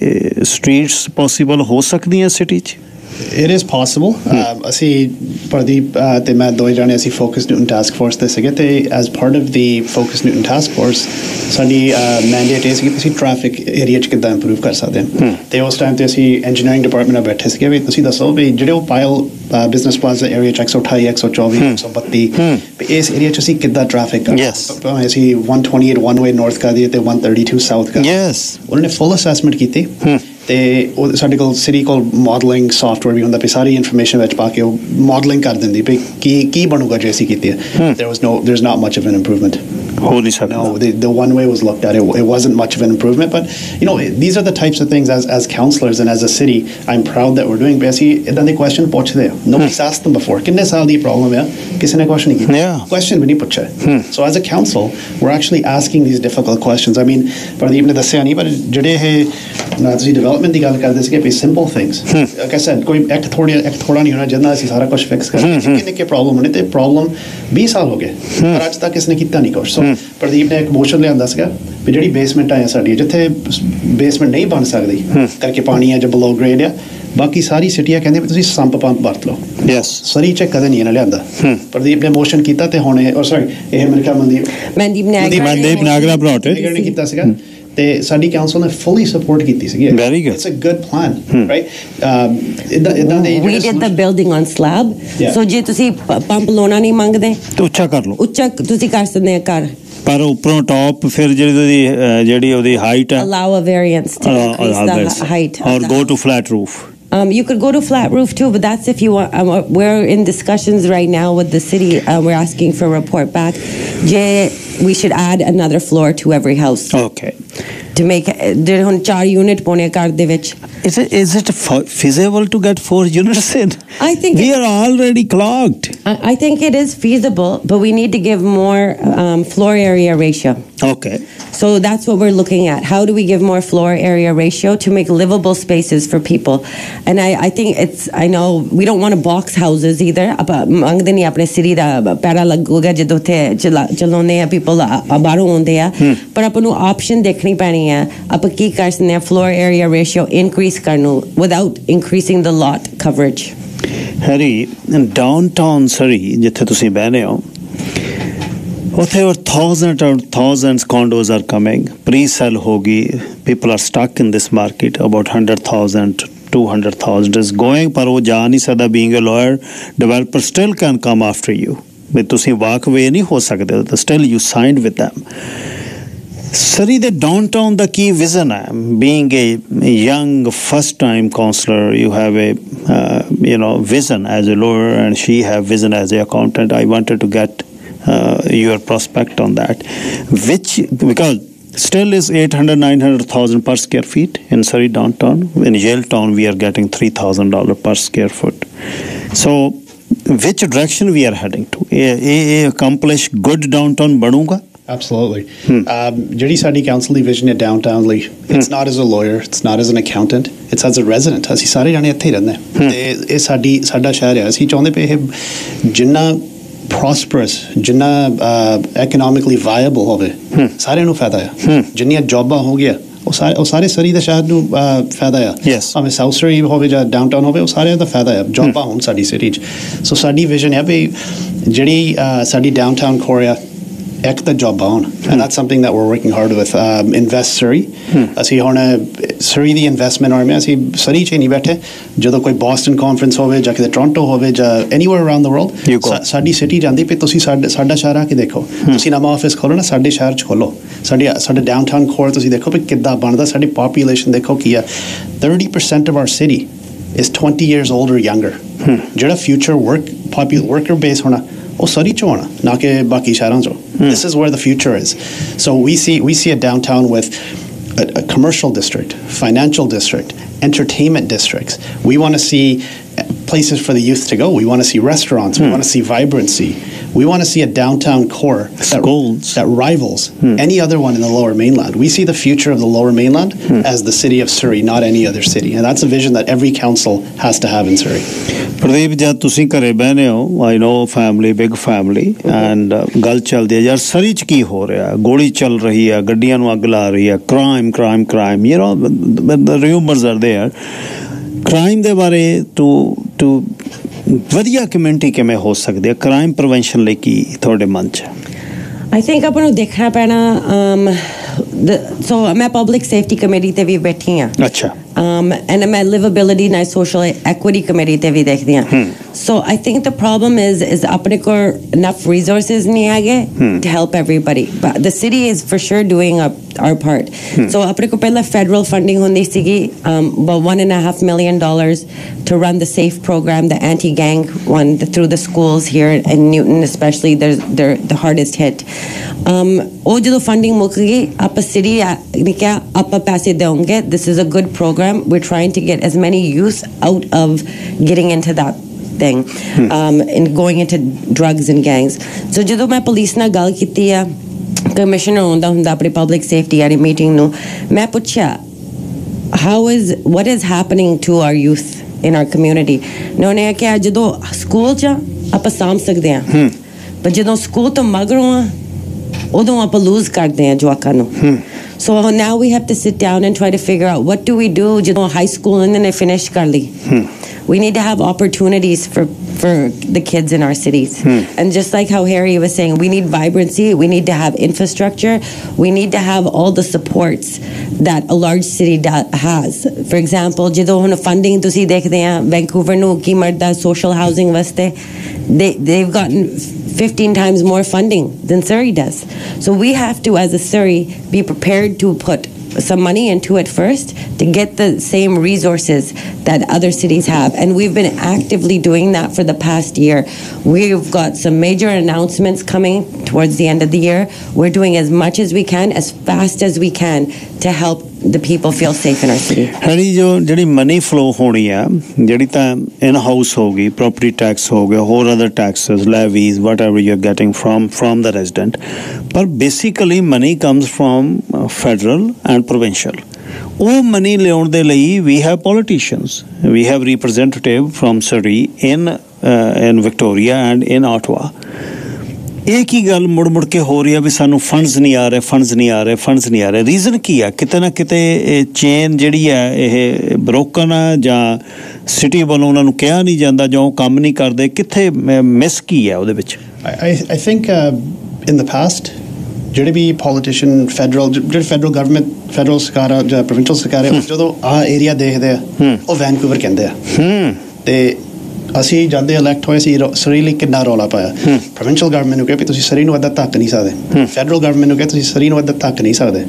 streets possible ਹੋ ਸਕਦੀਆਂ city 'ਚ? It is possible. Um, ਅਸੀਂ ਪ੍ਰਦੀਪ ਤੇ ਮੈਂ ਦੋਵੇਂ ਜਾਣੇ ਅਸੀਂ ਫੋਕਸ ਨਿਊਟਨ ਟਾਸਕ ਫੋਰਸ ਤੇ ਸੀਗੇ ਤੇ as part of the focus Newton task force ਸਾਡੀ ਮੈਂਡੇਟ ਇਹ ਸੀ ਕਿ ਤੁਸੀਂ ਟ੍ਰੈਫਿਕ ਏਰੀਆ 'ਚ ਕਿੱਦਾਂ ਇੰਪਰੂਵ ਕਰ ਸਕਦੇ ਹੋ ਤੇ ਉਸ ਟਾਈਮ ਤੇ ਅਸੀਂ ਇੰਜੀਨੀਅਰਿੰਗ ਡਿਪਾਰਟਮੈਂਟ ਨਾਲ ਬੈਠੇ ਸੀਗੇ ਵੀ ਤੁਸੀਂ ਦੱਸੋ ਵੀ ਜਿਹੜੇ ਉਹ ਪਾਇਲ ਬਿਜ਼ਨਸ ਪਲਾਜ਼ਾ ਏਰੀਆ 'ਚ ਇੱਕ ਸੌ ਅਠਾਈ ਇੱਕ ਸੌ ਚੌਵੀ ਇੱਕ ਸੌ ਬੱਤੀ ਵੀ ਇਸ ਏਰੀਆ 'ਚ ਅਸੀਂ ਕਿੱਦਾਂ ਟ੍ਰੈਫਿਕ ਕਰ ਅਸੀਂ one twenty-eight one way north ਕਰ ਦਈਏ ਤੇ one thirty-two south ਕਰ ਉਹਨਾਂ ਨੇ ਫੁੱਲ ਅਸੈਸਮੈਂਟ ਕੀਤੀ ਤੇ ਉਹ ਸਾਡੇ ਕੋਲ ਸਿਟੀ ਕੋਲ ਮਾਡਲਿੰਗ ਸੌਫਟਵੇਅਰ ਵੀ ਹੁੰਦਾ ਵੀ ਸਾਰੀ ਇਨਫੋਰਮੇਸ਼ਨ ਵਿੱਚ ਪਾ ਕੇ ਉਹ ਮਾਡਲਿੰਗ ਕਰ ਦਿੰਦੀ ਵੀ ਕੀ ਕੀ ਬਣੂਗਾ ਜੇ ਅਸੀਂ ਕੀਤੀ ਹੈ there was no there's not much of an improvement. Holy shit. No, the, the one way was looked at. It, it wasn't much of an improvement, but you know, these are the types of things as as councillors and as a city, I'm proud that we're doing. But see, then the question puch there. Nobody's asked them before. Kinne saal di problem hai? Kisi ne question nahi ki. Yeah. Question bhi nahi pucha. So as a council, we're actually asking these difficult questions. I mean, Pradeep ne dassya nahi, but jede hai na ਤੁਸੀਂ development ਦੀ ਗੱਲ ਕਰਦੇ ਸੀਗੇ ਵੀ simple things. Like I said, ਕੋਈ ਇੱਕ ਥੋੜੀ ਇੱਕ ਥੋੜਾ ਨਹੀਂ ਹੋਣਾ ਜਿੰਨਾ ਅਸੀਂ ਸਾਰਾ ਕੁਝ ਫਿਕਸ ਕਰ ਨਿੱਕੇ ਨਿੱਕੇ ਪ੍ਰੋਬਲਮ ਹੋਣੇ ਤੇ ਪ੍ਰੋਬਲਮ ਵੀਹ ਸਾਲ ਹੋ ਗਏ ਪਰ ਅੱਜ ਤੱਕ ਕਿਸ ਨੇ ਕੀਤਾ ਨਹੀਂ ਕੁਝ. ਸੋ ਪ੍ਰਦੀਪ ਨੇ ਇੱਕ ਮੋਸ਼ਨ ਲਿਆਂਦਾ ਸੀਗਾ ਵੀ ਜਿਹੜੀ ਬੇਸਮੈਂਟ ਆ ਸਾਡੀ ਜਿੱਥੇ ਬੇਸਮੈਂਟ ਨਹੀਂ ਬਣ ਸਕਦੀ ਕਰਕੇ ਪਾਣੀ ਆ ਜਾਂ ਬਲੋ ਗ੍ਰੇਡ ਆ ਬਾਕੀ ਸਾਰੀ ਸਿਟੀਆਂ ਕਹਿੰਦੇ ਵੀ ਤੁਸੀਂ ਸੰਪ ਪੰਪ ਵਰਤ ਲਓ. ਯੈਸ ਸਰੀ ਚ ਕਦੇ ਨਹੀਂ ਇਹਨਾਂ ਲਿਆਂਦਾ. ਪ੍ਰਦੀਪ ਨੇ ਮੋਸ਼ਨ ਕੀਤਾ ਤੇ ਹੁਣ ਇਹ ਸੌਰੀ ਇਹ ਮੇਰੇ ਖਿਆਲ ਮਨਦੀਪ ਮਨਦੀਪ ਨਾਗਰਾ ਮਨਦੀਪ ਨਾਗਰਾ brought it ਨੇ ਕੀਤਾ ਸੀਗਾ ਤੇ ਸਾਡੀ ਕਾਉਂਸਲ ਨੇ ਫੁੱਲੀ ਸਪੋਰਟ ਕੀਤੀ ਸੀਗੀ. Very good. It's a good plan, right? Um, ਇਦਾਂ ਇਦਾਂ ਦੇ we did the building on slab. So ਜੇ ਤੁਸੀਂ ਪੰਪ ਲਾਉਣਾ ਨਹੀਂ ਮੰਗਦੇ ਤੇ ਉੱਚਾ ਕਰ ਲਓ. ਉੱਚਾ ਤੁਸੀਂ ਕਰ ਸਕਦੇ ਆ ਘਰ ਪਰ ਉੱਪਰੋਂ ਟੌਪ ਫਿਰ ਜਿਹੜੀ ਉਹਦੀ ਜਿਹੜੀ ਉਹਦੀ ਹਾਈਟ ਹੈ allow a variance to increase the height or go to flat roof. Um, you could go to flat roof too, but that's if you want. Um, we're in discussions right now with the city. Uh, we're asking for a report back. Jay, we should add another floor to every house. Okay. To make there hun four unit pone kar de vich. Is it is it feasible to get four units in? I think we are already clogged. I, I think it is feasible, but we need to give more um, floor area ratio. Okay. So that's what we're looking at. How do we give more floor area ratio to make livable spaces for people? And I, I think it's, I know we don't want to box houses either. Mangde nahi apne city da pera laguga jadon the chalone hai people baaro honde hai. Par apan nu option dekhni paini hai. Apan ki kar sakde ha floor area ratio increase karnu without increasing the lot coverage. Harry, in downtown Surrey, jithe tusi beh rahe ho, whatever thousands and thousands condos are coming, pre-sell hogi, people are stuck in this market, about one hundred thousand, two hundred thousand is going, par wo ja nahi sakda, being a lawyer, developer still can come after you. But tusi walk away nahi ho sakde, still you signed with them. Surrey, the downtown, the key vision, being a young first-time councillor, you have a, uh, you know, vision as a lawyer and she have vision as a accountant. I wanted to get Uh, your prospect on that, which because still is eight hundred nine hundred thousand per square feet in Surrey downtown. In Yaletown we are getting three thousand dollars per square foot. So which direction we are heading to? A, a, a accomplish good downtown banunga? Absolutely. ਜਿਹੜੀ ਸਾਡੀ council ਦੀ vision ਹੈ downtown ਲਈ, it's not as a lawyer, it's not as an accountant, it's as a resident. ਅਸੀਂ ਸਾਰੇ ਜਾਣੇ ਇੱਥੇ ਹੀ ਰਹਿੰਦੇ ਹਾਂ ਤੇ ਇਹ ਸਾਡੀ ਸਾਡਾ ਸ਼ਹਿਰ ਹੈ. ਅਸੀਂ ਚਾਹੁੰਦੇ ਪਏ ਇਹ ਜਿੰਨਾ prosperous, ਜਿੰਨਾ economically viable ਹੋਵੇ ਸਾਰਿਆਂ ਨੂੰ ਫਾਇਦਾ ਆ. ਜਿੰਨੀਆਂ ਜੌਬਾਂ ਹੋ ਗਿਆ ਉਹ ਸਾਰੇ ਉਹ ਸਾਰੇ ਸਰੀ ਦੇ ਸ਼ਹਿਰ ਨੂੰ ਫਾਇਦਾ ਆ. ਭਾਵੇਂ ਸਾਊਥ ਸਰੀ ਹੋਵੇ ਜਾਂ ਡਾਊਨਟਾਊਨ ਹੋਵੇ ਉਹ ਸਾਰਿਆਂ ਦਾ ਫਾਇਦਾ ਆ. ਜੌਬਾਂ ਹੋਣ ਸਾਡੀ ਸਿਟੀ 'ਚ. ਸੋ ਸਾਡੀ ਵਿਜ਼ਨ ਹੈ ਵੀ ਜਿਹੜੀ ਸਾਡੀ ਡਾਊਨਟਾਊਨ ਕੋਰ ਆ ਇੱਕ ਤਾਂ ਜੌਬਾਂ ਹੋਣ, and that's something that we're working hard with. um, Invest Surrey, ਅਸੀਂ ਹੁਣ ਸਰੀ ਦੀ ਇਨਵੈਸਟਮੈਂਟ ਆਰਮੀ ਅਸੀਂ ਸਰੀ 'ਚ ਨਹੀਂ ਬੈਠੇ ਜਦੋਂ ਕੋਈ ਬੋਸਟਨ ਕਾਨਫਰੰਸ ਹੋਵੇ ਜਾਂ ਕਿਤੇ ਟੋਰਾਂਟੋ ਹੋਵੇ ਜਾਂ ਐਨੀਵੇਅਰ ਅਰਾਊਂਡ ਦ ਵਰਲਡ ਸਾਡੀ ਸਿਟੀ ਜਾਂਦੀ ਵੀ ਤੁਸੀਂ ਸਾਡੇ ਸਾਡਾ ਸ਼ਹਿਰ ਆ ਕੇ ਦੇਖੋ ਤੁਸੀਂ ਨਵਾਂ ਆਫਿਸ ਖੋਲੋ ਨਾ ਸਾਡੇ ਸ਼ਹਿਰ 'ਚ ਖੋਲੋ ਸਾਡੀ ਸਾਡੇ ਡਾਊਨਟਾਊਨ ਕੋਰ ਤੁਸੀਂ ਦੇਖੋ ਵੀ ਕਿੱਦਾਂ ਬਣਦਾ ਸਾਡੀ ਪਾਪੂਲੇਸ਼ਨ ਦੇਖੋ ਕੀ ਆ thirty percent of our city is twenty years old or younger ਜਿਹੜਾ future work popular worker base ਹੋਣਾ ਉਹ ਸਰੀ 'ਚ ਹੋਣਾ ਨਾ ਕਿ ਬਾਕੀ ਸ਼ਹਿਰਾਂ 'ਚੋਂ this is where the future is so we see we see a downtown with a, a commercial district financial district entertainment districts we want to see places for the youth to go we want to see restaurants we want to see vibrancy we want to see a downtown core that, that rivals hmm. any other one in the lower mainland we see the future of the lower mainland hmm. as the city of Surrey not any other city and that's a vision that every council has to have in Surrey Pradeep ਜਦ ਤੁਸੀਂ ਘਰੇ ਬਹਿਨੇ ਹੋ I know family big family and ਗੱਲ ਚੱਲਦੀ ਹੈ ਯਾਰ ਸਰੀ 'ਚ ਕੀ ਹੋ ਰਿਹਾ ਗੋਲੀ ਚੱਲ ਰਹੀ ਹੈ ਗੱਡੀਆਂ ਨੂੰ ਅੱਗ ਲਾ ਰਹੀ ਹੈ crime crime crime you know rumours are there crime ਦੇ ਬਾਰੇ ਟੂ ਟੂ ਵਧੀਆ ਕਮਿਊਨਿਟੀ ਕਿਵੇਂ ਹੋ ਸਕਦੀ ਹੈ ਕ੍ਰਾਈਮ ਪ੍ਰੀਵੈਂਸ਼ਨ ਲਈ ਕੀ ਤੁਹਾਡੇ ਮਨ 'ਚ I think ਆਪਾਂ ਨੂੰ ਦੇਖਣਾ ਪੈਣਾ ਸੋ ਮੈਂ ਪਬਲਿਕ ਸੇਫਟੀ ਕਮੇਟੀ ਤੇ ਵੀ ਬੈਠੀ ਹਾਂ ਅੱਛਾ Um, and my livability and social equity committee te vi dekhdi hain. So I think the problem is is apne ko enough resources nahi aage hmm. to help everybody. But the city is for sure doing our, our part. Hmm. So apne ko pehla federal funding hundi sigi um, about one and a half million dollars to run the SAFE program, the anti-gang one the, through the schools here in Newton, especially they're they're the hardest hit. Um, oh jado funding muk gayi aap city ne kya aap paise deonge. This is a good program. We're trying to get as many youth out of getting into that thing hmm. um, and going into drugs and gangs. So ਜਦੋਂ ਮੈਂ police ਨਾਲ ਗੱਲ ਕੀਤੀ ਆ commissioner ਹੁੰਦਾ ਹੁੰਦਾ ਆਪਣੀ public safety ਵਾਲੀ ਮੀਟਿੰਗ ਨੂੰ ਮੈਂ ਪੁੱਛਿਆ how is what is happening to our youth in our community ਉਹਨਾਂ ਨੇ ਕਿਹਾ ਜਦੋਂ ਸਕੂਲ 'ਚ ਆਪਾਂ ਸਾਂਭ ਸਕਦੇ ਹਾਂ ਪਰ ਜਦੋਂ ਸਕੂਲ ਤੋਂ ਮਗਰੋਂ ਆ ਉਦੋਂ ਆਪਾਂ ਲੂਜ਼ ਕਰਦੇ ਹਾਂ ਜਵਾਕਾਂ ਨੂੰ So now we have to sit down and try to figure out what do we do ਜਦੋਂ high school and then they finish ਕਰ ਲਈ we need to have opportunities for for the kids in our cities hmm. and just like how Harry was saying we need vibrancy we need to have infrastructure we need to have all the supports that a large city has for example ਜਦੋਂ ਹੁਣ funding ਤੁਸੀਂ ਦੇਖਦੇ ਆ Vancouver ਨੂੰ ਕੀ ਮਿਲਦਾ social housing ਵਾਸਤੇ they they've gotten fifteen times more funding than Surrey does so we have to as a Surrey be prepared to put some money into it first to get the same resources that other cities have and we've been actively doing that for the past year we've got some major announcements coming towards the end of the year we're doing as much as we can as fast as we can to help the people feel safe in our city ਹਰੀ ਜੋ ਜਿਹੜੀ money flow ਹੋਣੀ ਆ ਜਿਹੜੀ ਤਾਂ in house ਹੋਗੀ property tax ਹੋ ਗਿਆ ਹੋਰ other taxes levies whatever you are getting from from the resident ਪਰ basically money comes from federal and provincial ਉਹ ਮਨੀ ਲਿਆਉਣ ਦੇ ਲਈ we have politicians we have representative from Surrey in in Victoria and in Ottawa ਇਹ ਕੀ ਗੱਲ ਮੁੜ ਮੁੜ ਕੇ ਹੋ ਰਹੀ ਆ ਵੀ ਸਾਨੂੰ ਫੰਡਸ ਨਹੀਂ ਆ ਰਹੇ ਫੰਡਸ ਨਹੀਂ ਆ ਰਹੇ ਫੰਡਸ ਨਹੀਂ ਆ ਰਹੇ ਰੀਜ਼ਨ ਕੀ ਆ ਕਿਤੇ ਨਾ ਕਿਤੇ ਇਹ ਚੇਨ ਜਿਹੜੀ ਹੈ ਇਹ ਬ੍ਰੋਕਨ ਆ ਜਾਂ ਸਿਟੀ ਵੱਲੋਂ ਉਹਨਾਂ ਨੂੰ ਕਿਹਾ ਨਹੀਂ ਜਾਂਦਾ ਜਾਂ ਉਹ ਕੰਮ ਨਹੀਂ ਕਰਦੇ ਕਿੱਥੇ ਮਿਸ ਕੀ ਆ ਉਹਦੇ ਵਿੱਚ I think uh, in the past ਜਿਹੜੇ ਵੀ ਪੋਲੀਟੀਸ਼ੀਅਨ ਫੈਡਰਲ ਜਿਹੜੇ ਫੈਡਰਲ ਗਵਰਨਮੈਂਟ ਫੈਡਰਲ ਸਰਕਾਰ ਆ ਜਾਂ ਪ੍ਰੋਵਿੰਸ਼ੀਅਲ ਸਰਕਾਰ ਆ ਜਦੋਂ ਆਹ ਏਰੀਆ ਦੇਖਦੇ ਆ ਉਹ ਵੈਨਕੂਵਰ ਕਹਿੰਦੇ ਆ ਤੇ ਅਸੀਂ ਜਾਂਦੇ ਇਲੈਕਟ ਹੋਏ ਸੀ ਸਰੀ ਲਈ ਕਿੰਨਾ ਰੌਲਾ ਪਾਇਆ ਪ੍ਰੋਵਿੰਸ਼ੀਅਲ ਗਵਰਨਮੈਂਟ ਨੂੰ ਕਿਹਾ ਵੀ ਤੁਸੀਂ ਸਰੀ ਨੂੰ ਅੱਧਾ ਧੱਕ ਨਹੀਂ ਸਕਦੇ ਫੈਡਰਲ ਗਵਰਨਮੈਂਟ ਨੂੰ ਕਿਹਾ ਤੁਸੀਂ ਸਰੀ ਨੂੰ ਅੱਧਾ ਧੱਕ ਨਹੀਂ ਸਕਦੇ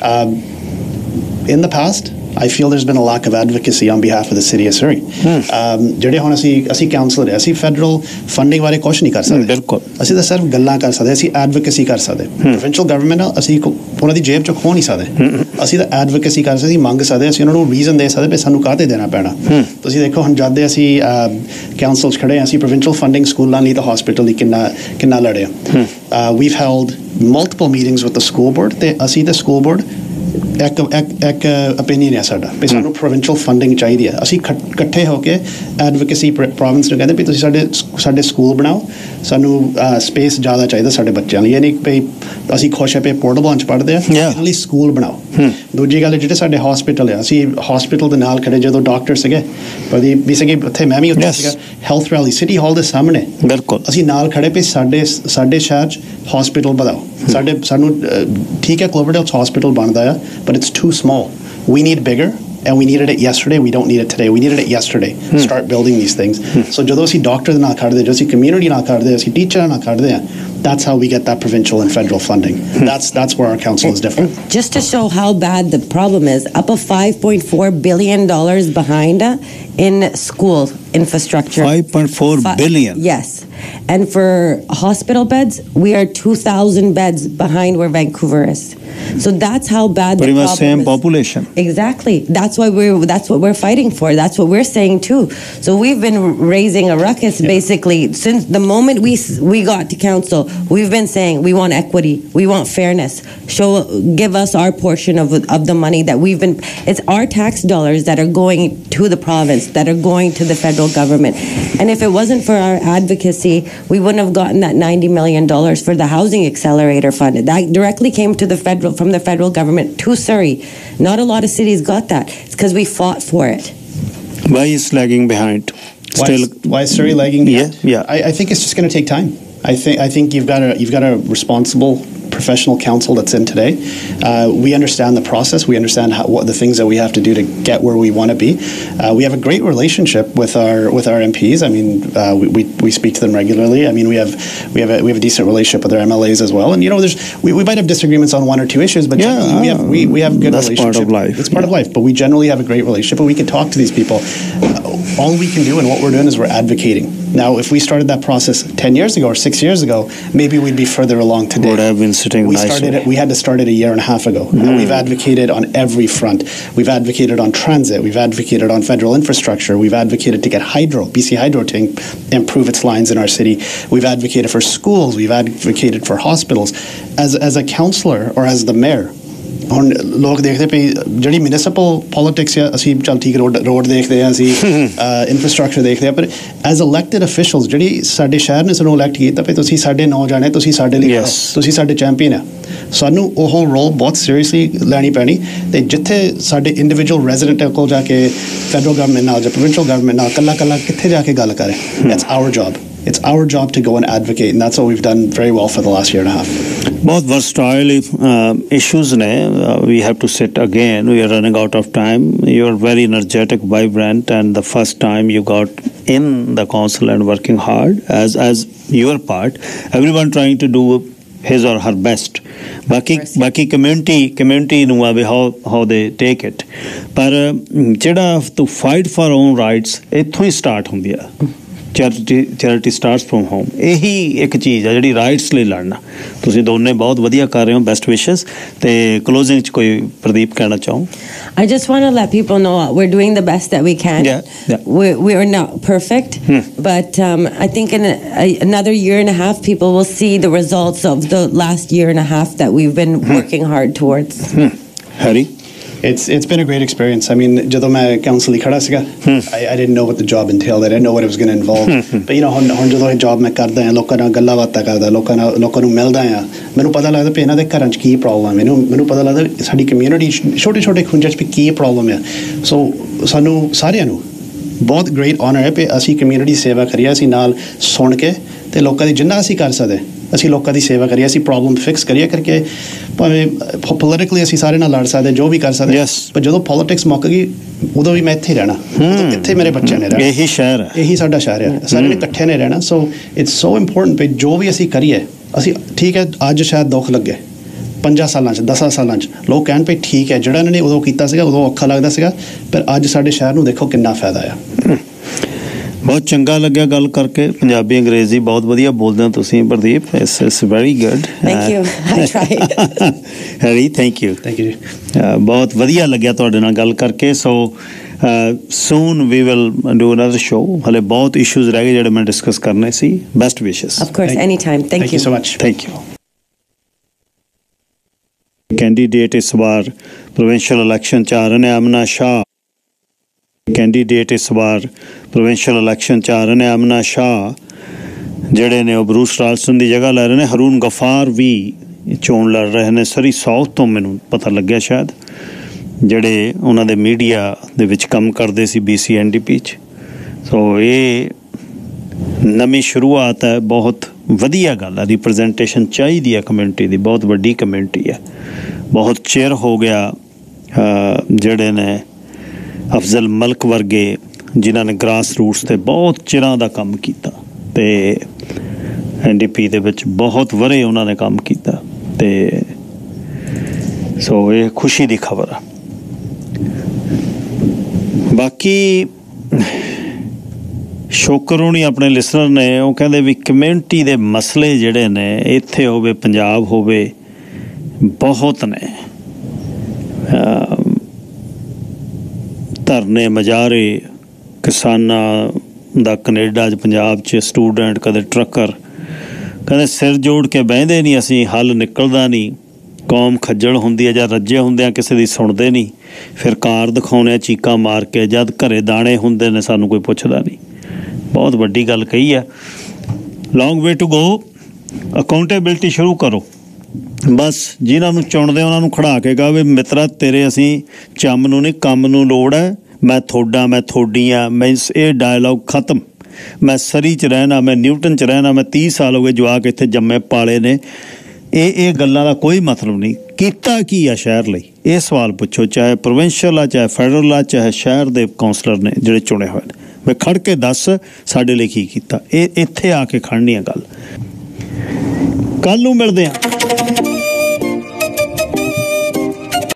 in the past I feel there's been a lack of advocacy on behalf of the city of Surrey ਜਿਹੜੇ ਹੁਣ ਅਸੀਂ ਅਸੀਂ ਕਾਉਂਸਲਰ ਅਸੀਂ ਫੈਡਰਲ ਫੰਡਿੰਗ ਬਾਰੇ ਕੁਝ ਨਹੀਂ ਕਰ ਸਕਦੇ ਬਿਲਕੁਲ ਅਸੀਂ ਤਾਂ ਸਿਰਫ ਗੱਲਾਂ ਕਰ ਸਕਦੇ ਅਸੀਂ ਐਡਵੋਕੇਸੀ ਕਰ ਸਕਦੇ ਪ੍ਰੋਵਿੰਸ਼ੀਅਲ ਗਵਰਨਮੈਂਟ ਨਾਲ ਅਸੀਂ ਉਹਨਾਂ ਦੀ ਜੇਬ ਚੋਂ ਖੋਹ ਨਹੀਂ ਸਕਦੇ ਅਸੀਂ ਤਾਂ ਐਡਵੋਕੇਸੀ ਕਰ ਸਕਦੇ ਮੰਗ ਸਕਦੇ ਅਸੀਂ ਉਹਨਾਂ ਨੂੰ ਰੀਜ਼ਨ ਦੇ ਸਕਦੇ ਵੀ ਸਾਨੂੰ ਕਾਹਤੇ ਦੇਣਾ ਪੈਣਾ ਤੁਸੀਂ ਦੇਖੋ ਹੁਣ ਜਦ ਅਸੀਂ ਕਾਉਂਸਲ 'ਚ ਖੜੇ ਹਾਂ ਅਸੀਂ ਪ੍ਰੋਵਿੰਸ਼ੀਅਲ ਫੰਡਿੰਗ ਸਕੂਲਾਂ ਲਈ ਤਾਂ ਹਸਪੀਟਲ ਲਈ ਕਿੰਨਾ ਕਿੰਨਾ ਲੜੇ we've held multiple meetings with the school board ਤੇ ਅਸੀਂ ਤੇ ਸਕੂਲ ਬੋਰਡ ਇੱਕ ਇੱਕ ਇੱਕ ਓਪੀਨੀਅਨ ਹੈ ਸਾਡਾ ਵੀ ਸਾਨੂੰ ਪ੍ਰੋਵਿੰਸ਼ੀਅਲ ਫੰਡਿੰਗ ਚਾਹੀਦੀ ਹੈ ਅਸੀਂ ਇਕੱਠੇ ਹੋ ਕੇ ਐਡਵੋਕੇਸੀ ਪ੍ਰੋਵਿੰਸ ਨੂੰ ਕਹਿੰਦੇ ਵੀ ਤੁਸੀਂ ਸਾਡੇ ਸਾਡੇ ਸਕੂਲ ਬਣਾਓ ਸਾਨੂੰ ਸਪੇਸ ਜ਼ਿਆਦਾ ਚਾਹੀਦਾ ਸਾਡੇ ਬੱਚਿਆਂ ਲਈ ਇਹ ਨਹੀਂ ਵੀ ਅਸੀਂ ਖੁਸ਼ ਹੈ ਵੀ ਪੋਰਟੇਬਲ 'ਚ ਪੜ੍ਹਦੇ ਆ ਇਹਨਾਂ ਲਈ ਸਕੂਲ ਬਣਾਓ ਦੂਜੀ ਗੱਲ ਜਿਹੜੇ ਸਾਡੇ ਹਸਪੀਟਲ ਆ ਅਸੀਂ ਹਸਪੀਟਲ ਦੇ ਨਾਲ ਖੜੇ ਜਦੋਂ ਡਾਕਟਰ ਸੀਗੇ ਪਰ ਵੀ ਸੀਗੇ ਉੱਥੇ ਮੈਂ ਵੀ ਉੱਥੇ ਸੀਗਾ ਹੈਲਥ ਰੈਲੀ ਸਿਟੀ ਹਾਲ ਦੇ ਸਾਹਮਣੇ ਬਿਲਕੁਲ ਅਸੀਂ ਨਾਲ ਖੜੇ ਵੀ ਸਾਡੇ ਸਾਡੇ ਸ਼ਹਿਰ 'ਚ ਹਸਪੀਟਲ ਵਧਾਓ ਸਾਡੇ ਸਾਨੂੰ ਠੀਕ ਹੈ ਕਲੋਵਰਡੇਲ ਹਸਪੀਟਲ ਬਣਦਾ ਆ but it's too small We need bigger. And we needed it yesterday. We don't need it today. We needed it yesterday. Hmm. Start building these things. Hmm. So ਜਦੋਂ ਅਸੀਂ ਡਾਕਟਰ ਦੇ ਨਾਲ ਖੜਦੇ, ਜਦੋਂ ਅਸੀਂ ਕਮਿਊਨਿਟੀ ਨਾਲ ਖੜਦੇ, ਅਸੀਂ ਟੀਚਰਾਂ ਨਾਲ ਖੜਦੇ ਆ, that's how we get that provincial and federal funding. Hmm. That's that's where our council is different. Just to show how bad the problem is, up of five point four billion dollars behind uh, in school infrastructure. five point four billion. Yes. And for hospital beds, we are two thousand beds behind where Vancouver is. So that's how bad Pretty the much problem same is. population. Exactly. That's why we're that's what we're fighting for. That's what we're saying too. So we've been raising a ruckus yeah. basically since the moment we we got to council. We've been saying we want equity, we want fairness. Show give us our portion of of the money that we've been. It's our tax dollars that are going to the province, that are going to the federal government. And if it wasn't for our advocacy, we wouldn't have gotten that ninety million dollars for the housing accelerator fund. That directly came to the federal from the federal government to Surrey. Not a lot of cities got that. It's because we fought for it. Why is lagging behind? Why is, why is Surrey lagging behind? Yeah, yeah. I, I think it's just going to take time. I think I think you've got a you've got a responsible professional council that's in today. Uh, we understand the process. We understand how, what the things that we have to do to get where we want to be. Uh, we have a great relationship with our with our M Ps. I mean, uh, we, we we speak to them regularly. I mean, we have we have a, we have a decent relationship with our M L As as well. And you know, there's we, we might have disagreements on one or two issues, but yeah, we have we, we have good that's relationship. Part of life. It's part yeah. of life. But we generally have a great relationship, and we can talk to these people. Uh, all we can do and what we're doing is we're advocating. Now, if we started that process ten years ago or six years ago, maybe we'd be further along today. Would have been sitting we nicely. started it. We had to start it a year and a half ago. Mm. And we've advocated on every front. We've advocated on transit. We've advocated on federal infrastructure. We've advocated to get Hydro, B C Hydro, to improve its lines in our city. We've advocated for schools. We've advocated for hospitals. As as a councillor or as the mayor, ਹੁਣ ਲੋਕ ਦੇਖਦੇ ਪਈ ਜਿਹੜੀ municipal politics ਆ ਅਸੀਂ ਚੱਲ ਠੀਕ road road ਦੇਖਦੇ ਆ ਅਸੀਂ ਇਨਫਰਾਸਟ੍ਰਕਚਰ ਦੇਖਦੇ ਆ ਪਰ ਐਜ਼ ਇਲੈਕਟਡ ਅਫੀਸ਼ੀਅਲਸ ਜਿਹੜੀ ਸਾਡੇ ਸ਼ਹਿਰ ਨੇ ਸਾਨੂੰ ਇਲੈਕਟ ਕੀਤਾ ਪਈ ਤੁਸੀਂ ਸਾਡੇ ਨੌ ਜਾਣੇ ਤੁਸੀਂ ਸਾਡੇ ਲਈ ਤੁਸੀਂ ਸਾਡੇ ਚੈਂਪੀਅਨ ਆ ਸਾਨੂੰ ਉਹ ਰੋਲ ਬਹੁਤ ਸੀਰੀਅਸਲੀ ਲੈਣੀ ਪੈਣੀ ਤੇ ਜਿੱਥੇ ਸਾਡੇ ਇੰਡੀਵਿਜੂਅਲ ਰੈਜ਼ੀਡੈਂਟ ਕੋਲ ਜਾ ਕੇ ਫੈਡਰਲ ਗਵਰਨਮੈਂਟ ਨਾਲ ਜਾਂ ਪ੍ਰੋਵਿੰਸ਼ੀਅਲ ਗਵਰਨਮੈਂਟ ਨਾਲ ਕੱਲਾ ਕੱਲਾ ਕਿੱਥੇ ਜਾ ਕੇ ਗੱਲ ਕਰੇ that's our job It's our job to go and advocate, and that's what we've done very well for the last year and a half. Both versatile uh, issues. Ne, uh, we have to sit again. We are running out of time. You are very energetic, vibrant, and the first time you got in the council and working hard as as your part. Everyone trying to do his or her best. Baki baki community community nu aave how how they take it. Par jehda to fight for own rights ਇੱਥੋਂ ਹੀ start ਹੁੰਦੀ ਆ. Charity charity starts from home ਇਹੀ ਇੱਕ ਚੀਜ਼ ਆ ਜਿਹੜੀ rights ਲਈ ਲੜਨਾ ਤੁਸੀਂ ਦੋਨੇ ਬਹੁਤ ਵਧੀਆ ਕਰ ਰਹੇ ਹੋ ਬੈਸਟ ਵਿਸ਼ਸ ਤੇ ਕਲੋਜ਼ਿੰਗ ਚ ਕੋਈ ਪ੍ਰਦੀਪ ਕਹਿਣਾ ਚਾਹੋ I just want to let people know we're doing the best that we can. Yeah, yeah. We we are not perfect, hmm. but um, I think in a, a, another year and a half, people will see the results of the last year and a half that we've been hmm. working hard towards. Hmm. Harry? It's it's been a great experience. I mean, ਜਦੋਂ ਮੈਂ council ਹੀ ਖੜਾ ਸੀਗਾ, I I didn't know what the job entailed. I didn't know what it was going to involve. But you know, ਹੁਣ ਹੁਣ ਜਦੋਂ ਇਹ job ਮੈਂ ਕਰਦਾ ਹਾਂ, ਲੋਕਾਂ ਨਾਲ ਗੱਲਾਂ ਬਾਤਾਂ ਕਰਦਾ, ਲੋਕਾਂ ਨਾਲ ਲੋਕਾਂ ਨੂੰ ਮਿਲਦਾ ਹਾਂ, ਮੈਨੂੰ ਪਤਾ ਲੱਗਦਾ ਕਿ ਇਹਨਾਂ ਦੇ ਘਰਾਂ 'ਚ ਕੀ ਪ੍ਰੋਬਲਮ ਹੈ। ਮੈਨੂੰ ਮੈਨੂੰ ਪਤਾ ਲੱਗਦਾ ਸਾਡੀ ਕਮਿਊਨਿਟੀ ਛੋਟੇ ਛੋਟੇ ਖੁੰਝਾਂ 'ਚ ਵੀ ਕੀ ਪ੍ਰੋਬਲਮ ਹੈ। ਸੋ ਸਾਨੂੰ ਸਾਰਿਆਂ ਨੂੰ ਬਹੁਤ ਗ੍ਰੇਟ ਆਨਰ ਹੈ ਕਿ ਅਸੀਂ ਕਮਿਊਨਿਟੀ ਸੇਵਾ ਕਰੀਏ, ਅਸੀਂ ਨਾਲ ਸੁਣ ਕੇ ਤੇ ਲੋਕਾਂ ਦੀ ਜਿੰਨਾ ਅਸੀਂ ਕਰ ਸਕਦੇ ਅਸੀਂ ਲੋਕਾਂ ਦੀ ਸੇਵਾ ਕਰੀਏ, ਅਸੀਂ ਪ੍ਰੋਬਲਮ ਫਿਕਸ ਕਰੀਏ ਕਰਕੇ ਭਾਵੇਂ ਪੋਲੀਟੀਕਲੀ ਅਸੀਂ ਸਾਰੇ ਨਾਲ ਲੜ ਸਕਦੇ ਜੋ ਵੀ ਕਰ ਸਕਦੇ ਪਰ ਜਦੋਂ ਪੋਲੀਟਿਕਸ ਮੁੱਕ ਗਈ ਉਦੋਂ ਵੀ ਮੈਂ ਇੱਥੇ ਰਹਿਣਾ ਇੱਥੇ ਮੇਰੇ ਬੱਚਿਆਂ ਨੇ ਰਹਿਣਾ ਇਹੀ ਸ਼ਹਿਰ ਹੈ ਇਹੀ ਸਾਡਾ ਸ਼ਹਿਰ ਹੈ ਸਾਰੇ ਨੇ ਇਕੱਠੇ ਨੇ ਰਹਿਣਾ ਸੋ ਇਟਸ ਸੋ ਇੰਪੋਰਟੈਂਟ ਵੀ ਜੋ ਵੀ ਅਸੀਂ ਕਰੀਏ ਅਸੀਂ ਠੀਕ ਹੈ ਅੱਜ ਸ਼ਾਇਦ ਦੁੱਖ ਲੱਗੇ ਪੰਜਾਂ ਸਾਲਾਂ 'ਚ ਦਸਾਂ ਸਾਲਾਂ 'ਚ ਲੋਕ ਕਹਿਣ ਪਏ ਠੀਕ ਹੈ ਜਿਹੜਾ ਇਹਨਾਂ ਨੇ ਉਦੋਂ ਕੀਤਾ ਸੀਗਾ ਉਦੋਂ ਔਖਾ ਲੱਗਦਾ ਸੀਗਾ ਪਰ ਅੱਜ ਸਾਡੇ ਸ਼ਹਿਰ ਨੂੰ ਦੇਖੋ ਕਿੰਨਾ ਫਾਇਦਾ ਆ ਬਹੁਤ ਚੰਗਾ ਲੱਗਿਆ ਗੱਲ ਕਰਕੇ ਪੰਜਾਬੀ ਅੰਗਰੇਜ਼ੀ ਬਹੁਤ ਵਧੀਆ ਬੋਲਦੇ ਹੋ ਤੁਸੀਂ Pradeep it's it's very good thank you I try Harry thank you thank you ਬਹੁਤ ਵਧੀਆ ਲੱਗਿਆ ਤੁਹਾਡੇ ਨਾਲ ਗੱਲ ਕਰਕੇ so soon we will do another show ਹਲੇ ਬਹੁਤ ਇਸ਼ੂਜ਼ ਰਹਿ ਗਏ ਜਿਹੜੇ ਮੈਂ ਡਿਸਕਸ ਕਰਨੇ ਸੀ best wishes of course any time thank you so much thank you candidate ਇਸ ਵਾਰ ਪ੍ਰੋਵਿੰਸ਼ੀਅਲ ਇਲੈਕਸ਼ਨ 'ਚ ਆ ਰਹੇ ਨੇ ਅਮਨਾ ਸ਼ਾਹ ਕੈਂਡੀਡੇਟ ਇਸ ਵਾਰ ਪ੍ਰੋਵਿੰਸ਼ੀਅਲ ਇਲੈਕਸ਼ਨ 'ਚ ਆ ਰਹੇ ਨੇ ਅਮਨਾ ਸ਼ਾਹ ਜਿਹੜੇ ਨੇ ਉਹ ਬਰੂਸ ਰਾਲਸਨ ਦੀ ਜਗ੍ਹਾ ਲੈ ਰਹੇ ਨੇ ਹरून ਗਫਾਰ ਵੀ ਚੋਣ ਲੜ ਰਹੇ ਨੇ ਸਰੀ ਸਾਊਥ ਤੋਂ ਮੈਨੂੰ ਪਤਾ ਲੱਗਿਆ ਸ਼ਾਇਦ ਜਿਹੜੇ ਉਹਨਾਂ ਦੇ ਮੀਡੀਆ ਦੇ ਵਿੱਚ ਕੰਮ ਕਰਦੇ C B C N D P 'ਚ ਸੋ ਇਹ ਨਵੀਂ ਸ਼ੁਰੂਆਤ ਹੈ ਬਹੁਤ ਵਧੀਆ ਗੱਲ ਹੈ ਰਿਪਰੈਜ਼ੈਂਟੇਸ਼ਨ ਚਾਹੀਦੀ ਹੈ ਕਮਿਊਨਿਟੀ ਦੀ ਬਹੁਤ ਵੱਡੀ ਕਮਿਊਨਿਟੀ ਹੈ ਬਹੁਤ ਚਿਰ ਹੋ ਗਿਆ ਜਿਹੜੇ ਨੇ ਅਫਜ਼ਲ ਮਲਕ ਵਰਗੇ ਜਿਨ੍ਹਾਂ ਨੇ ਗ੍ਰਾਸ ਰੂਟਸ 'ਤੇ ਬਹੁਤ ਚਿਰਾਂ ਦਾ ਕੰਮ ਕੀਤਾ ਅਤੇ ਐਨ ਡੀ ਪੀ ਦੇ ਵਿੱਚ ਬਹੁਤ ਵਰੇ ਉਹਨਾਂ ਨੇ ਕੰਮ ਕੀਤਾ ਅਤੇ ਸੋ ਇਹ ਖੁਸ਼ੀ ਦੀ ਖਬਰ ਆ। ਬਾਕੀ ਸ਼ੋਕਰ ਹੋਣੀ ਆਪਣੇ ਲਿਸਨਰ ਨੇ, ਉਹ ਕਹਿੰਦੇ ਵੀ ਕਮਿਊਨਿਟੀ ਦੇ ਮਸਲੇ ਜਿਹੜੇ ਨੇ ਇੱਥੇ ਹੋਵੇ ਪੰਜਾਬ ਹੋਵੇ ਬਹੁਤ ਨੇ, ਧਰਨੇ ਮੁਜ਼ਾਹਰੇ ਕਿਸਾਨਾਂ ਦਾ ਕੈਨੇਡਾ 'ਚ ਪੰਜਾਬ 'ਚ ਸਟੂਡੈਂਟ ਕਦੇ ਟਰੱਕਰ ਕਹਿੰਦੇ ਸਿਰ ਜੋੜ ਕੇ ਬਹਿੰਦੇ ਨਹੀਂ ਅਸੀਂ, ਹੱਲ ਨਿਕਲਦਾ ਨਹੀਂ, ਕੌਮ ਖੱਜਲ ਹੁੰਦੀ ਹੈ ਜਾਂ ਰੱਜੇ ਹੁੰਦੇ ਆ ਕਿਸੇ ਦੀ ਸੁਣਦੇ ਨਹੀਂ, ਫਿਰ ਕਾਰ ਦਿਖਾਉਂਦੇ ਆ ਚੀਕਾਂ ਮਾਰ ਕੇ, ਜਦ ਘਰੇ ਦਾਣੇ ਹੁੰਦੇ ਨੇ ਸਾਨੂੰ ਕੋਈ ਪੁੱਛਦਾ ਨਹੀਂ। ਬਹੁਤ ਵੱਡੀ ਗੱਲ ਕਹੀ ਹੈ। ਲੌਂਗ ਵੇ ਟੂ ਗੋ। ਅਕਾਊਂਟੇਬਿਲਟੀ ਸ਼ੁਰੂ ਕਰੋ, ਬਸ ਜਿਨ੍ਹਾਂ ਨੂੰ ਚੁਣਦੇ ਉਹਨਾਂ ਨੂੰ ਖੜਾ ਕੇ ਕਹੋ ਵੀ ਮਿੱਤਰਾ ਤੇਰੇ ਅਸੀਂ ਚੰਮ ਨੂੰ ਨਹੀਂ ਕੰਮ ਨੂੰ ਲੋੜ ਹੈ, ਮੈਂ ਤੁਹਾਡਾ ਮੈਂ ਤੁਹਾਡੀ ਹਾਂ, ਮੈਂ ਇਹ ਡਾਇਲੋਗ ਖਤਮ। ਮੈਂ ਸਰੀ 'ਚ ਰਹਿਣਾ, ਮੈਂ ਨਿਊਟਨ 'ਚ ਰਹਿਣਾ, ਮੈਂ ਤੀਹ ਸਾਲ ਹੋ ਗਏ ਜਵਾਕ ਇੱਥੇ ਜੰਮੇ ਪਾਲੇ ਨੇ, ਇਹ ਇਹ ਗੱਲਾਂ ਦਾ ਕੋਈ ਮਤਲਬ ਨਹੀਂ। ਕੀਤਾ ਕੀ ਆ ਸ਼ਹਿਰ ਲਈ ਇਹ ਸਵਾਲ ਪੁੱਛੋ, ਚਾਹੇ ਪ੍ਰੋਵਿੰਸ਼ੀਅਲ ਆ ਚਾਹੇ ਫੈਡਰਲ ਆ ਚਾਹੇ ਸ਼ਹਿਰ ਦੇ ਕਾਉਂਸਲਰ ਨੇ ਜਿਹੜੇ ਚੁਣੇ ਹੋਏ ਨੇ, ਮੈਂ ਖੜ ਕੇ ਦੱਸ ਸਾਡੇ ਲਈ ਕੀ ਕੀਤਾ। ਇਹ ਇੱਥੇ ਆ ਕੇ ਖੜਨੀ ਆ ਗੱਲ। ਕੱਲ੍ਹ ਨੂੰ ਮਿਲਦੇ ਹਾਂ।